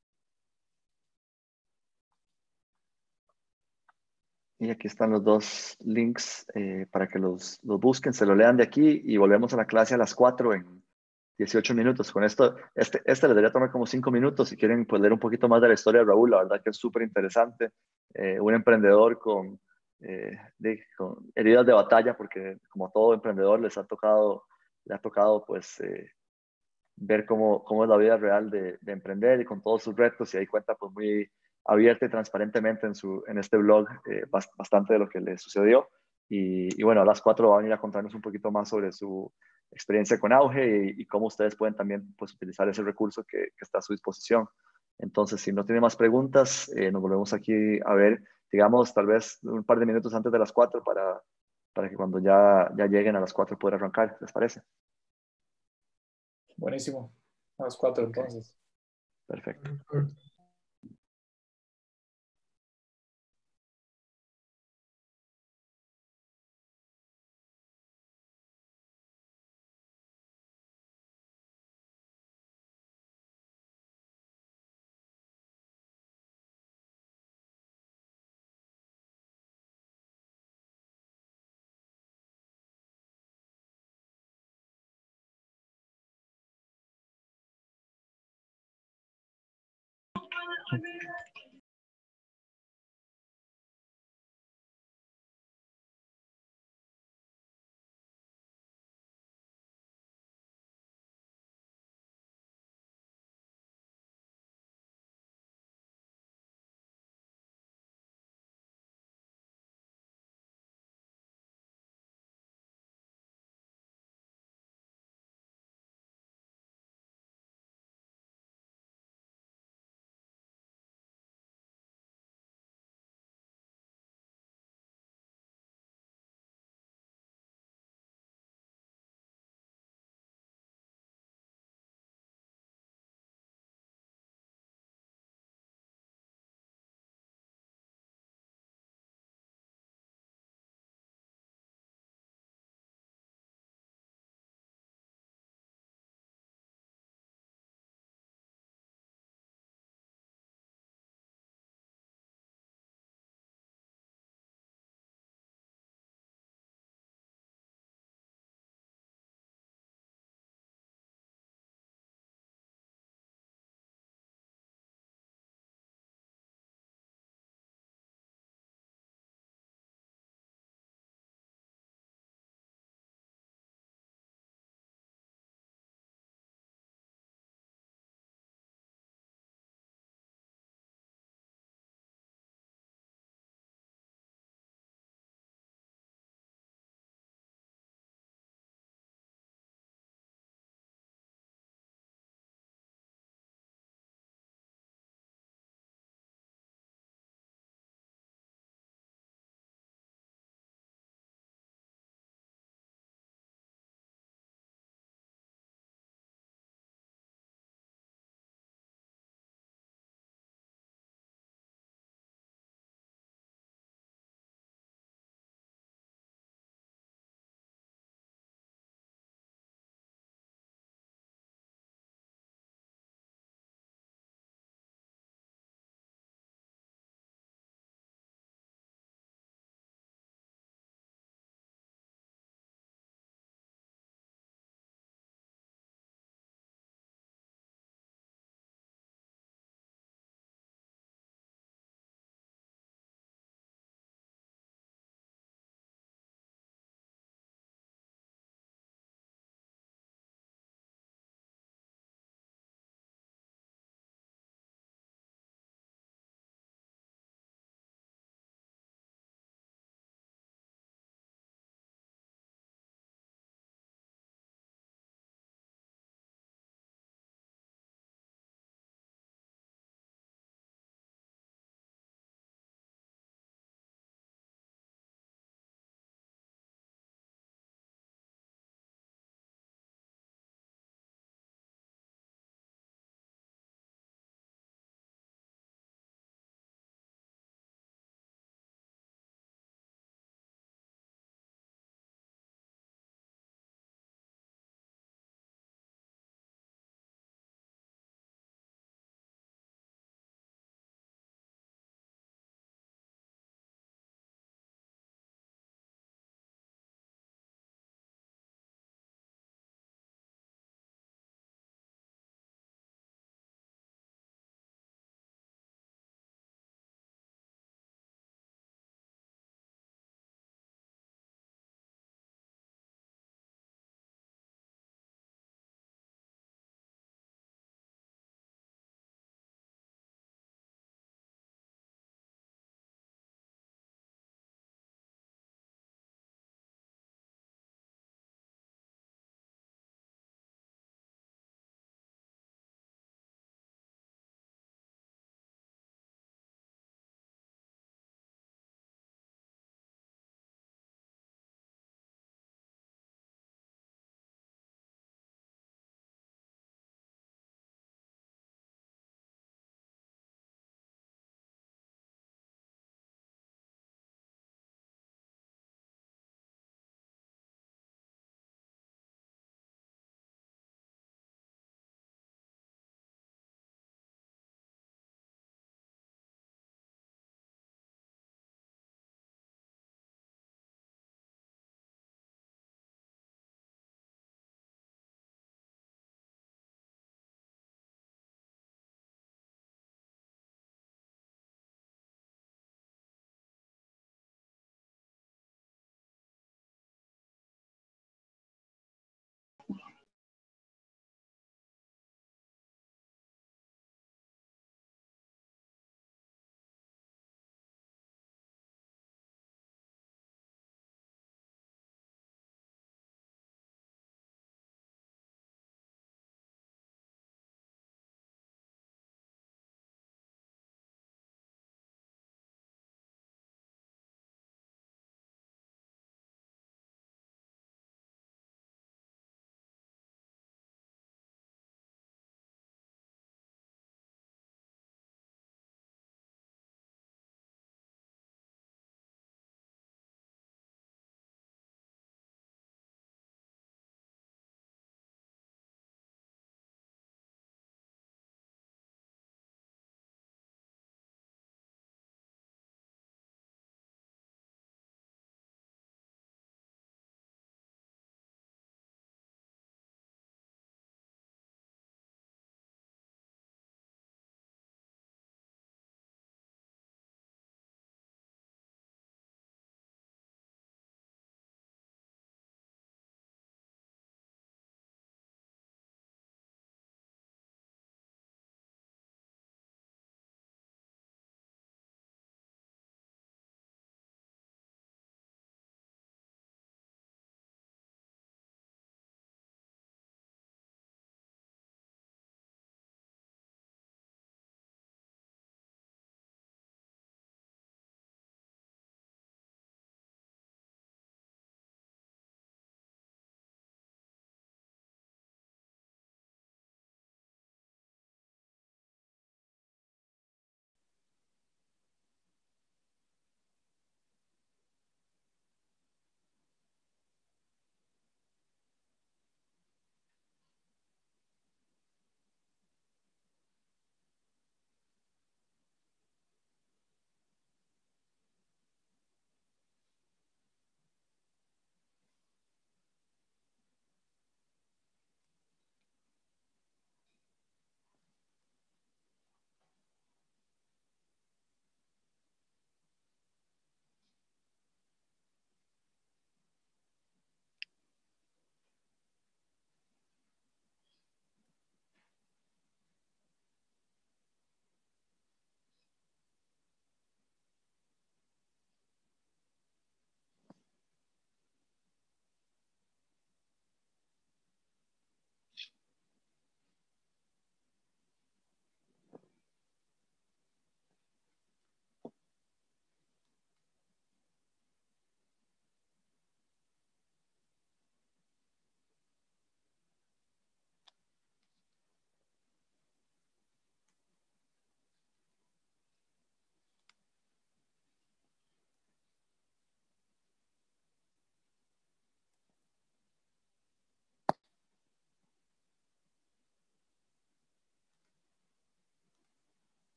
Y aquí están los dos links para que los busquen, se lo lean de aquí y volvemos a la clase a las 4 en 18 minutos. Con esto, este les debería tomar como 5 minutos si quieren pues, leer un poquito más de la historia de Raúl. La verdad que es súper interesante. Un emprendedor con heridas de batalla, porque como todo emprendedor le ha tocado pues ver cómo es la vida real de emprender y con todos sus retos y ahí cuenta pues muy abierta y transparentemente en este blog bastante de lo que le sucedió y bueno, a las 4 van a venir a contarnos un poquito más sobre su experiencia con Auge y cómo ustedes pueden también pues utilizar ese recurso que está a su disposición. Entonces, si no tiene más preguntas, nos volvemos aquí a ver, digamos, tal vez un par de minutos antes de las 4 para que cuando ya lleguen a las 4 puedan arrancar, ¿les parece? Buenísimo. A las 4 Okay. entonces. Perfecto.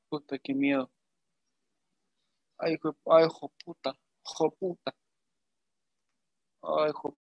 Puta, qué miedo. Ay, hijo puta. Hijo puta. Ay, hijo.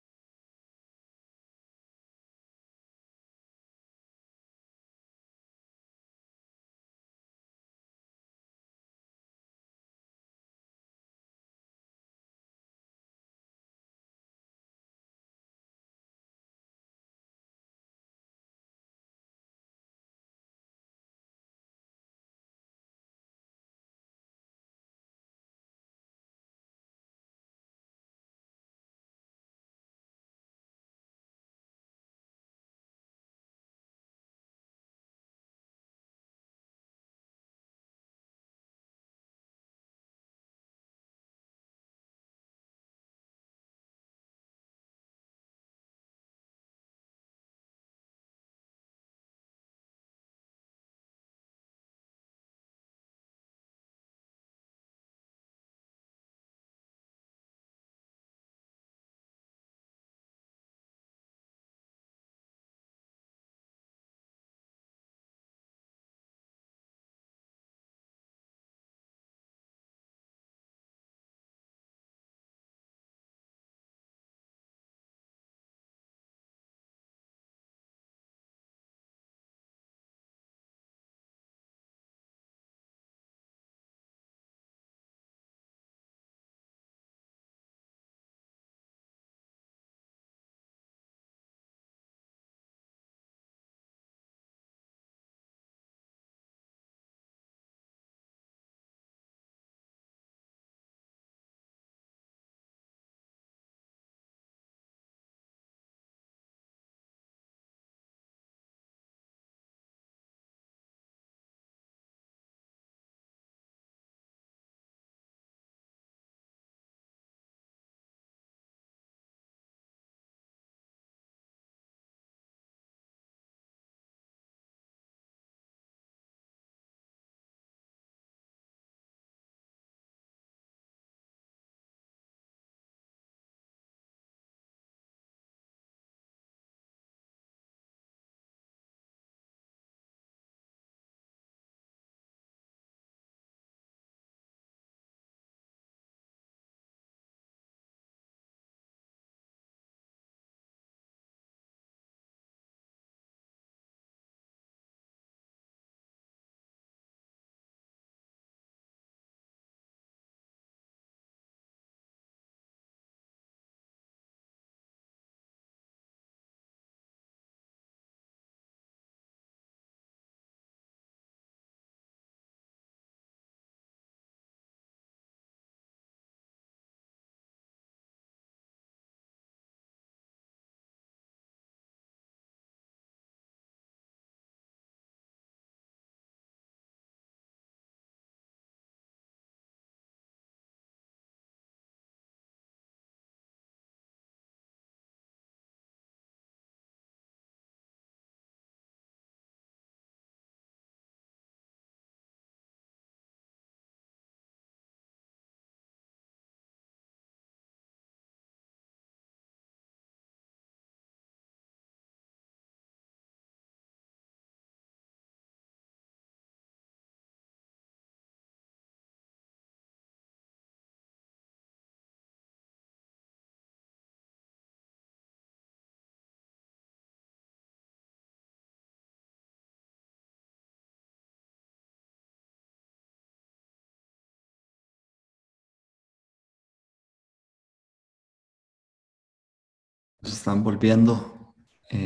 Se están volviendo.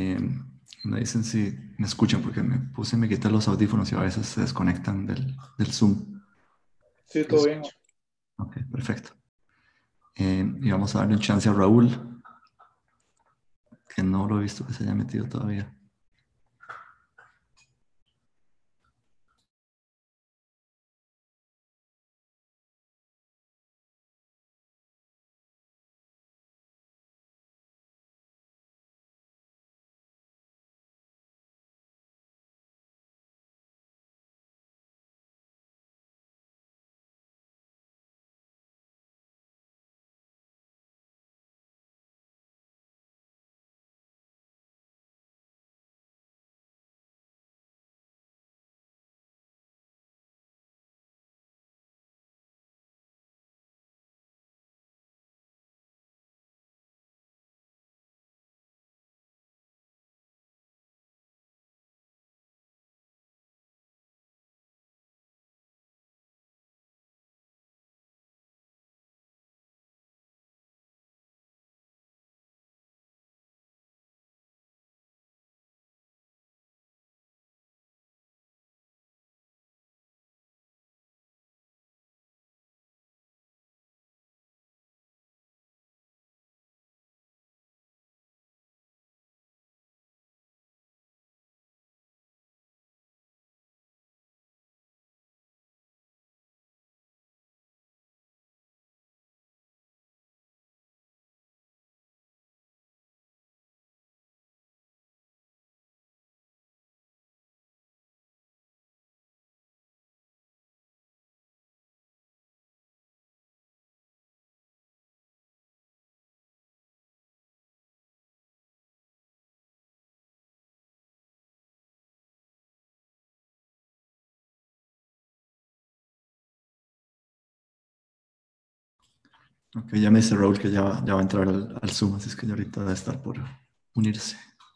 Me dicen si me escuchan porque me quité los audífonos y a veces se desconectan del Zoom. Sí, todo bien. Ok, perfecto. Y vamos a darle un chance a Raúl, que no lo he visto que se haya metido todavía. Ok, ya me dice Raúl que ya va a entrar al Zoom, así es que ya ahorita debe estar por unirse.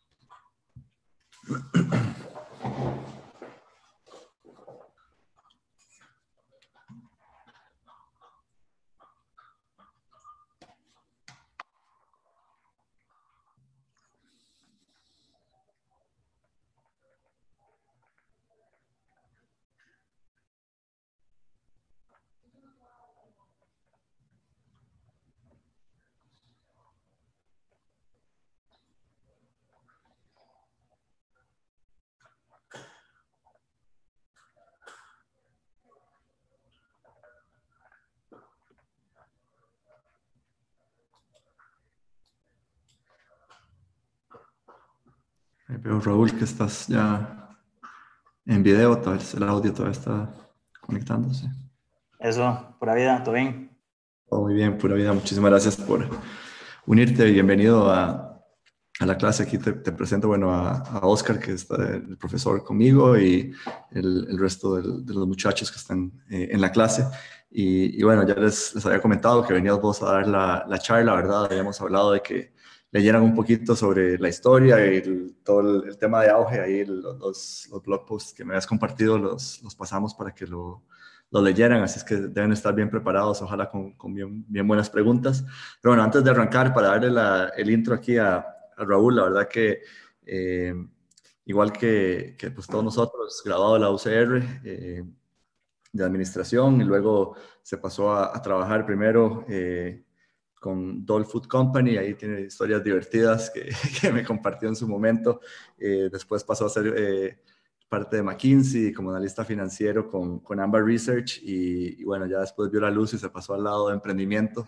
Ahí veo, Raúl, que estás ya en video, tal vez el audio todavía está conectándose. Eso, pura vida, todo bien. Oh, muy bien, pura vida. Muchísimas gracias por unirte y bienvenido a la clase. Aquí te presento, bueno, a Oscar, que está el profesor conmigo, y el resto de los muchachos que están en la clase. Y bueno, ya les había comentado que venías vos a dar la charla, ¿verdad? Habíamos hablado de que leyeran un poquito sobre la historia y todo el tema de auge. Ahí los blog posts que me habías compartido los pasamos para que lo leyeran, así es que deben estar bien preparados, ojalá con bien buenas preguntas. Pero bueno, antes de arrancar, para darle el intro aquí a Raúl, la verdad que igual que pues todos nosotros, graduado de la UCR, de administración, y luego se pasó a trabajar primero con Dole Food Company, ahí tiene historias divertidas que me compartió en su momento. Después pasó a ser parte de McKinsey como analista financiero con Amber Research, y bueno, ya después vio la luz y se pasó al lado de emprendimiento.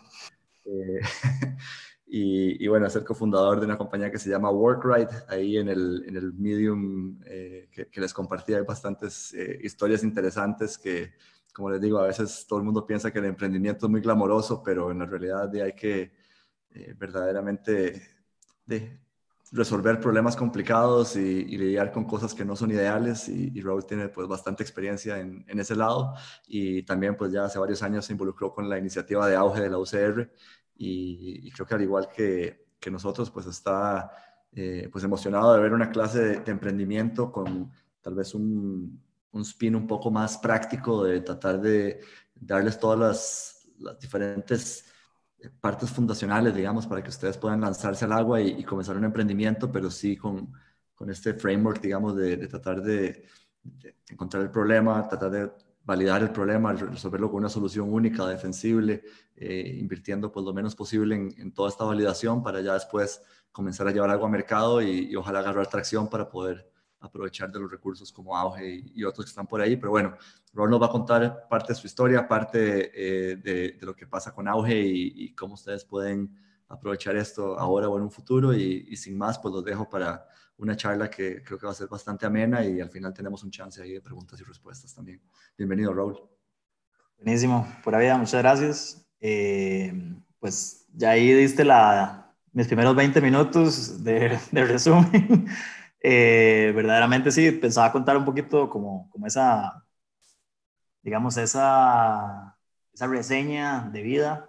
Y bueno, ser cofundador de una compañía que se llama Workrite. Ahí en el Medium que les compartí hay bastantes historias interesantes que, como les digo, a veces todo el mundo piensa que el emprendimiento es muy glamoroso, pero en la realidad hay que verdaderamente resolver problemas complicados y lidiar con cosas que no son ideales, y Raúl tiene pues bastante experiencia en ese lado, y también pues ya hace varios años se involucró con la iniciativa de auge de la UCR, y creo que al igual que nosotros pues está pues emocionado de ver una clase de emprendimiento con tal vez un spin un poco más práctico, de tratar de darles todas las diferentes partes fundacionales, digamos, para que ustedes puedan lanzarse al agua y comenzar un emprendimiento, pero sí con este framework, digamos, de tratar de encontrar el problema, tratar de validar el problema, resolverlo con una solución única, defensible, invirtiendo pues lo menos posible en toda esta validación para ya después comenzar a llevar algo a mercado y ojalá agarrar tracción para poder aprovechar de los recursos como auge y otros que están por ahí. Pero bueno, Ron nos va a contar parte de su historia, parte de lo que pasa con auge y cómo ustedes pueden aprovechar esto ahora o en un futuro, y sin más, pues los dejo para una charla que creo que va a ser bastante amena, y al final tenemos un chance ahí de preguntas y respuestas también. Bienvenido, Raúl. Buenísimo, pura vida, muchas gracias. Pues ya ahí diste mis primeros 20 minutos de resumen. Verdaderamente sí, pensaba contar un poquito como esa, digamos, esa reseña de vida.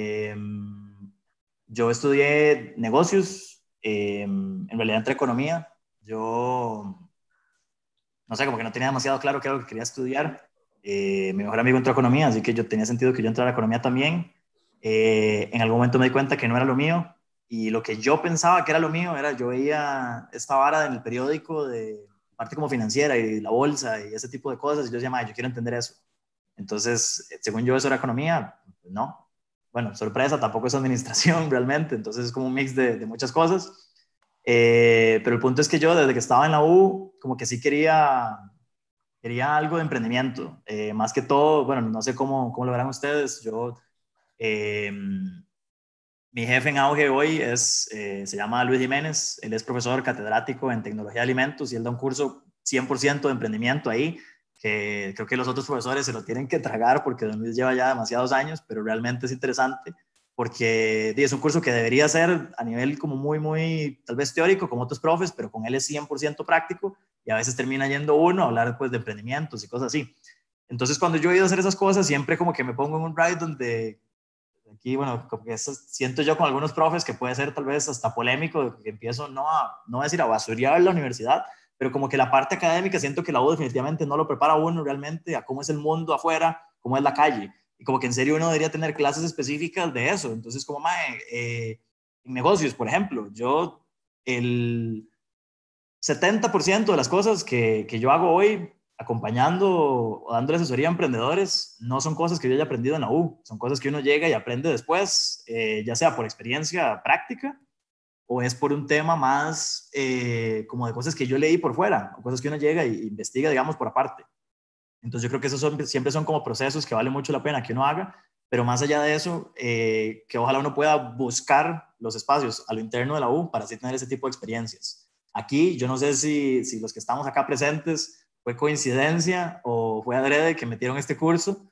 Yo estudié negocios, en realidad entre economía. Yo, no sé, como que no tenía demasiado claro qué era lo que quería estudiar. Mi mejor amigo entró a economía, así que yo tenía sentido que yo entrara a economía también. En algún momento me di cuenta que no era lo mío, y lo que yo pensaba que era lo mío era, yo veía esta vara en el periódico de parte como financiera y la bolsa y ese tipo de cosas, y yo decía, yo quiero entender eso. Entonces, según yo, eso era economía. Pues no. Bueno, sorpresa, tampoco es administración realmente, entonces es como un mix de muchas cosas. Pero el punto es que yo, desde que estaba en la U, como que sí quería algo de emprendimiento. Más que todo, bueno, no sé cómo lo verán ustedes. Eh, mi jefe en auge hoy se llama Luis Jiménez. Él es profesor catedrático en tecnología de alimentos y él da un curso 100% de emprendimiento ahí, que creo que los otros profesores se lo tienen que tragar porque don Luis lleva ya demasiados años, pero realmente es interesante porque es un curso que debería ser a nivel como muy tal vez teórico como otros profes, pero con él es 100% práctico, y a veces termina yendo uno a hablar pues de emprendimientos y cosas así. Entonces cuando yo he ido a hacer esas cosas siempre como que me pongo en un ride donde Aquí, bueno, como que eso siento yo con algunos profes que puede ser tal vez hasta polémico, que empiezo no a decir a basurear la universidad, pero como que la parte académica siento que la U definitivamente no lo prepara a uno realmente a cómo es el mundo afuera, cómo es la calle. Y como que en serio uno debería tener clases específicas de eso. Entonces, como, en negocios, por ejemplo, yo el 70% de las cosas que yo hago hoy acompañando o dándole asesoría a emprendedores no son cosas que yo haya aprendido en la U, son cosas que uno llega y aprende después, ya sea por experiencia práctica o es por un tema más como de cosas que yo leí por fuera, o cosas que uno llega e investiga, digamos, por aparte. Entonces yo creo que esos siempre son como procesos que vale mucho la pena que uno haga, pero más allá de eso, que ojalá uno pueda buscar los espacios a lo interno de la U para así tener ese tipo de experiencias. Aquí yo no sé si los que estamos acá presentes fue coincidencia o fue adrede que metieron este curso,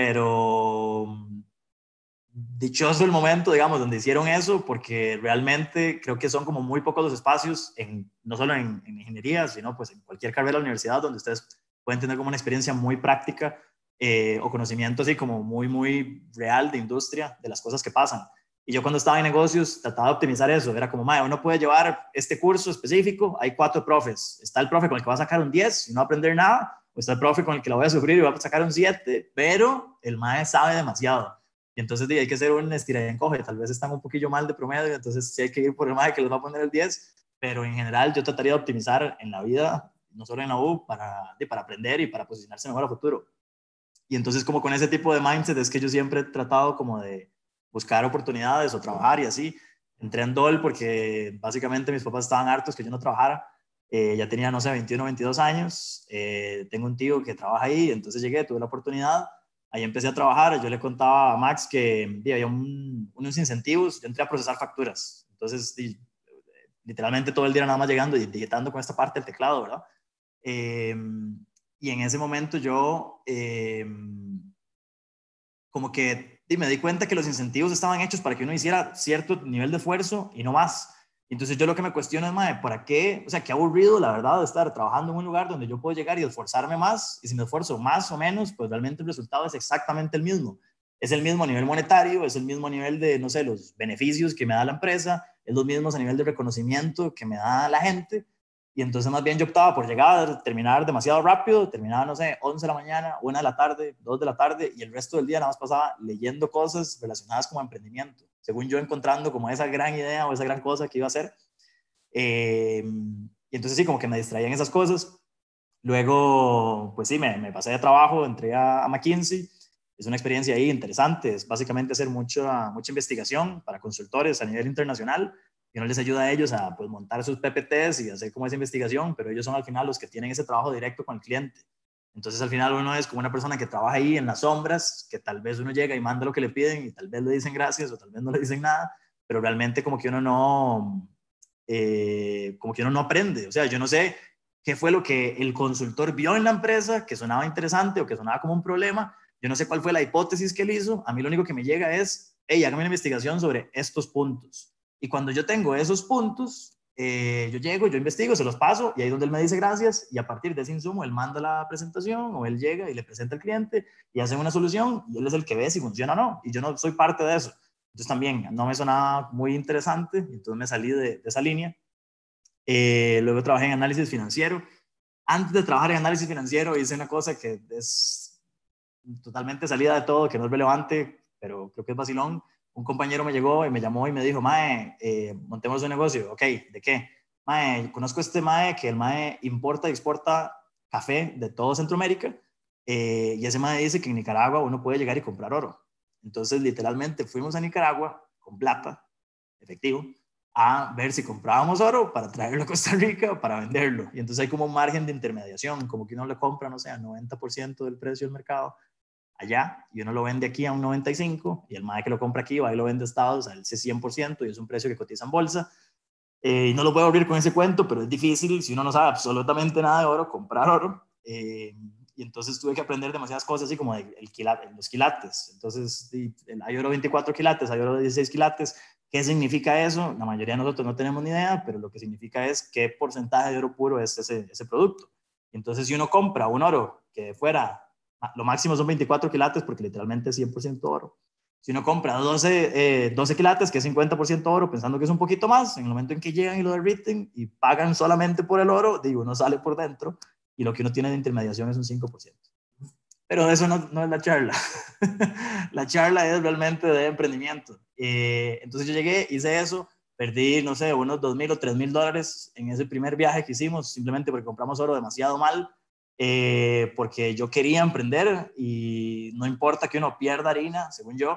pero dichoso el momento, digamos, donde hicieron eso, porque realmente creo que son como muy pocos los espacios, no solo en ingeniería, sino pues en cualquier carrera de la universidad donde ustedes pueden tener como una experiencia muy práctica o conocimiento así como muy, muy real de industria, de las cosas que pasan. Y yo cuando estaba en negocios trataba de optimizar eso, era como, uno puede llevar este curso específico, hay 4 profes, está el profe con el que va a sacar un 10 y no va a aprender nada, o está el profe con el que la voy a sufrir y va a sacar un 7, pero el maestro sabe demasiado. Y entonces hay que hacer un estira y encoge, tal vez están un poquillo mal de promedio, entonces sí hay que ir por el maestro que les va a poner el 10, pero en general yo trataría de optimizar en la vida, no solo en la U, para aprender y para posicionarse mejor a futuro. Y entonces como con ese tipo de mindset es que yo siempre he tratado como de buscar oportunidades o trabajar y así. Entré en DOL porque básicamente mis papás estaban hartos que yo no trabajara. Ya tenía, no sé, 21, 22 años. Tengo un tío que trabaja ahí, entonces llegué, tuve la oportunidad. Ahí empecé a trabajar. Yo le contaba a Max que había unos incentivos. Yo entré a procesar facturas. Entonces, literalmente todo el día nada más llegando y digitando con esta parte del teclado, ¿verdad? Y en ese momento yo como que me di cuenta que los incentivos estaban hechos para que uno hiciera cierto nivel de esfuerzo y no más. Entonces yo lo que me cuestiono es, ¿para qué? O sea, qué aburrido, la verdad, de estar trabajando en un lugar donde yo puedo llegar y esforzarme más, y si me esfuerzo más o menos, pues realmente el resultado es exactamente el mismo. Es el mismo a nivel monetario, es el mismo a nivel de, no sé, los beneficios que me da la empresa, es los mismos a nivel de reconocimiento que me da la gente. Y entonces más bien yo optaba por llegar, terminar demasiado rápido, terminaba, no sé, 11 de la mañana, 1 de la tarde, 2 de la tarde, y el resto del día nada más pasaba leyendo cosas relacionadas con emprendimiento, según yo encontrando como esa gran idea o esa gran cosa que iba a hacer. Y entonces sí, como que me distraían esas cosas. Luego, pues sí, me pasé de trabajo, entré a McKinsey. Es una experiencia ahí interesante, es básicamente hacer mucha investigación para consultores a nivel internacional, y uno les ayuda a ellos a pues, montar sus PPTs y hacer como esa investigación, pero ellos son al final los que tienen ese trabajo directo con el cliente. Entonces al final uno es como una persona que trabaja ahí en las sombras, que tal vez uno llega y manda lo que le piden y tal vez le dicen gracias o tal vez no le dicen nada, pero realmente como que uno no aprende. O sea, yo no sé qué fue lo que el consultor vio en la empresa que sonaba interesante o que sonaba como un problema. Yo no sé cuál fue la hipótesis que él hizo. A mí lo único que me llega es, hey, hágame una investigación sobre estos puntos. Y cuando yo tengo esos puntos, yo llego, yo investigo, se los paso y ahí es donde él me dice gracias, y a partir de ese insumo él manda la presentación o él llega y le presenta al cliente y hacen una solución y él es el que ve si funciona o no, y yo no soy parte de eso. Entonces también no me sonaba muy interesante, entonces me salí de esa línea. Luego trabajé en análisis financiero. Antes de trabajar en análisis financiero hice una cosa que es totalmente salida de todo, que no es relevante, pero creo que es vacilón. Un compañero me llegó y me llamó y me dijo, mae, montemos un negocio. Ok, ¿de qué? Mae, conozco a este mae que el mae importa y exporta café de todo Centroamérica, y ese mae dice que en Nicaragua uno puede llegar y comprar oro. Entonces, literalmente, fuimos a Nicaragua con plata, efectivo, a ver si comprábamos oro para traerlo a Costa Rica para venderlo. Y entonces hay como un margen de intermediación, como que uno le compra, no sé, a 90% del precio del mercado allá, y uno lo vende aquí a un 95%, y el mae que lo compra aquí va y lo vende a Estados al 100%, y es un precio que cotiza en bolsa. Y no lo puedo abrir con ese cuento, pero es difícil, si uno no sabe absolutamente nada de oro, comprar oro. Y entonces tuve que aprender demasiadas cosas, así como los quilates. Entonces, hay oro 24 quilates, hay oro 16 quilates. ¿Qué significa eso? La mayoría de nosotros no tenemos ni idea, pero lo que significa es qué porcentaje de oro puro es ese producto. Entonces, si uno compra un oro que fuera, lo máximo son 24 quilates porque literalmente es 100% oro. Si uno compra 12 quilates, que es 50% oro, pensando que es un poquito más, en el momento en que llegan y lo derriten y pagan solamente por el oro, digo, uno sale por dentro y lo que uno tiene de intermediación es un 5%. Pero eso no es la charla. La charla es realmente de emprendimiento. Entonces yo llegué, hice eso, perdí, no sé, unos $2,000 o $3,000 en ese primer viaje que hicimos, simplemente porque compramos oro demasiado mal, porque yo quería emprender y no importa que uno pierda harina, según yo,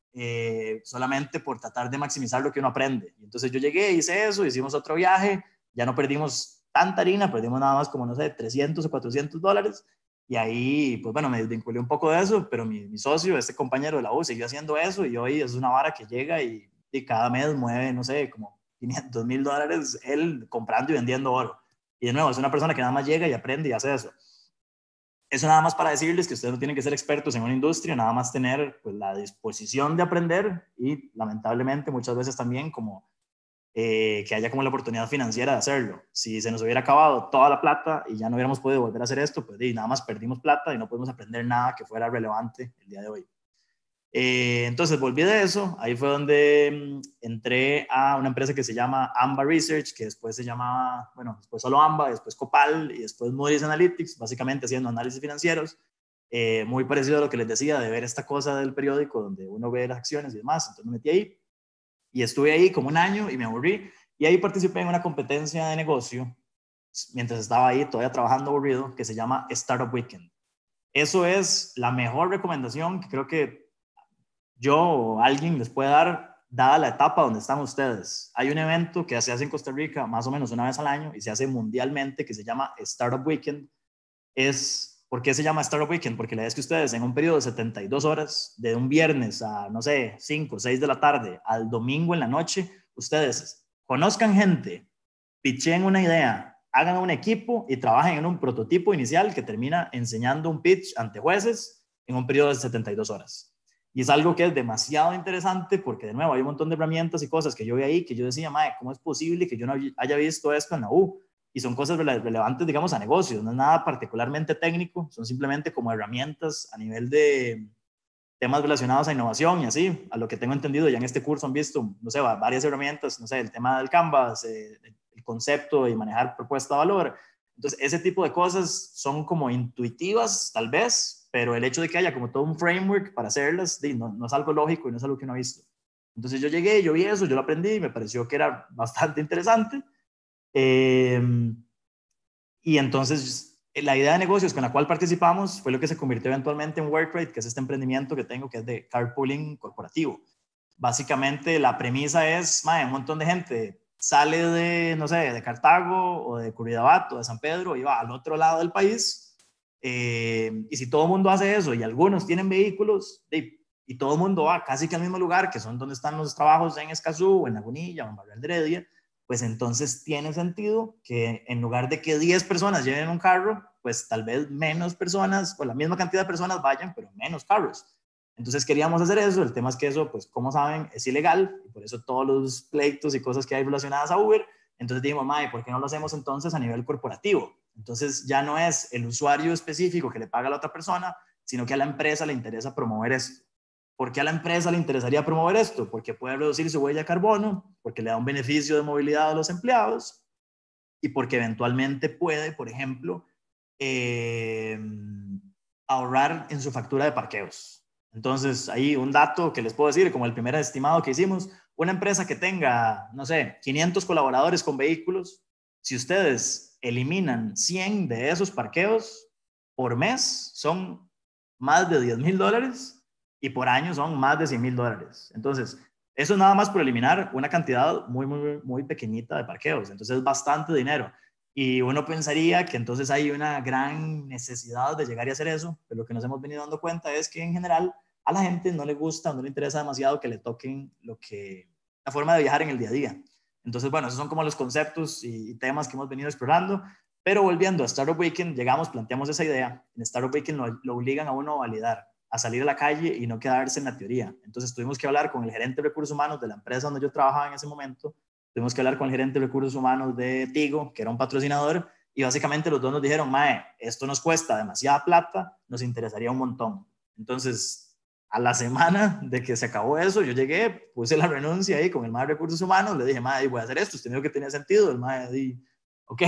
solamente por tratar de maximizar lo que uno aprende. Y entonces yo llegué, hice eso, hicimos otro viaje, ya no perdimos tanta harina, perdimos nada más como, no sé, $300 o $400. Y ahí, pues bueno, me desvinculé un poco de eso, pero mi socio, este compañero de la U, siguió haciendo eso y hoy es una vara que llega y cada mes mueve, no sé, como $500,000 él comprando y vendiendo oro. Y de nuevo, es una persona que nada más llega y aprende y hace eso. Eso nada más para decirles que ustedes no tienen que ser expertos en una industria, nada más tener pues, la disposición de aprender y lamentablemente muchas veces también como que haya como la oportunidad financiera de hacerlo. Si se nos hubiera acabado toda la plata y ya no hubiéramos podido volver a hacer esto, pues nada más perdimos plata y no podemos aprender nada que fuera relevante el día de hoy. Entonces volví de eso, ahí fue donde entré a una empresa que se llama AMBA Research, que después se llamaba, bueno, después solo AMBA, después Copal y después Moody's Analytics, básicamente haciendo análisis financieros, muy parecido a lo que les decía de ver esta cosa del periódico donde uno ve las acciones y demás. Entonces me metí ahí y estuve ahí como un año y me aburrí y ahí participé en una competencia de negocio mientras estaba ahí todavía trabajando aburrido que se llama Startup Weekend. Eso es la mejor recomendación que creo que yo o alguien les puede dar, dada la etapa donde están ustedes. Hay un evento que se hace en Costa Rica más o menos una vez al año y se hace mundialmente que se llama Startup Weekend. ¿Por qué se llama Startup Weekend? Porque la idea es que ustedes en un periodo de 72 horas, de un viernes a, no sé, 5 o 6 de la tarde al domingo en la noche, ustedes conozcan gente, pitchen una idea, hagan un equipo y trabajen en un prototipo inicial que termina enseñando un pitch ante jueces en un periodo de 72 horas. Y es algo que es demasiado interesante porque, de nuevo, hay un montón de herramientas y cosas que yo vi ahí que yo decía, mae, ¿cómo es posible que yo no haya visto esto en la U? Y son cosas relevantes, digamos, a negocios, no es nada particularmente técnico, son simplemente como herramientas a nivel de temas relacionados a innovación y así. A lo que tengo entendido, ya en este curso han visto, no sé, varias herramientas, no sé, el tema del Canvas, el concepto y manejar propuesta de valor. Entonces, ese tipo de cosas son como intuitivas, tal vez, pero el hecho de que haya como todo un framework para hacerlas, no es algo lógico y no es algo que uno ha visto. Entonces yo llegué, yo vi eso, yo lo aprendí y me pareció que era bastante interesante. Y entonces la idea de negocios con la cual participamos fue lo que se convirtió eventualmente en Workrate, que es este emprendimiento que tengo, que es de carpooling corporativo. Básicamente la premisa es, un montón de gente sale de, no sé, de Cartago o de Curridabat o de San Pedro y va al otro lado del país. Y si todo el mundo hace eso y algunos tienen vehículos y todo el mundo va casi que al mismo lugar, que son donde están los trabajos en Escazú, en Lagunilla o en Barrio Heredia, pues entonces tiene sentido que en lugar de que 10 personas lleven un carro, pues tal vez menos personas o la misma cantidad de personas vayan, pero menos carros. Entonces queríamos hacer eso. El tema es que eso, pues como saben, es ilegal y por eso todos los pleitos y cosas que hay relacionadas a Uber. Entonces dijimos, ¿por qué no lo hacemos entonces a nivel corporativo? Entonces ya no es el usuario específico que le paga a la otra persona, sino que a la empresa le interesa promover esto. ¿Por qué a la empresa le interesaría promover esto? Porque puede reducir su huella de carbono, porque le da un beneficio de movilidad a los empleados y porque eventualmente puede, por ejemplo, ahorrar en su factura de parqueos. Entonces, ahí un dato que les puedo decir, como el primer estimado que hicimos, una empresa que tenga, no sé, 500 colaboradores con vehículos, si ustedes eliminan 100 de esos parqueos por mes, son más de $10,000 y por año son más de $100,000. Entonces, eso es nada más por eliminar una cantidad muy, muy, muy pequeñita de parqueos. Entonces, es bastante dinero. Y uno pensaría que entonces hay una gran necesidad de llegar y hacer eso, pero lo que nos hemos venido dando cuenta es que en general a la gente no le gusta, no le interesa demasiado que le toquen la forma de viajar en el día a día. Entonces, bueno, esos son como los conceptos y temas que hemos venido explorando. Pero volviendo a Startup Weekend, planteamos esa idea. En Startup Weekend lo obligan a uno a validar, a salir a la calle y no quedarse en la teoría. Entonces tuvimos que hablar con el gerente de recursos humanos de la empresa donde yo trabajaba en ese momento. Tuvimos que hablar con el gerente de recursos humanos de Tigo, que era un patrocinador, y básicamente los dos nos dijeron, esto nos cuesta demasiada plata, nos interesaría un montón. Entonces, A la semana de que se acabó eso, yo llegué, puse la renuncia ahí con el mae de recursos humanos, le dije, mae, voy a hacer esto, usted me dijo que tenía sentido, el mae dijo, ok.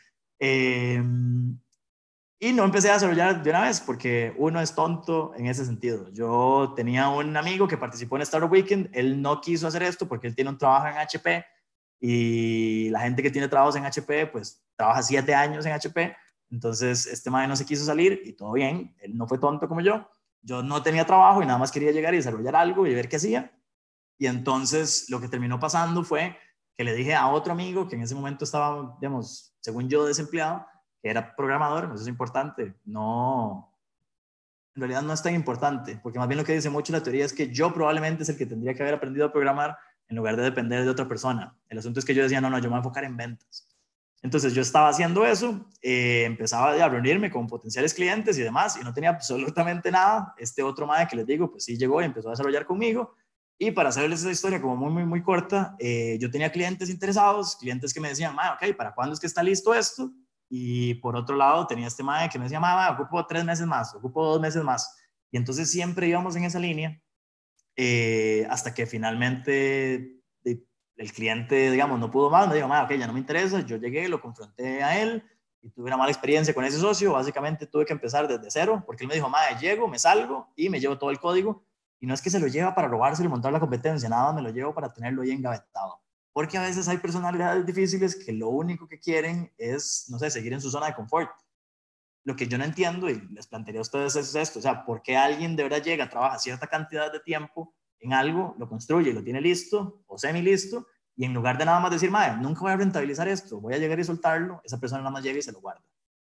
Y no empecé a desarrollar de una vez porque uno es tonto en ese sentido. Yo tenía un amigo que participó en Startup Weekend, él no quiso hacer esto porque él tiene un trabajo en HP y la gente que tiene trabajos en HP, pues trabaja 7 años en HP, entonces este mae no se quiso salir y todo bien, él no fue tonto como yo. Yo no tenía trabajo y nada más quería llegar y desarrollar algo y ver qué hacía. Y entonces lo que terminó pasando fue que le dije a otro amigo que en ese momento estaba, digamos, según yo, desempleado, que era programador, eso es importante, no, en realidad no es tan importante, porque más bien lo que dice mucho la teoría es que yo probablemente es el que tendría que haber aprendido a programar en lugar de depender de otra persona. El asunto es que yo decía, no, yo me voy a enfocar en ventas. Entonces yo estaba haciendo eso, empezaba a reunirme con potenciales clientes y demás, y no tenía absolutamente nada. Este otro mae que les digo, pues sí llegó y empezó a desarrollar conmigo. Y para hacerles esa historia como muy corta, yo tenía clientes interesados, clientes que me decían, mae, ok, ¿para cuándo es que está listo esto? Y por otro lado tenía este mae que me decía, mae, ocupo 3 meses más, ocupo 2 meses más. Y entonces siempre íbamos en esa línea hasta que finalmente el cliente, digamos, no pudo más, me dijo, ok, ya no me interesa, yo llegué, lo confronté a él y tuve una mala experiencia con ese socio, básicamente tuve que empezar desde cero, porque él me dijo, llego, me salgo y me llevo todo el código, y no es que se lo lleva para robárselo y montar la competencia, nada, me lo llevo para tenerlo ahí engavetado, porque a veces hay personalidades difíciles que lo único que quieren es, no sé, seguir en su zona de confort. Lo que yo no entiendo, y les plantearía a ustedes es esto, o sea, ¿por qué alguien de verdad llega, trabaja cierta cantidad de tiempo en algo, lo construye, lo tiene listo o semi listo, y en lugar de nada más decir, madre, nunca voy a rentabilizar esto, voy a llegar y soltarlo, esa persona nada más llega y se lo guarda?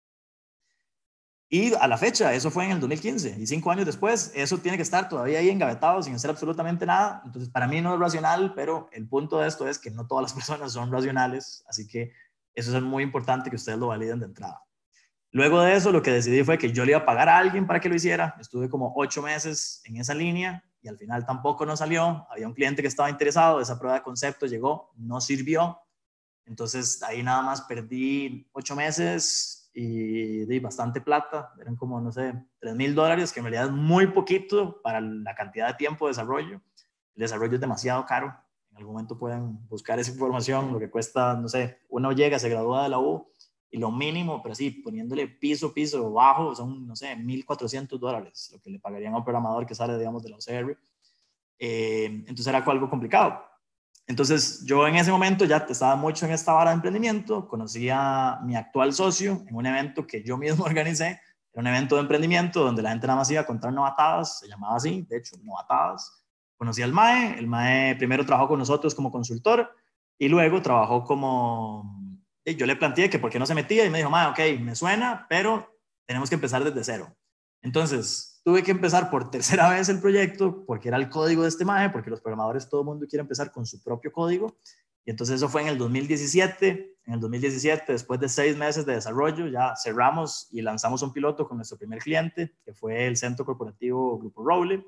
Y a la fecha, eso fue en el 2015, y 5 años después, eso tiene que estar todavía ahí engavetado sin hacer absolutamente nada. Entonces, para mí no es racional, pero el punto de esto es que no todas las personas son racionales, así que eso es muy importante que ustedes lo validen de entrada. Luego de eso, lo que decidí fue que yo le iba a pagar a alguien para que lo hiciera. Estuve como 8 meses en esa línea y al final tampoco nos salió. Había un cliente que estaba interesado, esa prueba de concepto llegó, no sirvió. Entonces ahí nada más perdí 8 meses y di bastante plata. Eran como, no sé, $3,000, que en realidad es muy poquito para la cantidad de tiempo de desarrollo. El desarrollo es demasiado caro. En algún momento pueden buscar esa información, lo que cuesta, no sé, uno llega, se gradúa de la U y lo mínimo, pero sí, poniéndole piso bajo, son, no sé, $1,400, lo que le pagarían a un programador que sale, digamos, de la OCR. Entonces era algo complicado. Entonces yo en ese momento ya estaba mucho en esta vara de emprendimiento, conocí a mi actual socio en un evento que yo mismo organicé, era un evento de emprendimiento donde la gente nada más iba a contar novatadas, se llamaba así, de hecho, novatadas. Conocí al mae, el mae primero trabajó con nosotros como consultor y luego trabajó como... Yo le planteé que por qué no se metía y me dijo, ok, me suena, pero tenemos que empezar desde cero. Entonces, tuve que empezar por tercera vez el proyecto porque era el código de este mae, porque los programadores, todo el mundo quiere empezar con su propio código. Y entonces eso fue en el 2017. En el 2017, después de 6 meses de desarrollo, ya cerramos y lanzamos un piloto con nuestro primer cliente, que fue el centro corporativo Grupo Roble.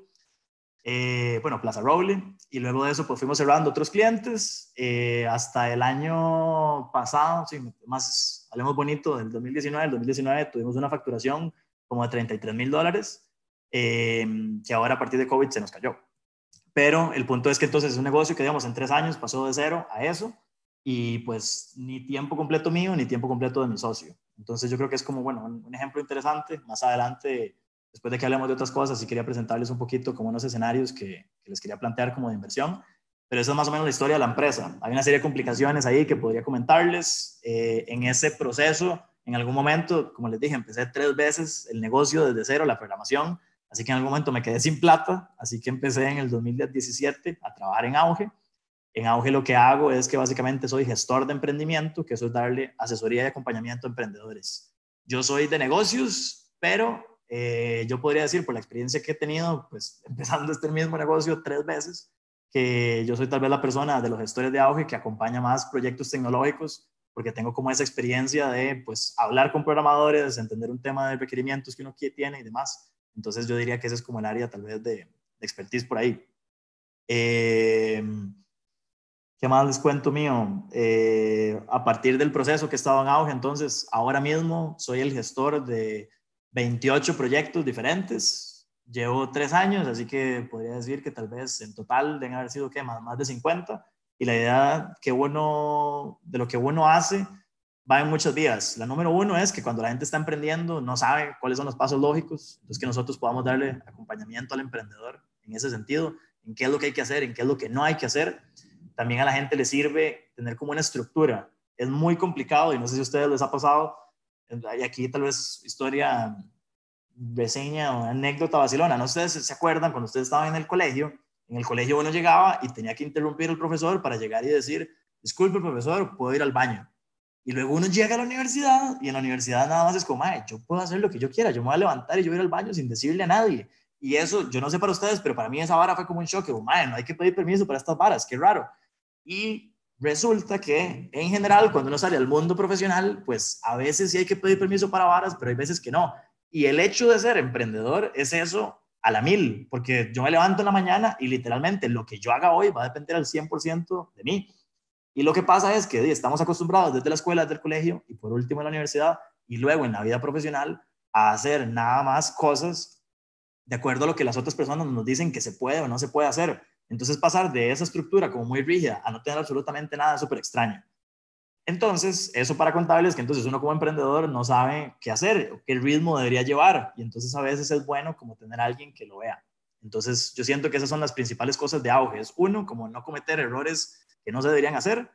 Plaza Roble, y luego de eso pues fuimos cerrando otros clientes hasta el año pasado, sí, más hablemos bonito, del 2019. El 2019 tuvimos una facturación como de $33,000, que ahora a partir de COVID se nos cayó. Pero el punto es que entonces es un negocio que, digamos, en 3 años pasó de 0 a eso, y pues ni tiempo completo mío ni tiempo completo de mi socio. Entonces yo creo que es como, bueno, un ejemplo interesante. Más adelante, después de que hablemos de otras cosas, sí quería presentarles un poquito como unos escenarios que les quería plantear como de inversión, pero esa es más o menos la historia de la empresa. Hay una serie de complicaciones ahí que podría comentarles. En ese proceso, en algún momento, como les dije, empecé 3 veces el negocio desde cero, la programación, así que en algún momento me quedé sin plata, así que empecé en el 2017 a trabajar en Auge. En Auge lo que hago es que básicamente soy gestor de emprendimiento, que eso es darle asesoría y acompañamiento a emprendedores. Yo soy de negocios, pero yo podría decir, por la experiencia que he tenido, pues empezando este mismo negocio 3 veces, que yo soy tal vez la persona de los gestores de Auge que acompaña más proyectos tecnológicos, porque tengo como esa experiencia de pues hablar con programadores, entender un tema de requerimientos que uno tiene y demás. Entonces yo diría que ese es como el área tal vez de expertise por ahí. ¿Qué más les cuento mío? A partir del proceso que he estado en Auge, entonces ahora mismo soy el gestor de 28 proyectos diferentes. llevo 3 años, así que podría decir que tal vez en total deben haber sido, ¿qué? Más de 50. Y la idea de lo que uno hace va en muchas vías. La número 1 es que cuando la gente está emprendiendo no sabe cuáles son los pasos lógicos, entonces que nosotros podamos darle acompañamiento al emprendedor en ese sentido, en qué es lo que hay que hacer, en qué es lo que no hay que hacer. También a la gente le sirve tener como una estructura. Es muy complicado y no sé si a ustedes les ha pasado, y aquí tal vez historia, reseña o anécdota vacilona. No sé si se acuerdan cuando ustedes estaban en el colegio uno llegaba y tenía que interrumpir al profesor para llegar y decir, disculpe profesor, puedo ir al baño. Y luego uno llega a la universidad y en la universidad nada más es como, yo puedo hacer lo que yo quiera, yo me voy a levantar y yo voy a ir al baño sin decirle a nadie. Y eso, yo no sé para ustedes, pero para mí esa vara fue como un choque. No hay que pedir permiso para estas varas, qué raro. Y resulta que, en general, cuando uno sale al mundo profesional, pues a veces sí hay que pedir permiso para varas, pero hay veces que no. Y el hecho de ser emprendedor es eso a la 1000, porque yo me levanto en la mañana y literalmente lo que yo haga hoy va a depender al 100% de mí. Y lo que pasa es que estamos acostumbrados desde la escuela, desde el colegio y por último en la universidad y luego en la vida profesional a hacer nada más cosas de acuerdo a lo que las otras personas nos dicen que se puede o no se puede hacer. Entonces pasar de esa estructura como muy rígida a no tener absolutamente nada es súper extraño. Entonces, eso para contarles que entonces uno como emprendedor no sabe qué hacer o qué ritmo debería llevar y entonces a veces es bueno como tener a alguien que lo vea. Entonces, yo siento que esas son las principales cosas de auge. Es uno, como no cometer errores que no se deberían hacer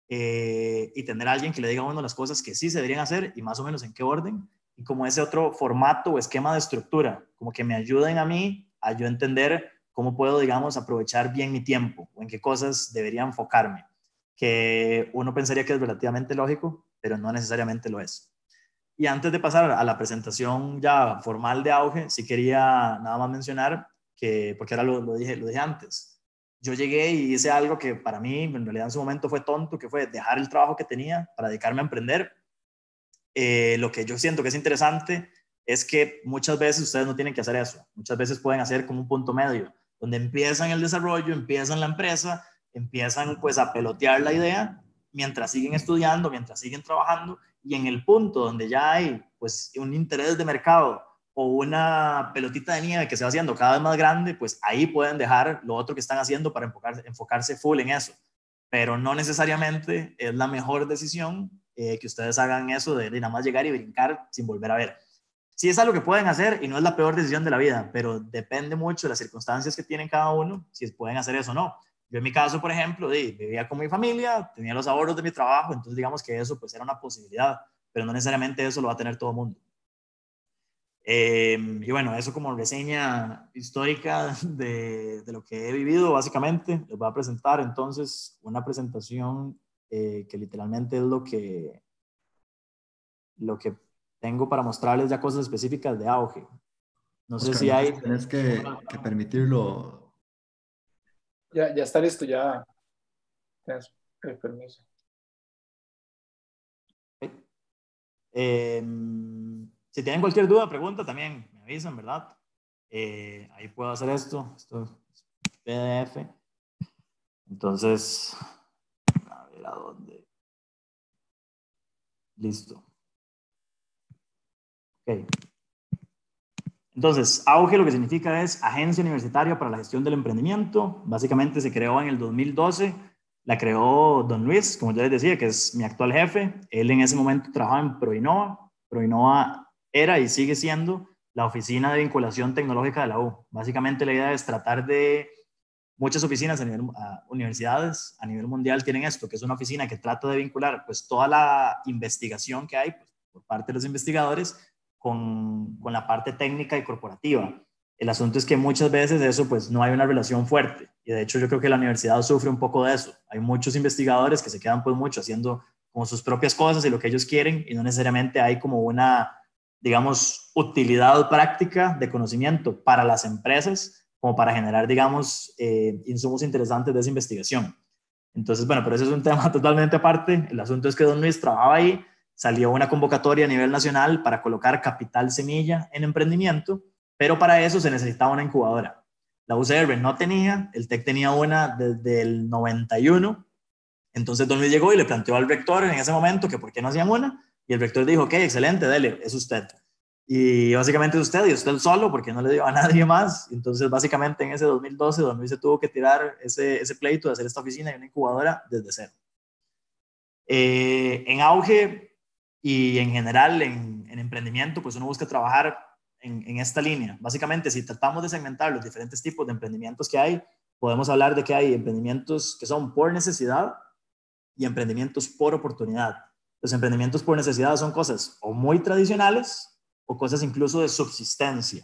y tener a alguien que le diga a uno las cosas que sí se deberían hacer y más o menos en qué orden. Y como ese otro formato o esquema de estructura, como que me ayuden a mí a yo entender cómo puedo, digamos, aprovechar bien mi tiempo o en qué cosas debería enfocarme, que uno pensaría que es relativamente lógico, pero no necesariamente lo es. Y antes de pasar a la presentación ya formal de auge, sí quería nada más mencionar que, porque ahora lo dije antes, yo llegué y hice algo que para mí en realidad en su momento fue tonto, que fue dejar el trabajo que tenía para dedicarme a emprender. Lo que yo siento que es interesante es que muchas veces ustedes no tienen que hacer eso, muchas veces pueden hacer como un punto medio, donde empiezan el desarrollo, empiezan la empresa, empiezan pues a pelotear la idea mientras siguen estudiando, mientras siguen trabajando y en el punto donde ya hay pues un interés de mercado o una pelotita de nieve que se va haciendo cada vez más grande, pues ahí pueden dejar lo otro que están haciendo para enfocarse full en eso, pero no necesariamente es la mejor decisión que ustedes hagan eso de nada más llegar y brincar sin volver a ver. Sí es algo que pueden hacer y no es la peor decisión de la vida, pero depende mucho de las circunstancias que tienen cada uno, si pueden hacer eso o no. Yo en mi caso, por ejemplo, vivía con mi familia, tenía los ahorros de mi trabajo, entonces digamos que eso pues era una posibilidad, pero no necesariamente eso lo va a tener todo el mundo. Y bueno, eso como reseña histórica de lo que he vivido, básicamente. Les voy a presentar entonces una presentación que literalmente es lo que tengo para mostrarles ya cosas específicas de auge. No Oscar, sé si hay... Tienes que permitirlo. Ya está listo, ya tienes el permiso. Si tienen cualquier duda, pregunta, también me avisan, ¿verdad? Ahí puedo hacer esto es PDF. Entonces, a ver a dónde. Listo. Ok. Entonces, AUGE lo que significa es Agencia Universitaria para la Gestión del Emprendimiento. Básicamente se creó en el 2012. La creó Don Luis, como yo les decía, que es mi actual jefe. Él en ese momento trabajaba en Proinova. Proinova era y sigue siendo la oficina de vinculación tecnológica de la U. Básicamente la idea es tratar de... Muchas oficinas a nivel universidades a nivel mundial tienen esto, que es una oficina que trata de vincular pues toda la investigación que hay pues, por parte de los investigadores con la parte técnica y corporativa. El asunto es que muchas veces eso pues no hay una relación fuerte y de hecho yo creo que la universidad sufre un poco de eso. Hay muchos investigadores que se quedan pues mucho haciendo como sus propias cosas y lo que ellos quieren y no necesariamente hay como una, digamos, utilidad práctica de conocimiento para las empresas como para generar, digamos, insumos interesantes de esa investigación. Entonces, bueno, pero eso es un tema totalmente aparte. El asunto es que Don Luis trabajaba ahí, salió una convocatoria a nivel nacional para colocar capital semilla en emprendimiento, pero para eso se necesitaba una incubadora. La UCR no tenía, el TEC tenía una desde el 91, entonces Don Luis llegó y le planteó al rector en ese momento que por qué no hacían una, y el rector dijo, ok, excelente, dele, es usted. Y básicamente es usted y usted solo, porque no le dio a nadie más. Entonces, básicamente en ese 2012, 2000 se tuvo que tirar ese pleito de hacer esta oficina y una incubadora desde cero. En auge y en general en emprendimiento, pues uno busca trabajar en esta línea. Básicamente, si tratamos de segmentar los diferentes tipos de emprendimientos que hay, podemos hablar de que hay emprendimientos que son por necesidad y emprendimientos por oportunidad. Los emprendimientos por necesidad son cosas o muy tradicionales o cosas incluso de subsistencia.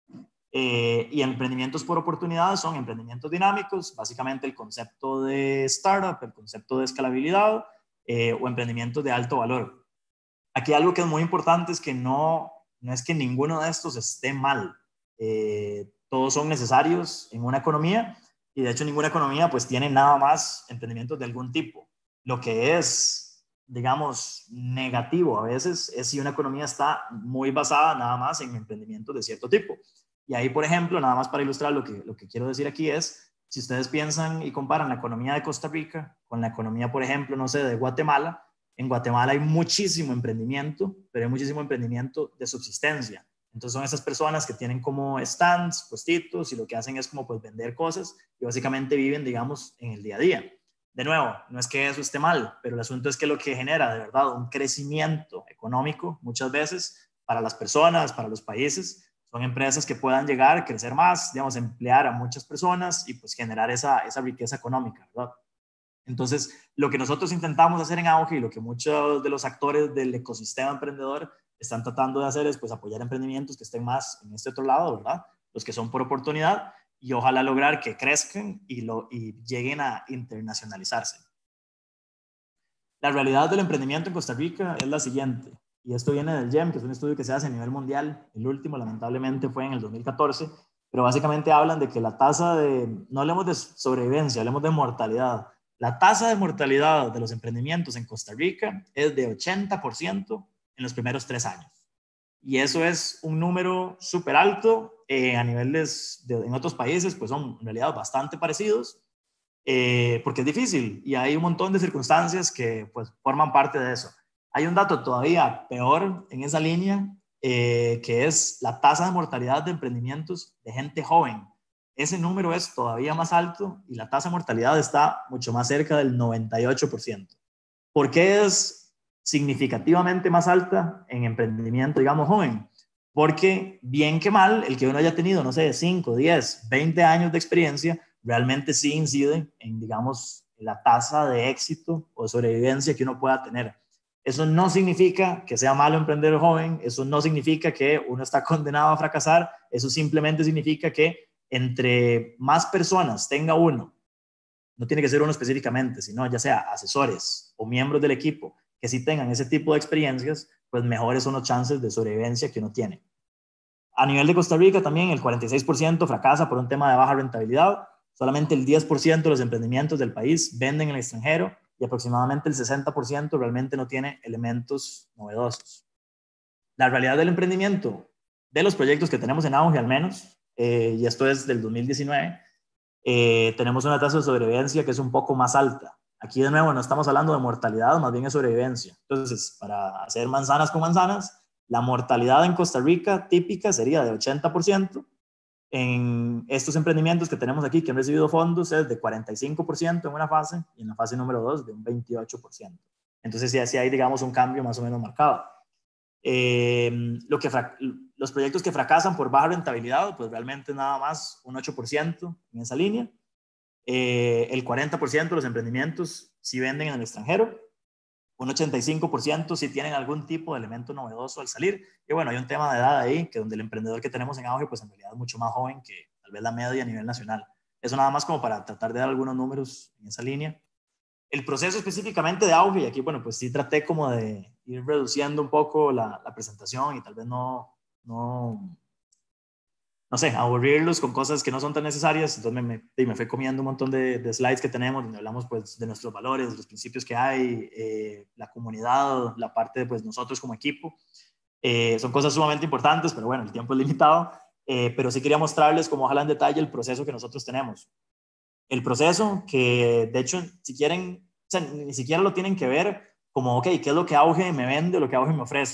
Y emprendimientos por oportunidad son emprendimientos dinámicos, básicamente el concepto de startup, el concepto de escalabilidad o emprendimientos de alto valor. Aquí algo que es muy importante es que no es que ninguno de estos esté mal. Todos son necesarios en una economía y de hecho ninguna economía pues tiene nada más emprendimientos de algún tipo. Lo que es, digamos, negativo a veces es si una economía está muy basada nada más en emprendimientos de cierto tipo. Y ahí, por ejemplo, nada más para ilustrar lo que quiero decir aquí es, si ustedes piensan y comparan la economía de Costa Rica con la economía, por ejemplo, no sé, de Guatemala, en Guatemala hay muchísimo emprendimiento, pero hay muchísimo emprendimiento de subsistencia. Entonces son esas personas que tienen como stands, puestitos, y lo que hacen es como pues vender cosas y básicamente viven, digamos, en el día a día. De nuevo, no es que eso esté mal, pero el asunto es que lo que genera de verdad un crecimiento económico muchas veces para las personas, para los países, son empresas que puedan llegar, crecer más, digamos, emplear a muchas personas y pues generar esa riqueza económica, ¿verdad? Entonces, lo que nosotros intentamos hacer en Auge y lo que muchos de los actores del ecosistema emprendedor están tratando de hacer es pues apoyar emprendimientos que estén más en este otro lado, ¿verdad? Los que son por oportunidad y ojalá lograr que crezcan y lleguen a internacionalizarse. La realidad del emprendimiento en Costa Rica es la siguiente, y esto viene del GEM, que es un estudio que se hace a nivel mundial. El último, lamentablemente, fue en el 2014, pero básicamente hablan de que la tasa no hablemos de sobrevivencia, hablemos de mortalidad. La tasa de mortalidad de los emprendimientos en Costa Rica es de 80% en los primeros 3 años. Y eso es un número súper alto. A niveles en otros países, pues son en realidad bastante parecidos, porque es difícil y hay un montón de circunstancias que pues forman parte de eso. Hay un dato todavía peor en esa línea, que es la tasa de mortalidad de emprendimientos de gente joven. Ese número es todavía más alto y la tasa de mortalidad está mucho más cerca del 98%. ¿Por qué es significativamente más alta en emprendimiento, digamos, joven? Porque bien que mal, el que uno haya tenido, no sé, 5, 10, 20 años de experiencia, realmente sí incide en, digamos, la tasa de éxito o sobrevivencia que uno pueda tener. Eso no significa que sea malo emprender joven, eso no significa que uno está condenado a fracasar, eso simplemente significa que entre más personas tenga uno, no tiene que ser uno específicamente, sino ya sea asesores o miembros del equipo que sí tengan ese tipo de experiencias, pues mejores son los chances de sobrevivencia que uno tiene. A nivel de Costa Rica también el 46% fracasa por un tema de baja rentabilidad, solamente el 10% de los emprendimientos del país venden en el extranjero y aproximadamente el 60% realmente no tiene elementos novedosos. La realidad del emprendimiento, de los proyectos que tenemos en auge al menos, y esto es del 2019, tenemos una tasa de sobrevivencia que es un poco más alta. Aquí de nuevo no estamos hablando de mortalidad, más bien es sobrevivencia. Entonces, para hacer manzanas con manzanas, la mortalidad en Costa Rica típica sería de 80%. En estos emprendimientos que tenemos aquí que han recibido fondos es de 45% en una fase y en la fase número 2 de un 28%. Entonces sí hay, digamos, un cambio más o menos marcado. Los proyectos que fracasan por baja rentabilidad, pues realmente nada más un 8% en esa línea. El 40% de los emprendimientos sí venden en el extranjero, un 85% sí tienen algún tipo de elemento novedoso al salir. Y bueno, hay un tema de edad ahí, que donde el emprendedor que tenemos en auge, pues en realidad es mucho más joven que tal vez la media a nivel nacional. Eso nada más como para tratar de dar algunos números en esa línea. El proceso específicamente de auge, y aquí, bueno, pues sí traté como de ir reduciendo un poco la presentación y tal vez no sé, aburrirlos con cosas que no son tan necesarias. Entonces me fui comiendo un montón de slides que tenemos donde hablamos pues de nuestros valores, de los principios que hay, la comunidad, la parte de pues nosotros como equipo. Son cosas sumamente importantes, pero bueno, el tiempo es limitado. Pero sí quería mostrarles como ojalá en detalle el proceso que nosotros tenemos. El proceso que de hecho si quieren, o sea, ni siquiera lo tienen que ver como, ok, ¿qué es lo que Auge me vende o lo que Auge me ofrece?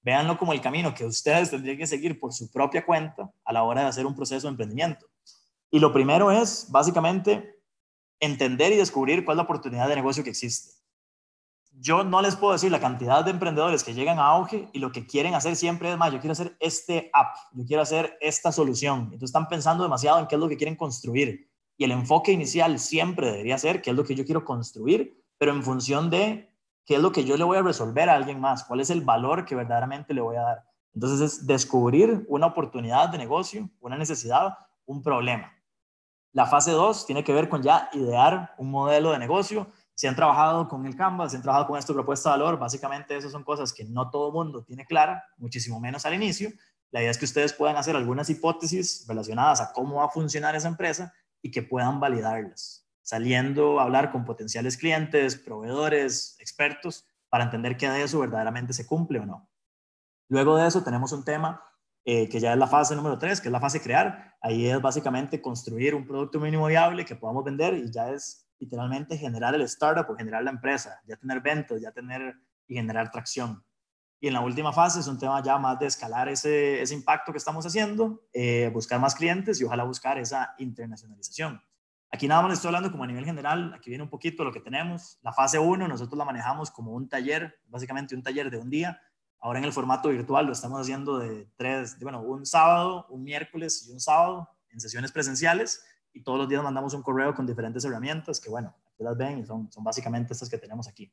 véanlo como el camino que ustedes tendrían que seguir por su propia cuenta a la hora de hacer un proceso de emprendimiento. Y lo primero es, básicamente, entender y descubrir cuál es la oportunidad de negocio que existe. Yo no les puedo decir la cantidad de emprendedores que llegan a auge y lo que quieren hacer siempre es, más, yo quiero hacer este app, yo quiero hacer esta solución. Entonces están pensando demasiado en qué es lo que quieren construir. Y el enfoque inicial siempre debería ser qué es lo que yo quiero construir, pero en función de qué es lo que yo le voy a resolver a alguien más, cuál es el valor que verdaderamente le voy a dar. Entonces es descubrir una oportunidad de negocio, una necesidad, un problema. La fase 2 tiene que ver con ya idear un modelo de negocio. Si han trabajado con el Canvas, si han trabajado con esta propuesta de valor, básicamente esas son cosas que no todo mundo tiene clara, muchísimo menos al inicio. La idea es que ustedes puedan hacer algunas hipótesis relacionadas a cómo va a funcionar esa empresa y que puedan validarlas, saliendo a hablar con potenciales clientes, proveedores, expertos, para entender que de eso verdaderamente se cumple o no. Luego de eso tenemos un tema que ya es la fase número 3, que es la fase crear. Ahí es básicamente construir un producto mínimo viable que podamos vender y ya es literalmente generar el startup o generar la empresa, ya tener ventas, ya tener y generar tracción. Y en la última fase es un tema ya más de escalar ese impacto que estamos haciendo, buscar más clientes y ojalá buscar esa internacionalización. Aquí nada más les estoy hablando como a nivel general, aquí viene un poquito lo que tenemos. La fase 1 nosotros la manejamos como un taller, básicamente un taller de un día. Ahora en el formato virtual lo estamos haciendo un sábado, un miércoles y un sábado en sesiones presenciales y todos los días mandamos un correo con diferentes herramientas que, bueno, aquí las ven y son básicamente estas que tenemos aquí.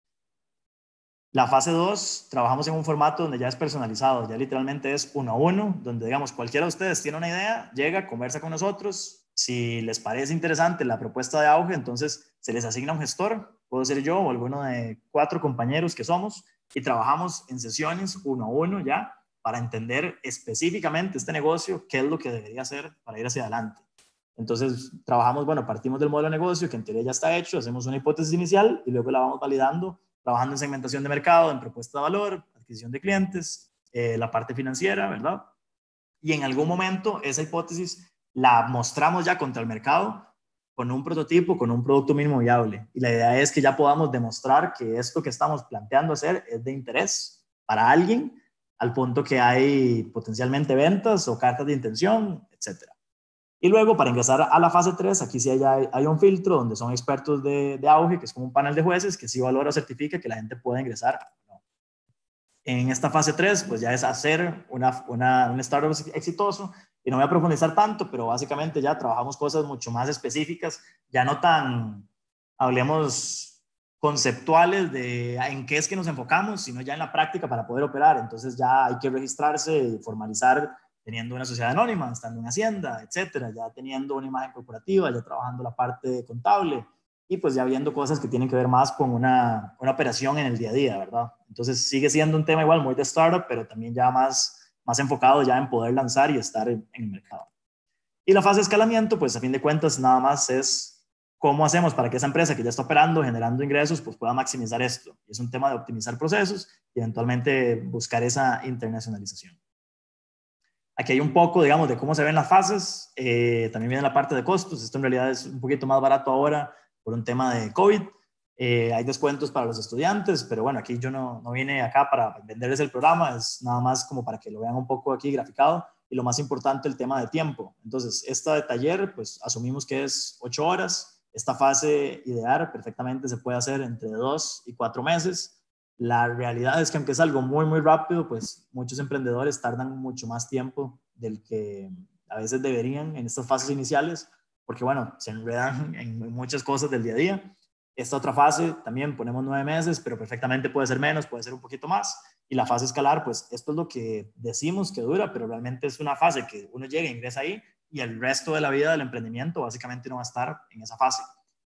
La fase 2, trabajamos en un formato donde ya es personalizado, ya literalmente es 1 a 1, donde digamos cualquiera de ustedes tiene una idea, llega, conversa con nosotros, si les parece interesante la propuesta de auge, entonces se les asigna un gestor, puedo ser yo o alguno de 4 compañeros que somos, y trabajamos en sesiones 1 a 1 ya para entender específicamente este negocio, qué es lo que debería hacer para ir hacia adelante. Entonces trabajamos, partimos del modelo de negocio que en teoría ya está hecho, hacemos una hipótesis inicial y luego la vamos validando, trabajando en segmentación de mercado, en propuesta de valor, adquisición de clientes, la parte financiera, ¿verdad? Y en algún momento esa hipótesis la mostramos ya contra el mercado con un prototipo, con un producto mínimo viable. Y la idea es que ya podamos demostrar que esto que estamos planteando hacer es de interés para alguien, al punto que hay potencialmente ventas o cartas de intención, etc. Y luego, para ingresar a la fase 3, aquí sí hay un filtro donde son expertos de auge, que es como un panel de jueces que sí valora o certifica que la gente pueda ingresar. En esta fase 3, pues ya es hacer un startup exitoso. Y no voy a profundizar tanto, pero básicamente ya trabajamos cosas mucho más específicas, ya no tan, hablemos, conceptuales de en qué es que nos enfocamos, sino ya en la práctica para poder operar. Entonces ya hay que registrarse y formalizar teniendo una sociedad anónima, estando en Hacienda, etcétera, ya teniendo una imagen corporativa, ya trabajando la parte contable y pues ya viendo cosas que tienen que ver más con una operación en el día a día, ¿verdad? Entonces sigue siendo un tema igual muy de startup, pero también ya más enfocado ya en poder lanzar y estar en el mercado. Y la fase de escalamiento, pues a fin de cuentas nada más es cómo hacemos para que esa empresa que ya está operando, generando ingresos, pues pueda maximizar esto. Y es un tema de optimizar procesos y eventualmente buscar esa internacionalización. Aquí hay un poco, digamos, de cómo se ven las fases. También viene la parte de costos. Esto en realidad es un poquito más barato ahora por un tema de COVID. Hay descuentos para los estudiantes, pero bueno, aquí yo no vine acá para venderles el programa, es nada más como para que lo vean un poco aquí graficado. Y lo más importante, el tema de tiempo. Entonces, esta de taller, pues asumimos que es 8 horas. Esta fase ideal perfectamente se puede hacer entre 2 y 4 meses. La realidad es que aunque es algo muy, muy rápido, pues muchos emprendedores tardan mucho más tiempo del que a veces deberían en estas fases iniciales, porque bueno, se enredan en muchas cosas del día a día. Esta otra fase también ponemos 9 meses, pero perfectamente puede ser menos, puede ser un poquito más. Y la fase escalar, pues esto es lo que decimos que dura, pero realmente es una fase que uno llega e ingresa ahí y el resto de la vida del emprendimiento básicamente no va a estar en esa fase.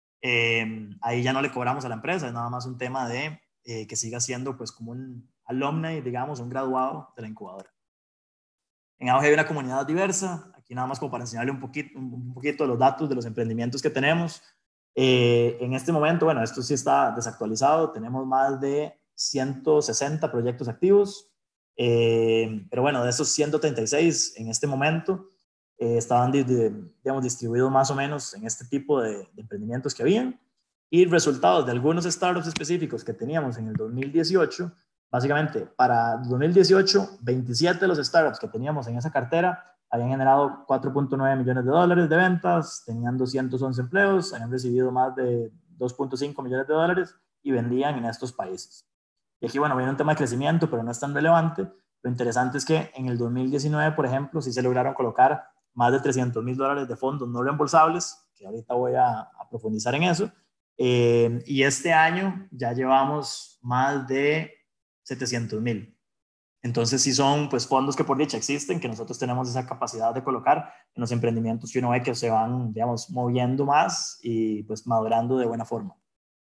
Ahí ya no le cobramos a la empresa, es nada más un tema de que siga siendo pues como un alumni, digamos, un graduado de la incubadora. En Auge hay una comunidad diversa, aquí nada más como para enseñarle un poquito de los datos de los emprendimientos que tenemos. En este momento, bueno, esto sí está desactualizado, tenemos más de 160 proyectos activos, pero bueno, de esos 136 en este momento estaban digamos, distribuidos más o menos en este tipo de emprendimientos que habían, y resultados de algunos startups específicos que teníamos en el 2018, básicamente, para 2018, 27 de los startups que teníamos en esa cartera habían generado $4.9 millones de ventas, tenían 211 empleos, habían recibido más de $2.5 millones y vendían en estos países. Y aquí, bueno, viene un tema de crecimiento, pero no es tan relevante. Lo interesante es que en el 2019, por ejemplo, sí se lograron colocar más de $300,000 de fondos no reembolsables, que ahorita voy a profundizar en eso. Y este año ya llevamos más de 700,000. Entonces sí son pues fondos que por dicha existen, que nosotros tenemos esa capacidad de colocar en los emprendimientos que uno ve que se van, digamos, moviendo más y pues madurando de buena forma.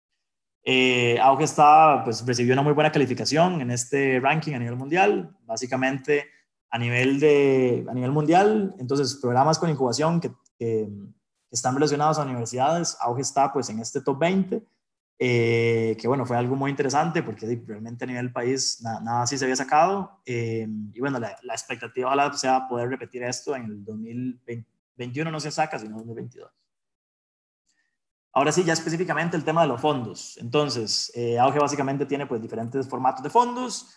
Auge pues recibió una muy buena calificación en este ranking a nivel mundial, básicamente a nivel mundial. Entonces programas con incubación que están relacionados a universidades, Auge está pues en este top 20, que bueno, fue algo muy interesante porque realmente a nivel país nada así se había sacado, y bueno, la expectativa ojalá sea poder repetir esto en el 2021, no se saca, sino 2022. Ahora sí, ya específicamente el tema de los fondos. Entonces, Auge básicamente tiene pues diferentes formatos de fondos.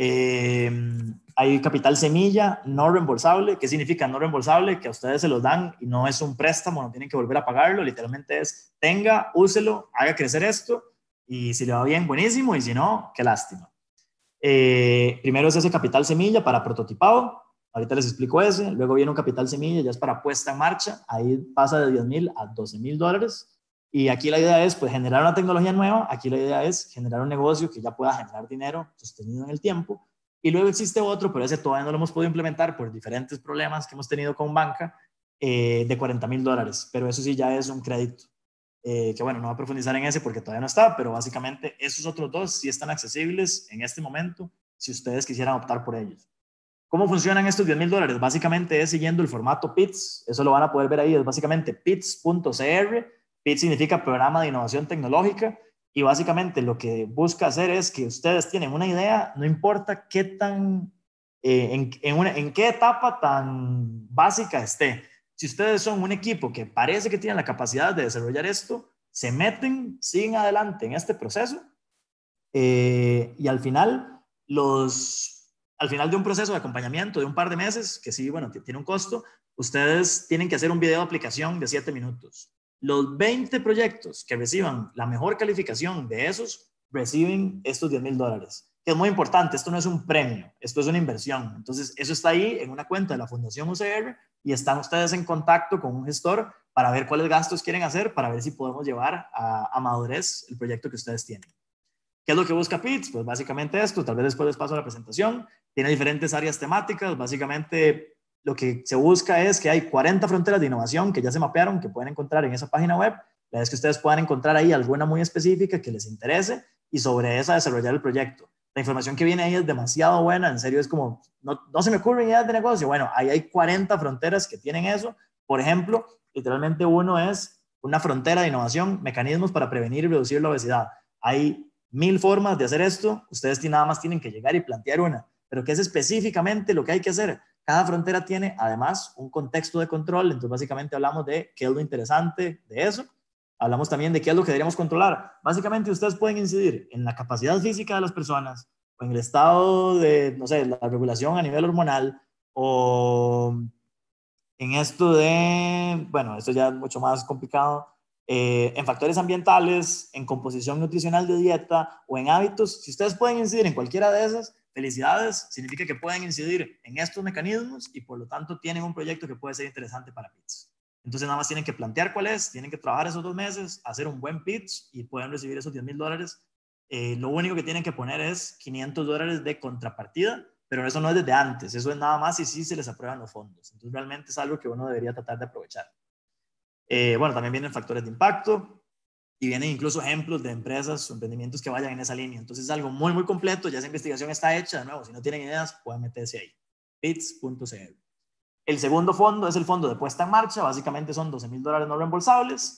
Hay capital semilla no reembolsable. ¿Qué significa no reembolsable? Que a ustedes se los dan y no es un préstamo, no tienen que volver a pagarlo. Literalmente es, tenga, úselo, haga crecer esto y si le va bien, buenísimo, y si no, qué lástima. Primero es ese capital semilla para prototipado. Ahorita les explico ese. Luego viene un capital semilla, ya es para puesta en marcha. Ahí pasa de $10,000 a $12,000. Y aquí la idea es pues, generar una tecnología nueva, aquí la idea es generar un negocio que ya pueda generar dinero sostenido en el tiempo. Y luego existe otro, pero ese todavía no lo hemos podido implementar por diferentes problemas que hemos tenido con banca, de $40,000. Pero eso sí ya es un crédito. Que bueno, no voy a profundizar en ese porque todavía no está, pero básicamente esos otros dos sí están accesibles en este momento si ustedes quisieran optar por ellos. ¿Cómo funcionan estos $10,000? Básicamente es siguiendo el formato PITS. Eso lo van a poder ver ahí, es básicamente pits.cr. PIT significa Programa de Innovación Tecnológica, y básicamente lo que busca hacer es que ustedes tienen una idea, no importa qué tan, en qué etapa tan básica esté. Si ustedes son un equipo que parece que tienen la capacidad de desarrollar esto, se meten, siguen adelante en este proceso, y al final de un proceso de acompañamiento de un par de meses, que sí, bueno, tiene un costo, ustedes tienen que hacer un video de aplicación de 7 minutos. Los 20 proyectos que reciban la mejor calificación de esos, reciben estos $10,000, que es muy importante. Esto no es un premio, esto es una inversión. Entonces, eso está ahí en una cuenta de la Fundación UCR y están ustedes en contacto con un gestor para ver cuáles gastos quieren hacer, para ver si podemos llevar a madurez el proyecto que ustedes tienen. ¿Qué es lo que busca PITS? Pues básicamente esto, tal vez después les paso a la presentación. Tiene diferentes áreas temáticas, básicamente lo que se busca es que hay 40 fronteras de innovación que ya se mapearon, que pueden encontrar en esa página web. La idea es que ustedes puedan encontrar ahí alguna muy específica que les interese y sobre esa desarrollar el proyecto. La información que viene ahí es demasiado buena, en serio es como, no se me ocurren ideas de negocio. Bueno, ahí hay 40 fronteras que tienen eso. Por ejemplo, literalmente uno es una frontera de innovación, mecanismos para prevenir y reducir la obesidad. Hay 1000 formas de hacer esto, ustedes nada más tienen que llegar y plantear una. Pero ¿qué es específicamente lo que hay que hacer? Cada frontera tiene además un contexto de control, entonces básicamente hablamos de qué es lo interesante de eso, hablamos también de qué es lo que deberíamos controlar. Básicamente ustedes pueden incidir en la capacidad física de las personas, o en el estado de, no sé, la regulación a nivel hormonal, o en esto de, bueno, esto ya es mucho más complicado, en factores ambientales, en composición nutricional de dieta o en hábitos. Si ustedes pueden incidir en cualquiera de esas, felicidades, significa que pueden incidir en estos mecanismos y por lo tanto tienen un proyecto que puede ser interesante para PITS. Entonces nada más tienen que plantear cuál es, tienen que trabajar esos 2 meses, hacer un buen pitch y pueden recibir esos $10,000. Lo único que tienen que poner es $500 de contrapartida, pero eso no es desde antes, eso es nada más y sí se les aprueban los fondos. Entonces realmente es algo que uno debería tratar de aprovechar. Bueno, también vienen factores de impacto y vienen incluso ejemplos de empresas o emprendimientos que vayan en esa línea. Entonces es algo muy, muy completo, ya esa investigación está hecha, de nuevo, si no tienen ideas, pueden meterse ahí, pits.cr. El segundo fondo es el fondo de puesta en marcha, básicamente son $12,000 no reembolsables.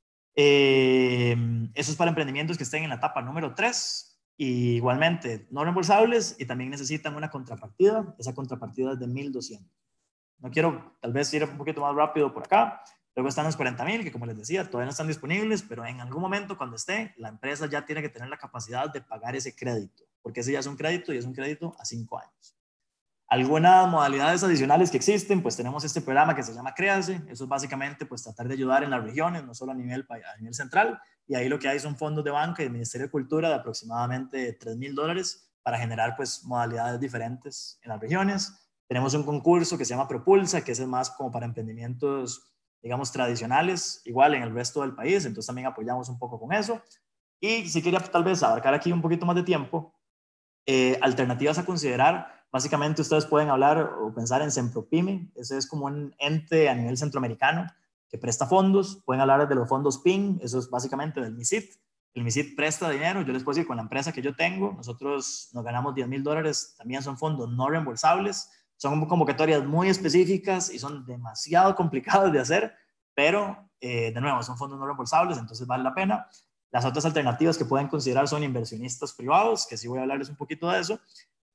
Eso es para emprendimientos que estén en la etapa número 3, y igualmente no reembolsables, y también necesitan una contrapartida, esa contrapartida es de $1,200. No quiero tal vez ir un poquito más rápido por acá. Luego están los 40,000, que como les decía, todavía no están disponibles, pero en algún momento cuando esté, la empresa ya tiene que tener la capacidad de pagar ese crédito. porque ese ya es un crédito y es un crédito a 5 años. Algunas modalidades adicionales que existen, pues tenemos este programa que se llama Créase. Eso es básicamente pues tratar de ayudar en las regiones, no solo a nivel central, y ahí lo que hay son fondos de banca y del Ministerio de Cultura de aproximadamente $3,000 para generar pues modalidades diferentes en las regiones. Tenemos un concurso que se llama Propulsa, que es más como para emprendimientos, digamos, tradicionales, igual en el resto del país, entonces también apoyamos un poco con eso. Y si quería tal vez abarcar aquí un poquito más de tiempo, alternativas a considerar. Básicamente ustedes pueden hablar o pensar en Sempropyme, ese es como un ente a nivel centroamericano que presta fondos. Pueden hablar de los fondos PIN, eso es básicamente del MISIT. El MISIT presta dinero, yo les puedo decir, con la empresa que yo tengo, nosotros nos ganamos $10,000, también son fondos no reembolsables, son convocatorias muy específicas y son demasiado complicadas de hacer, pero de nuevo, son fondos no reembolsables, entonces vale la pena. Las otras alternativas que pueden considerar son inversionistas privados, que sí voy a hablarles un poquito de eso.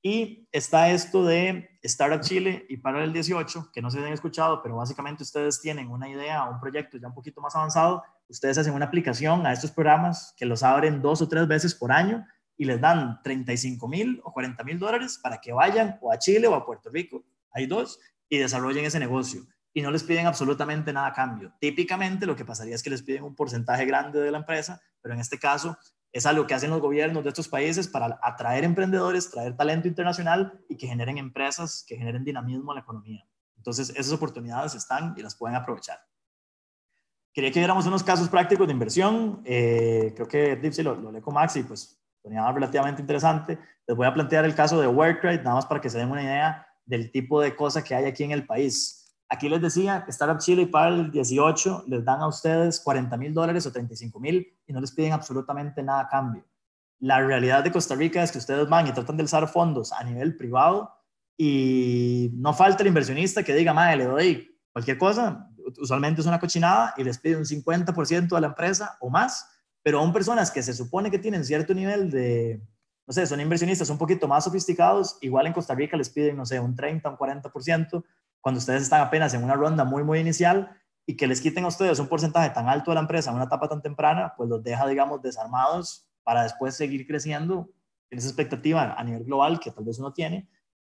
Y está esto de Startup Chile y Paralel 18, que no se han escuchado, pero básicamente ustedes tienen una idea o un proyecto ya un poquito más avanzado, ustedes hacen una aplicación a estos programas que los abren 2 o 3 veces por año y les dan $35,000 o $40,000 para que vayan o a Chile o a Puerto Rico, hay 2, y desarrollen ese negocio. Y no les piden absolutamente nada a cambio. Típicamente lo que pasaría es que les piden un porcentaje grande de la empresa, pero en este caso es algo que hacen los gobiernos de estos países para atraer emprendedores, traer talento internacional y que generen empresas, que generen dinamismo en la economía. Entonces, esas oportunidades están y las pueden aprovechar. Quería que viéramos unos casos prácticos de inversión. Creo que Dipsy lo lee con Max y pues ponía relativamente interesante. Les voy a plantear el caso de Workrite, nada más para que se den una idea del tipo de cosa que hay aquí en el país. Aquí les decía que Startup Chile y Paralel 18 les dan a ustedes $40,000 o $35,000 y no les piden absolutamente nada a cambio. La realidad de Costa Rica es que ustedes van y tratan de alzar fondos a nivel privado y no falta el inversionista que diga, madre, le doy cualquier cosa, usualmente es una cochinada y les pide un 50% de la empresa o más, pero aún personas que se supone que tienen cierto nivel de, no sé, son inversionistas un poquito más sofisticados, igual en Costa Rica les piden, no sé, un 30, un 40%, cuando ustedes están apenas en una ronda muy, muy inicial, y que les quiten a ustedes un porcentaje tan alto de la empresa en una etapa tan temprana, pues los deja, digamos, desarmados para después seguir creciendo en esa expectativa a nivel global que tal vez uno tiene,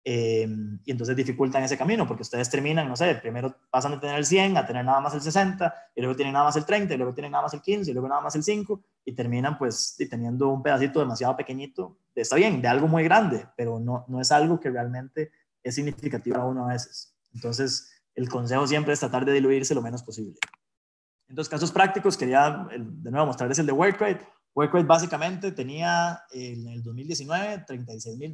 y entonces dificultan ese camino, porque ustedes terminan, no sé, primero pasan de tener el 100 a tener nada más el 60, y luego tienen nada más el 30, y luego tienen nada más el 15, y luego nada más el 5, y terminan pues teniendo un pedacito demasiado pequeñito, está bien, de algo muy grande, pero no es algo que realmente es significativo a uno a veces. Entonces, el consejo siempre es tratar de diluirse lo menos posible. En dos casos prácticos, quería de nuevo mostrarles el de Workrite. Workrite básicamente tenía en el 2019 $36,000,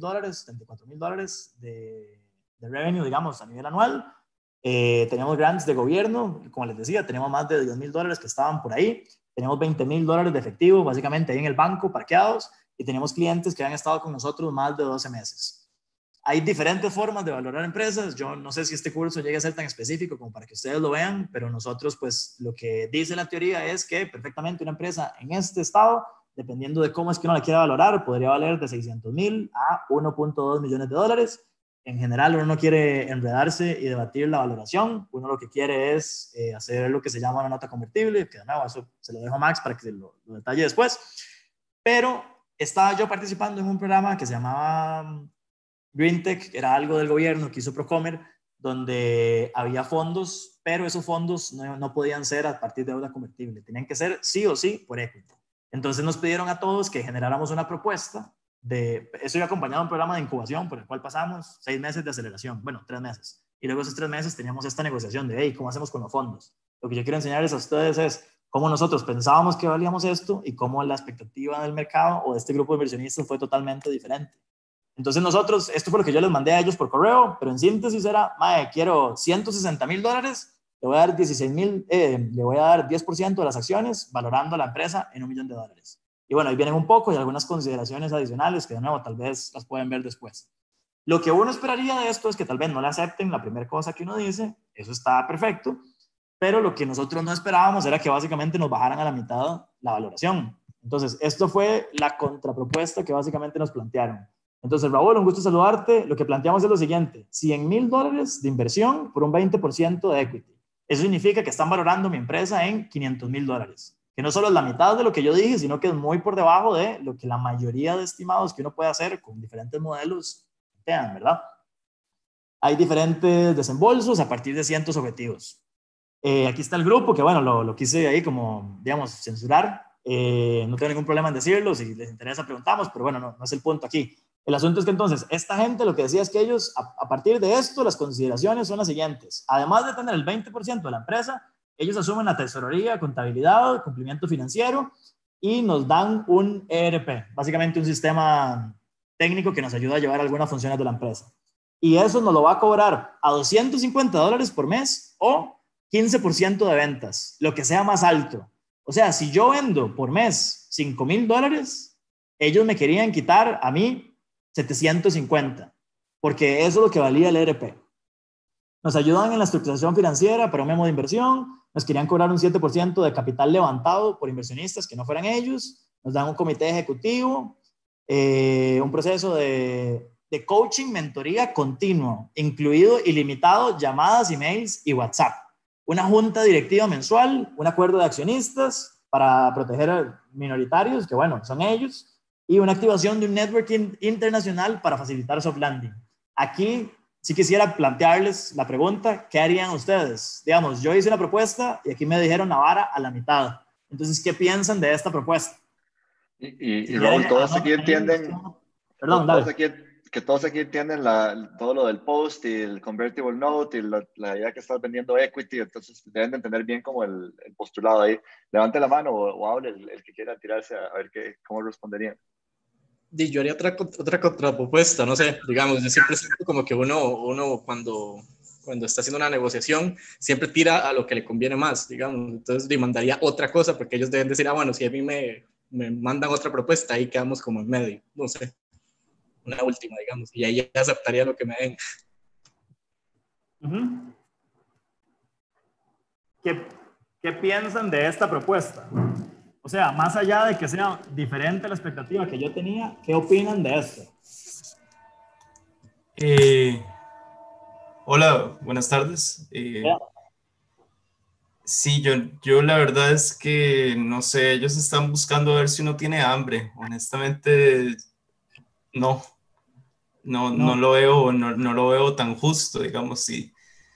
$34,000 de revenue, digamos, a nivel anual. Teníamos grants de gobierno, como les decía, teníamos más de $10,000 que estaban por ahí. Teníamos $20,000 de efectivo, básicamente ahí en el banco, parqueados, y teníamos clientes que han estado con nosotros más de 12 meses. Hay diferentes formas de valorar empresas. Yo no sé si este curso llegue a ser tan específico como para que ustedes lo vean, pero nosotros, pues, lo que dice la teoría es que perfectamente una empresa en este estado, dependiendo de cómo es que uno la quiera valorar, podría valer de $600,000 a $1.2 millones. En general, uno no quiere enredarse y debatir la valoración. Uno lo que quiere es hacer lo que se llama una nota convertible, que de nuevo, eso se lo dejo a Max para que lo detalle después. Pero estaba yo participando en un programa que se llamaba GreenTech, era algo del gobierno que hizo Procomer, donde había fondos, pero esos fondos no podían ser a partir de deuda convertible, tenían que ser sí o sí por equity. Entonces nos pidieron a todos que generáramos una propuesta de, eso iba acompañado de un programa de incubación por el cual pasamos 6 meses de aceleración, bueno, 3 meses, y luego esos 3 meses teníamos esta negociación de, hey, ¿cómo hacemos con los fondos? Lo que yo quiero enseñarles a ustedes es cómo nosotros pensábamos que valíamos esto y cómo la expectativa del mercado o de este grupo de inversionistas fue totalmente diferente. Entonces nosotros, esto fue lo que yo les mandé a ellos por correo, pero en síntesis era, mae, quiero $160,000, le voy a dar 16,000, le voy a dar 10% de las acciones, valorando la empresa en $1 millón. Y bueno, ahí vienen un poco y algunas consideraciones adicionales que de nuevo tal vez las pueden ver después. Lo que uno esperaría de esto es que tal vez no le acepten la primera cosa que uno dice, eso está perfecto, pero lo que nosotros no esperábamos era que básicamente nos bajaran a la mitad la valoración. Entonces, esto fue la contrapropuesta que básicamente nos plantearon. Entonces, Raúl, un gusto saludarte. Lo que planteamos es lo siguiente, $100,000 de inversión por un 20% de equity. Eso significa que están valorando mi empresa en $500,000. que no solo es la mitad de lo que yo dije, sino que es muy por debajo de lo que la mayoría de estimados que uno puede hacer con diferentes modelos plantean, ¿verdad? Hay diferentes desembolsos a partir de ciertos objetivos. Aquí está el grupo, que bueno, lo quise ahí como, digamos, censurar. No tengo ningún problema en decirlo, si les interesa preguntamos, pero bueno, no es el punto aquí. El asunto es que entonces, esta gente lo que decía es que ellos, a partir de esto, las consideraciones son las siguientes. Además de tener el 20% de la empresa, ellos asumen la tesorería, contabilidad, cumplimiento financiero y nos dan un ERP, básicamente un sistema técnico que nos ayuda a llevar algunas funciones de la empresa. Y eso nos lo va a cobrar a $250 por mes o 15% de ventas, lo que sea más alto. O sea, si yo vendo por mes $5,000, ellos me querían quitar a mí 750, porque eso es lo que valía el ERP. Nos ayudan en la estructuración financiera para un memo de inversión, nos querían cobrar un 7% de capital levantado por inversionistas que no fueran ellos, nos dan un comité ejecutivo, un proceso de coaching, mentoría continuo, incluido ilimitado, llamadas, emails y WhatsApp. Una junta directiva mensual, un acuerdo de accionistas para proteger a minoritarios, que bueno, son ellos, y una activación de un networking internacional para facilitar soft landing. Aquí sí quisiera plantearles la pregunta, ¿qué harían ustedes? Digamos, yo hice una propuesta y aquí me dijeron la vara a la mitad. Entonces, ¿qué piensan de esta propuesta? Y Raúl, todos aquí entienden, Perdón, dale. todos aquí entienden todo lo del post y el convertible note y la idea que estás vendiendo equity, entonces deben de entender bien como el postulado ahí. Levante la mano o hable el que quiera tirarse a ver cómo responderían. Yo haría otra contrapropuesta, no sé, digamos, yo siempre siento como que uno cuando está haciendo una negociación, siempre tira a lo que le conviene más, digamos, entonces demandaría otra cosa, porque ellos deben decir, bueno, si a mí me mandan otra propuesta, ahí quedamos como en medio, no sé, una última, digamos, y ahí ya aceptaría lo que me den. Uh-huh. ¿Qué piensan de esta propuesta? O sea, más allá de que sea diferente a la expectativa que yo tenía, ¿qué opinan de esto? Hola, buenas tardes. Sí, yo la verdad es que, no sé, ellos están buscando ver si uno tiene hambre. Honestamente, no lo veo, no lo veo tan justo, digamos, sí.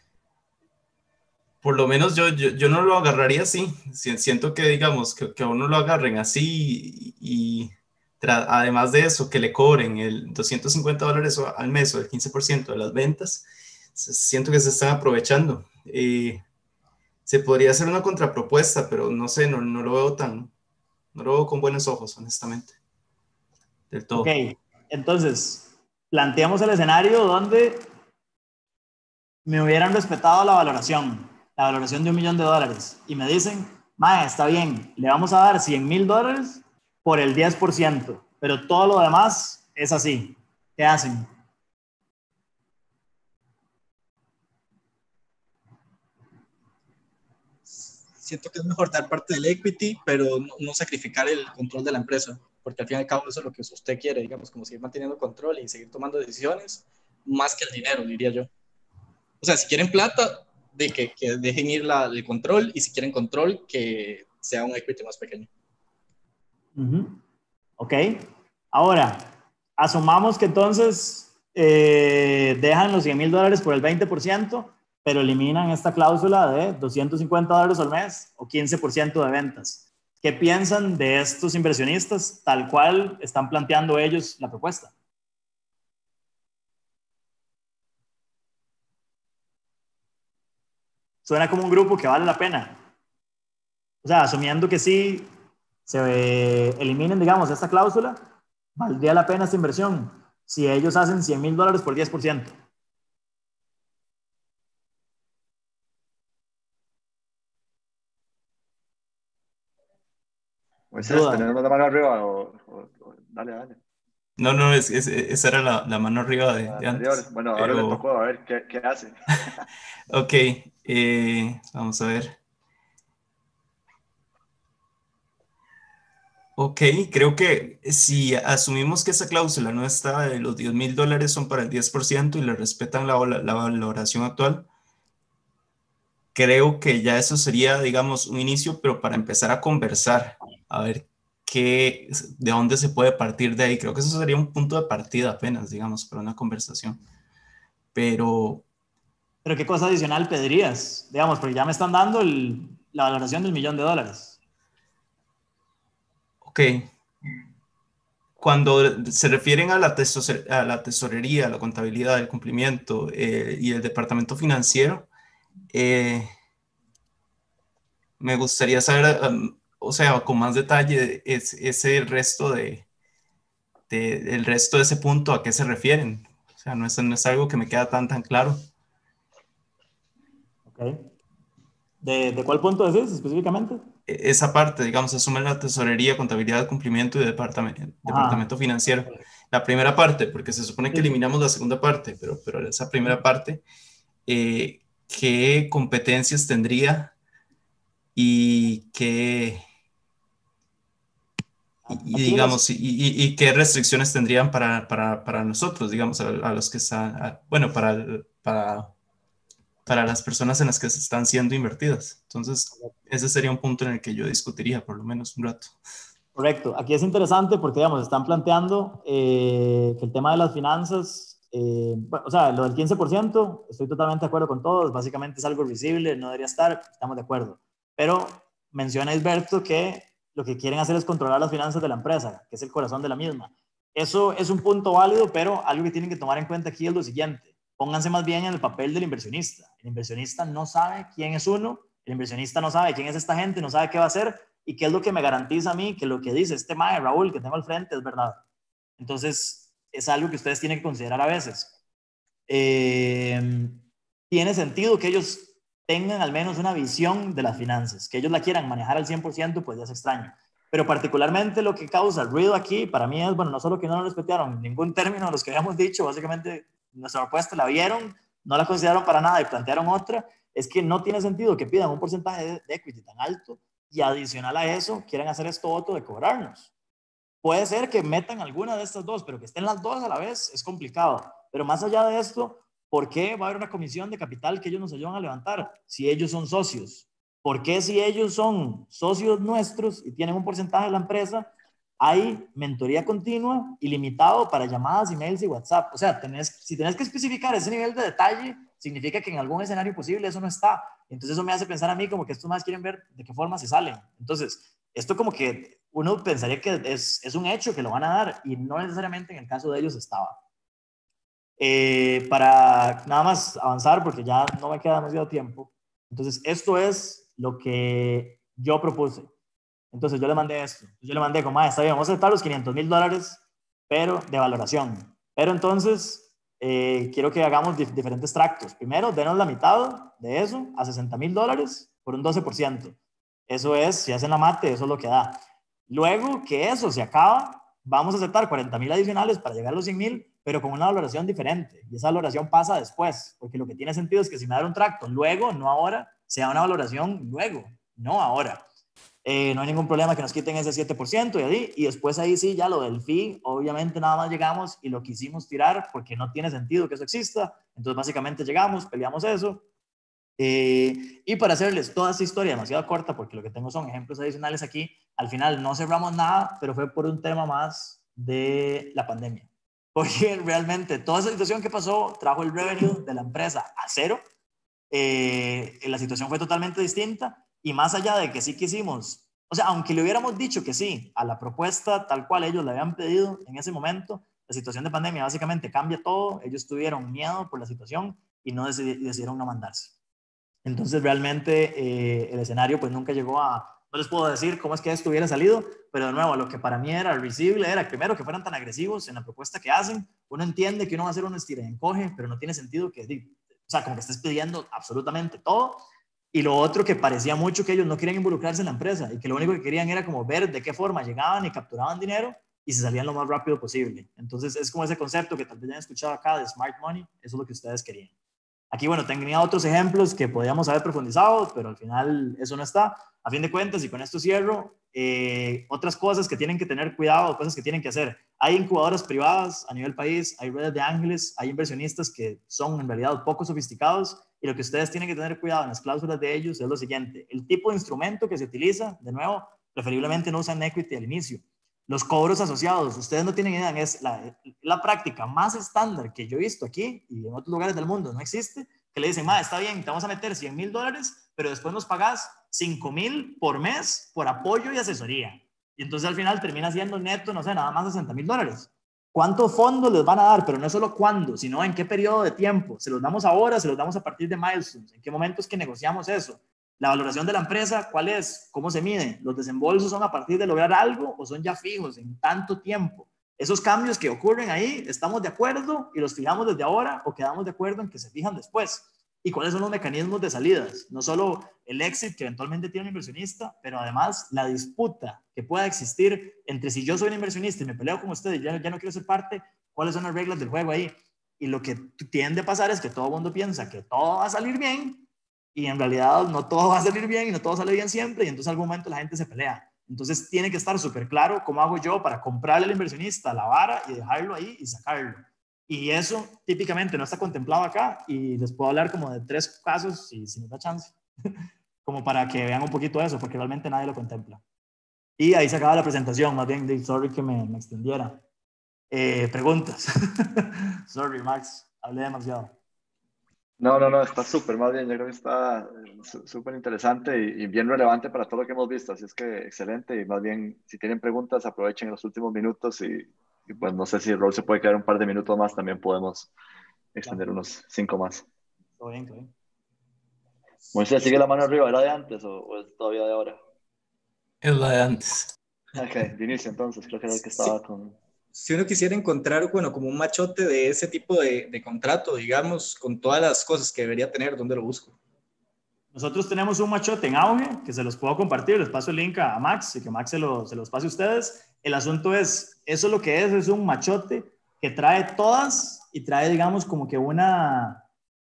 Por lo menos yo no lo agarraría así. Siento que, digamos, que a uno lo agarren así y además de eso, que le cobren el $250 al mes o el 15% de las ventas, siento que se están aprovechando. Se podría hacer una contrapropuesta, pero no sé, no lo veo no lo veo con buenos ojos, honestamente. Del todo. Ok, entonces, planteamos el escenario donde me hubieran respetado la valoración de $1 millón, y me dicen, mae, está bien, le vamos a dar $100,000 por el 10%, pero todo lo demás es así. ¿Qué hacen? Siento que es mejor dar parte del equity, pero no sacrificar el control de la empresa, porque al fin y al cabo eso es lo que usted quiere, digamos, como seguir manteniendo control y seguir tomando decisiones, más que el dinero, diría yo. O sea, si quieren plata, que dejen ir el control, y si quieren control, que sea un equity más pequeño. Uh-huh. Ok. Ahora, asumamos que entonces dejan los $100,000 por el 20%, pero eliminan esta cláusula de $250 al mes o 15% de ventas. ¿Qué piensan de estos inversionistas tal cual están planteando ellos la propuesta? Suena como un grupo que vale la pena. O sea, asumiendo que sí se eliminen, digamos, esta cláusula, valdría la pena esta inversión si ellos hacen $100,000 por 10%. Moisés, ¿tenemos la mano arriba o dale? No, esa era la mano arriba de antes. Bueno, ahora le tocó, a ver qué hace. Ok, vamos a ver. Ok, creo que si asumimos que esa cláusula no está, de los $10,000 son para el 10% y le respetan la valoración actual, creo que ya eso sería, digamos, un inicio, pero para empezar a conversar, a ver de dónde se puede partir de ahí. Creo que eso sería un punto de partida apenas, digamos, para una conversación. Pero ¿qué cosa adicional pedirías? Digamos, porque ya me están dando la valoración del $1.000.000. Ok. Cuando se refieren a la tesorería, a la contabilidad, el cumplimiento y el departamento financiero, me gustaría saber, o sea, con más detalle, el resto el resto de ese punto, ¿a qué se refieren? O sea, no es algo que me queda tan claro. Ok. ¿De cuál punto decís específicamente? Esa parte, digamos, asume la tesorería, contabilidad, cumplimiento y departamento financiero. La primera parte, porque se supone que eliminamos la segunda parte, pero esa primera parte, ¿qué competencias tendría y qué, digamos, y qué restricciones tendrían para nosotros, digamos, a los que están, bueno, para las personas en las que se están siendo invertidas? Entonces, ese sería un punto en el que yo discutiría por lo menos un rato. Correcto. Aquí es interesante porque, digamos, están planteando que el tema de las finanzas, bueno, o sea, lo del 15%, estoy totalmente de acuerdo con todos, básicamente es algo visible, no debería estar, estamos de acuerdo. Pero menciona Alberto que lo que quieren hacer es controlar las finanzas de la empresa, que es el corazón de la misma. Eso es un punto válido, pero algo que tienen que tomar en cuenta aquí es lo siguiente. Pónganse más bien en el papel del inversionista. El inversionista no sabe quién es uno, el inversionista no sabe quién es esta gente, no sabe qué va a hacer y qué es lo que me garantiza a mí que lo que dice este mae Raúl que tengo al frente es verdad. Entonces, es algo que ustedes tienen que considerar a veces. Tiene sentido que ellos tengan al menos una visión de las finanzas, que ellos la quieran manejar al 100%, pues ya es extraño. Pero particularmente lo que causa ruido aquí, para mí es, bueno, no solo que no respetaron ningún término de los que habíamos dicho, básicamente nuestra propuesta la vieron, no la consideraron para nada y plantearon otra, es que no tiene sentido que pidan un porcentaje de equity tan alto y adicional a eso quieran hacer esto otro de cobrarnos. Puede ser que metan alguna de estas dos, pero que estén las dos a la vez es complicado. Pero más allá de esto, ¿por qué va a haber una comisión de capital que ellos nos ayudan a levantar si ellos son socios? ¿Por qué si ellos son socios nuestros y tienen un porcentaje de la empresa, hay mentoría continua y limitado para llamadas, emails y WhatsApp? O sea, si tenés que especificar ese nivel de detalle, significa que en algún escenario posible eso no está. Entonces eso me hace pensar a mí como que estos más quieren ver de qué forma se salen. Entonces, esto como que uno pensaría que es un hecho que lo van a dar y no necesariamente en el caso de ellos estaba. Para nada más avanzar, porque ya no me queda demasiado tiempo. Entonces, esto es lo que yo propuse. Entonces, yo le mandé esto. Yo le mandé como, está bien, vamos a aceptar los $500,000, pero de valoración. Pero entonces, quiero que hagamos diferentes tractos. Primero, denos la mitad de eso a $60,000 por un 12%. Eso es, si hacen la mate, eso es lo que da. Luego que eso se acaba, vamos a aceptar 40,000 adicionales para llegar a los 100,000, pero con una valoración diferente. Y esa valoración pasa después, porque lo que tiene sentido es que si me da un tracto luego, no ahora, sea una valoración luego, no ahora. No hay ningún problema que nos quiten ese 7% y después ahí sí, ya lo del fee, obviamente nada más llegamos y lo quisimos tirar porque no tiene sentido que eso exista. Entonces básicamente llegamos, peleamos eso. Y para hacerles toda esta historia demasiado corta, porque lo que tengo son ejemplos adicionales aquí, al final no cerramos nada, pero fue por un tema más de la pandemia. Porque realmente toda esa situación que pasó trajo el revenue de la empresa a cero. La situación fue totalmente distinta y más allá de que sí quisimos, o sea, aunque le hubiéramos dicho que sí a la propuesta tal cual ellos le habían pedido en ese momento, la situación de pandemia básicamente cambia todo, ellos tuvieron miedo por la situación y no decidieron no mandarse. Entonces realmente el escenario pues nunca llegó a, no les puedo decir cómo es que esto hubiera salido, pero de nuevo lo que para mí era risible era primero que fueran tan agresivos en la propuesta que hacen. Uno entiende que uno va a hacer un estira y encoge, pero no tiene sentido que, o sea, como que estés pidiendo absolutamente todo. Y lo otro que parecía mucho que ellos no querían involucrarse en la empresa y que lo único que querían era como ver de qué forma llegaban y capturaban dinero y se salían lo más rápido posible. Entonces es como ese concepto que tal vez ya han escuchado acá de smart money, eso es lo que ustedes querían. Aquí, bueno, tenía otros ejemplos que podíamos haber profundizado, pero al final eso no está. A fin de cuentas, y con esto cierro, otras cosas que tienen que tener cuidado, cosas que tienen que hacer. Hay incubadoras privadas a nivel país, hay redes de ángeles, hay inversionistas que son en realidad poco sofisticados, y lo que ustedes tienen que tener cuidado en las cláusulas de ellos es lo siguiente: el tipo de instrumento que se utiliza, de nuevo, preferiblemente no usan equity al inicio. Los cobros asociados, ustedes no tienen idea, es la práctica más estándar que yo he visto aquí y en otros lugares del mundo, no existe, que le dicen, está bien, te vamos a meter $100,000, pero después nos pagas $5,000 por mes por apoyo y asesoría. Y entonces al final termina siendo neto, no sé, nada más $60,000. ¿Cuántos fondos les van a dar? Pero no solo cuándo, sino en qué periodo de tiempo. ¿Se los damos ahora? ¿Se los damos a partir de milestones? ¿En qué momentos que negociamos eso? La valoración de la empresa, ¿cuál es? ¿Cómo se mide? ¿Los desembolsos son a partir de lograr algo o son ya fijos en tanto tiempo? Esos cambios que ocurren ahí, ¿estamos de acuerdo y los fijamos desde ahora o quedamos de acuerdo en que se fijan después? ¿Y cuáles son los mecanismos de salidas? No solo el exit que eventualmente tiene un inversionista, pero además la disputa que pueda existir entre si yo soy un inversionista y me peleo con ustedes y ya no quiero ser parte, ¿cuáles son las reglas del juego ahí? Y lo que tiende a pasar es que todo el mundo piensa que todo va a salir bien y en realidad no todo va a salir bien y no todo sale bien siempre, y entonces en algún momento la gente se pelea. Entonces tiene que estar súper claro cómo hago yo para comprarle al inversionista la vara y dejarlo ahí y sacarlo. Y eso típicamente no está contemplado acá, y les puedo hablar como de 3 casos, si nos da chance, como para que vean un poquito eso, porque realmente nadie lo contempla. Y ahí se acaba la presentación, más bien, sorry que me extendiera. Preguntas. Sorry, Max, hablé demasiado. No, está súper, más bien, yo creo que está súper interesante y bien relevante para todo lo que hemos visto, así es que excelente, y más bien, si tienen preguntas, aprovechen los últimos minutos y pues no sé si Raúl se puede quedar un par de minutos más, también podemos extender unos 5 más. Todo bien, todo bien. Moisés, ¿sigue la mano arriba? ¿Era de antes o es todavía de ahora? Es la de antes. Ok, de inicio entonces, creo que era el que estaba con... Si uno quisiera encontrar, bueno, como un machote de ese tipo de contrato, digamos, con todas las cosas que debería tener, ¿dónde lo busco? Nosotros tenemos un machote en auge que se los puedo compartir, les paso el link a Max y que Max se los pase a ustedes. El asunto es, eso lo que es un machote que trae todas y trae, digamos, como que una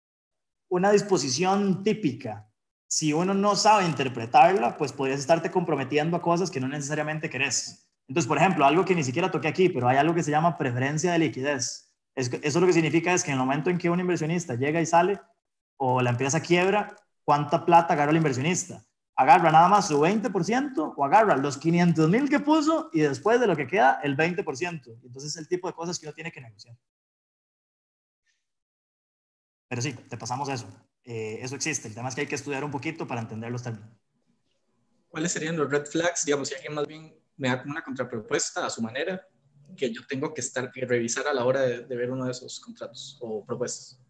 disposición típica. Si uno no sabe interpretarla, pues podrías estarte comprometiendo a cosas que no necesariamente querés. Entonces, por ejemplo, algo que ni siquiera toqué aquí, pero hay algo que se llama preferencia de liquidez. Eso lo que significa es que en el momento en que un inversionista llega y sale, o la empresa quiebra, ¿cuánta plata agarra el inversionista? ¿Agarra nada más su 20% o agarra los 500,000 que puso y después de lo que queda, el 20%? Entonces es el tipo de cosas que uno tiene que negociar. Pero sí, te pasamos eso. Eso existe. El tema es que hay que estudiar un poquito para entender los términos. ¿Cuáles serían los red flags? Digamos, si alguien más bien me da una contrapropuesta a su manera, que yo tengo que revisar a la hora de ver uno de esos contratos o propuestas.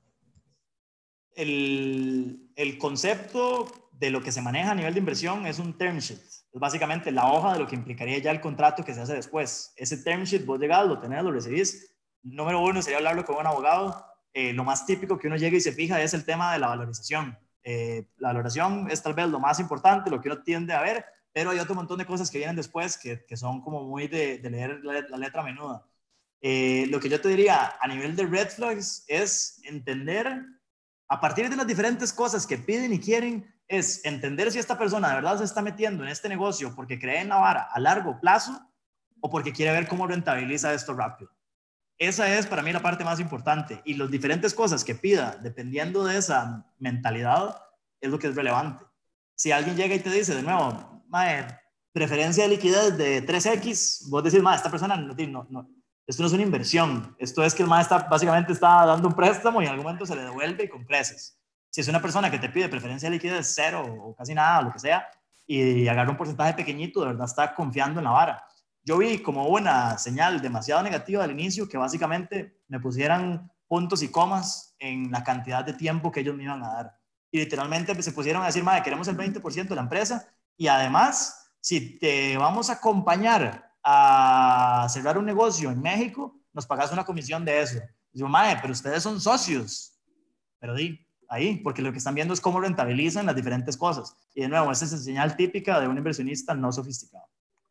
El concepto de lo que se maneja a nivel de inversión es un term sheet. Es básicamente la hoja de lo que implicaría ya el contrato que se hace después. Ese term sheet vos llegás, lo tenés, lo recibís. Número 1 sería hablarlo con un abogado. Lo más típico que uno llega y se fija es el tema de la valorización. La valoración es tal vez lo más importante, lo que uno tiende a ver, pero hay otro montón de cosas que vienen después que son como muy de leer la letra menuda. Lo que yo te diría a nivel de red flags es entender, a partir de las diferentes cosas que piden y quieren, es entender si esta persona de verdad se está metiendo en este negocio porque cree en la vara a largo plazo o porque quiere ver cómo rentabiliza esto rápido. Esa es para mí la parte más importante, y las diferentes cosas que pida, dependiendo de esa mentalidad, es lo que es relevante. Si alguien llega y te dice de nuevo, preferencia de liquidez de 3X, vos decís, esta persona no, esto no es una inversión, esto es que el básicamente está dando un préstamo y en algún momento se le devuelve y con creces. Si es una persona que te pide preferencia de liquidez 0 o casi nada, lo que sea, y agarra un porcentaje pequeñito, de verdad está confiando en la vara. Yo vi como una señal demasiado negativa al inicio que básicamente me pusieran puntos y comas en la cantidad de tiempo que ellos me iban a dar. Y literalmente se pusieron a decir, queremos el 20% de la empresa y además, si te vamos a acompañar a cerrar un negocio en México, nos pagas una comisión de eso. Y yo, pero ustedes son socios. Pero ahí, porque lo que están viendo es cómo rentabilizan las diferentes cosas. Y de nuevo, esa es la señal típica de un inversionista no sofisticado.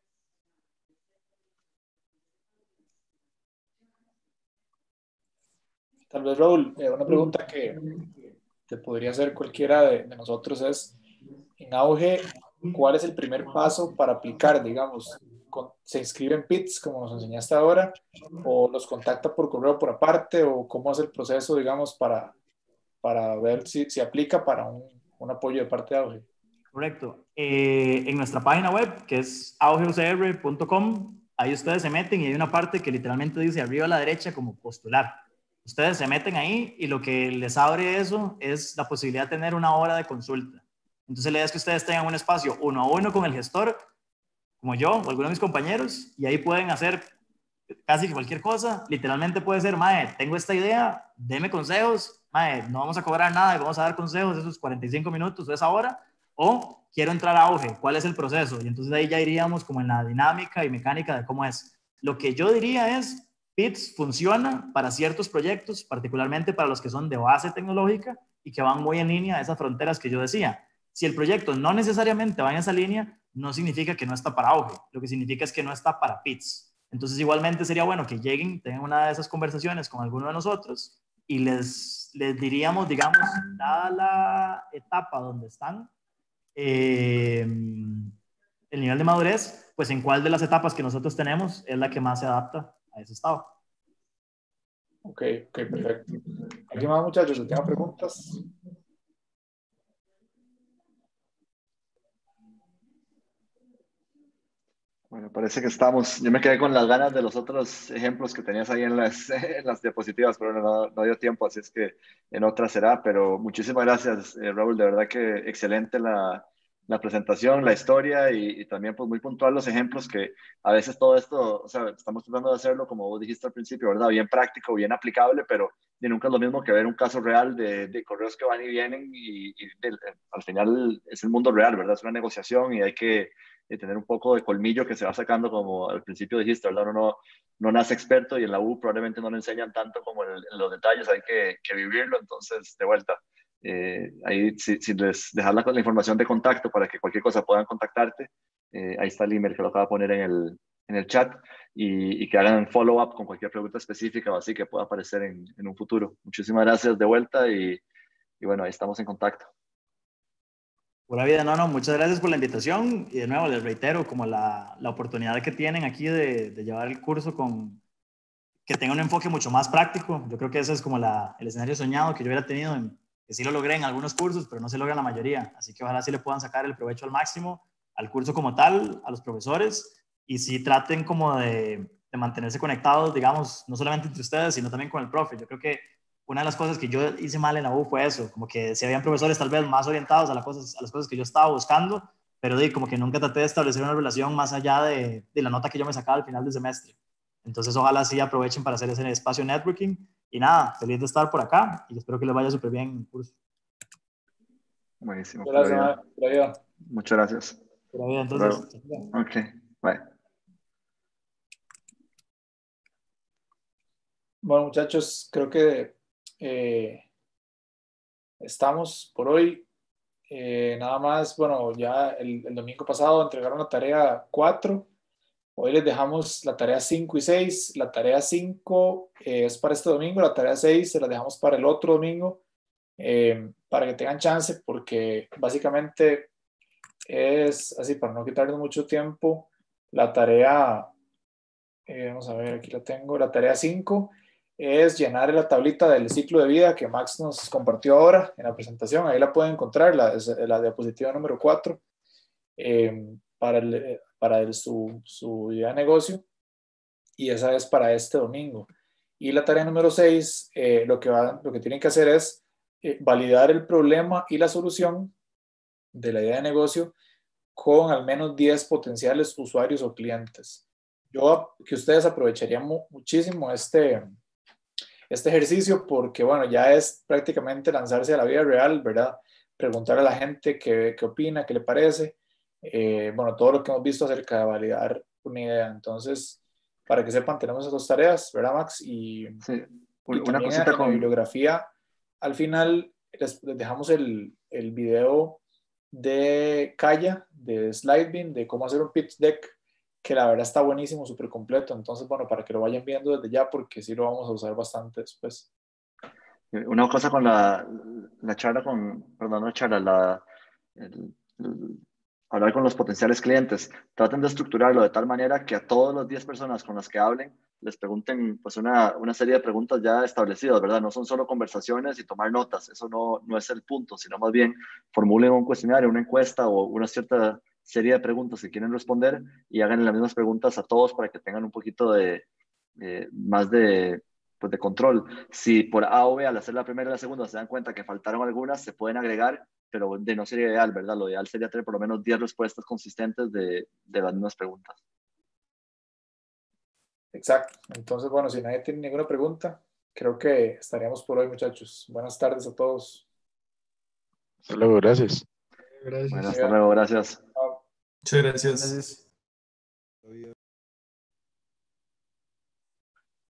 Tal vez, Raúl, una pregunta que te podría hacer cualquiera de nosotros es, en auge, ¿cuál es el primer paso para aplicar, digamos? se inscribe en PITS, como nos enseñaste ahora, o los contacta por correo por aparte, o cómo es el proceso, digamos, para ver si aplica para un apoyo de parte de Auge. Correcto. En nuestra página web, que es augeucr.com, ahí ustedes se meten y hay una parte que literalmente dice arriba a la derecha como postular. Ustedes se meten ahí y lo que les abre eso es la posibilidad de tener una hora de consulta. Entonces la idea es que ustedes tengan un espacio 1 a 1 con el gestor, como yo o alguno de mis compañeros, y ahí pueden hacer casi cualquier cosa. Literalmente puede ser, mae, tengo esta idea, deme consejos, mae, no vamos a cobrar nada y vamos a dar consejos esos 45 minutos o esa hora, o quiero entrar a Auge, ¿cuál es el proceso? Y entonces ahí ya iríamos como en la dinámica y mecánica de cómo es. Lo que yo diría es, PITS funciona para ciertos proyectos, particularmente para los que son de base tecnológica y que van muy en línea a esas fronteras que yo decía. Si el proyecto no necesariamente va en esa línea, no significa que no está para Auge, lo que significa es que no está para PITS. Entonces igualmente sería bueno que lleguen, tengan una de esas conversaciones con alguno de nosotros y les diríamos, digamos, dada la etapa donde están, el nivel de madurez, pues en cuál de las etapas que nosotros tenemos es la que más se adapta a ese estado. Ok, perfecto. ¿Alguien más, muchachos? ¿Tienen preguntas? Bueno, parece que estamos. Yo me quedé con las ganas de los otros ejemplos que tenías ahí en en las diapositivas, pero no dio tiempo, así es que en otra será. Pero muchísimas gracias, Raúl. De verdad que excelente la presentación, la historia y también pues muy puntual los ejemplos que a veces todo esto, o sea, estamos tratando de hacerlo como vos dijiste al principio, ¿verdad? Bien práctico, bien aplicable, pero nunca es lo mismo que ver un caso real de correos que van y vienen al final es el mundo real, ¿verdad? Es una negociación y hay que tener un poco de colmillo que se va sacando, como al principio dijiste, ¿verdad? Uno no nace experto y en la U probablemente no le enseñan tanto como en los detalles, hay que vivirlo, entonces, de vuelta. Ahí, si les dejas la información de contacto para que cualquier cosa puedan contactarte, ahí está el email que lo acabo de poner en el chat y que hagan follow-up con cualquier pregunta específica o así que pueda aparecer en un futuro. Muchísimas gracias de vuelta y bueno, ahí estamos en contacto. Pura vida, no, muchas gracias por la invitación y de nuevo les reitero como la oportunidad que tienen aquí de llevar el curso que tenga un enfoque mucho más práctico. Yo creo que ese es como el escenario soñado que yo hubiera tenido, que sí lo logré en algunos cursos, pero no se logra en la mayoría. Así que ojalá sí le puedan sacar el provecho al máximo al curso como tal, a los profesores, y sí traten como de mantenerse conectados, digamos, no solamente entre ustedes, sino también con el profe. Yo creo que una de las cosas que yo hice mal en la U fue eso, como que si habían profesores tal vez más orientados a las cosas que yo estaba buscando, pero como que nunca traté de establecer una relación más allá de la nota que yo me sacaba al final del semestre. Entonces, ojalá sí aprovechen para hacer ese espacio networking. Y nada, feliz de estar por acá y espero que les vaya súper bien en el curso. Buenísimo. Gracias. Muchas gracias. Pura vida, entonces. Ok, bye. Bueno, muchachos, creo que estamos por hoy. Nada más, bueno, ya el domingo pasado entregaron la tarea 4. Hoy les dejamos la tarea 5 y 6. La tarea 5 es para este domingo, la tarea 6 se la dejamos para el otro domingo, para que tengan chance, porque básicamente es así, para no quitarles mucho tiempo, la tarea, vamos a ver, aquí la tengo, la tarea 5 es llenar la tablita del ciclo de vida que Max nos compartió ahora en la presentación. Ahí la pueden encontrar, la diapositiva número 4, para su idea de negocio, y esa es para este domingo. Y la tarea número 6, lo que tienen que hacer es validar el problema y la solución de la idea de negocio con al menos 10 potenciales usuarios o clientes. Que ustedes aprovecharían muchísimo este ejercicio, porque bueno, ya es prácticamente lanzarse a la vida real, ¿verdad? Preguntar a la gente qué opina, qué le parece, bueno, todo lo que hemos visto acerca de validar una idea. Entonces, para que sepan, tenemos esas 2 tareas, ¿verdad, Max? Y una cosita en la bibliografía, al final les dejamos el video de Kaya, de Slidebean, de cómo hacer un pitch deck, que la verdad está buenísimo, súper completo. Entonces, bueno, para que lo vayan viendo desde ya, porque sí lo vamos a usar bastante después. Una cosa con la charla perdón, no charla, hablar con los potenciales clientes. Traten de estructurarlo de tal manera que a todos los 10 personas con las que hablen les pregunten pues una serie de preguntas ya establecidas, ¿verdad? No son solo conversaciones y tomar notas, eso no es el punto, sino más bien formulen un cuestionario, una encuesta o una cierta serie de preguntas que quieren responder y hagan las mismas preguntas a todos para que tengan un poquito de más pues de control. Si por A o B al hacer la primera y la segunda se dan cuenta que faltaron algunas, se pueden agregar, pero de no sería ideal, ¿verdad? Lo ideal sería tener por lo menos 10 respuestas consistentes de las mismas preguntas. Exacto. Entonces, bueno, si nadie tiene ninguna pregunta, creo que estaríamos por hoy, muchachos. Buenas tardes a todos. Hasta luego, gracias. Bueno, hasta luego, gracias. Chao. Muchas gracias. Gracias.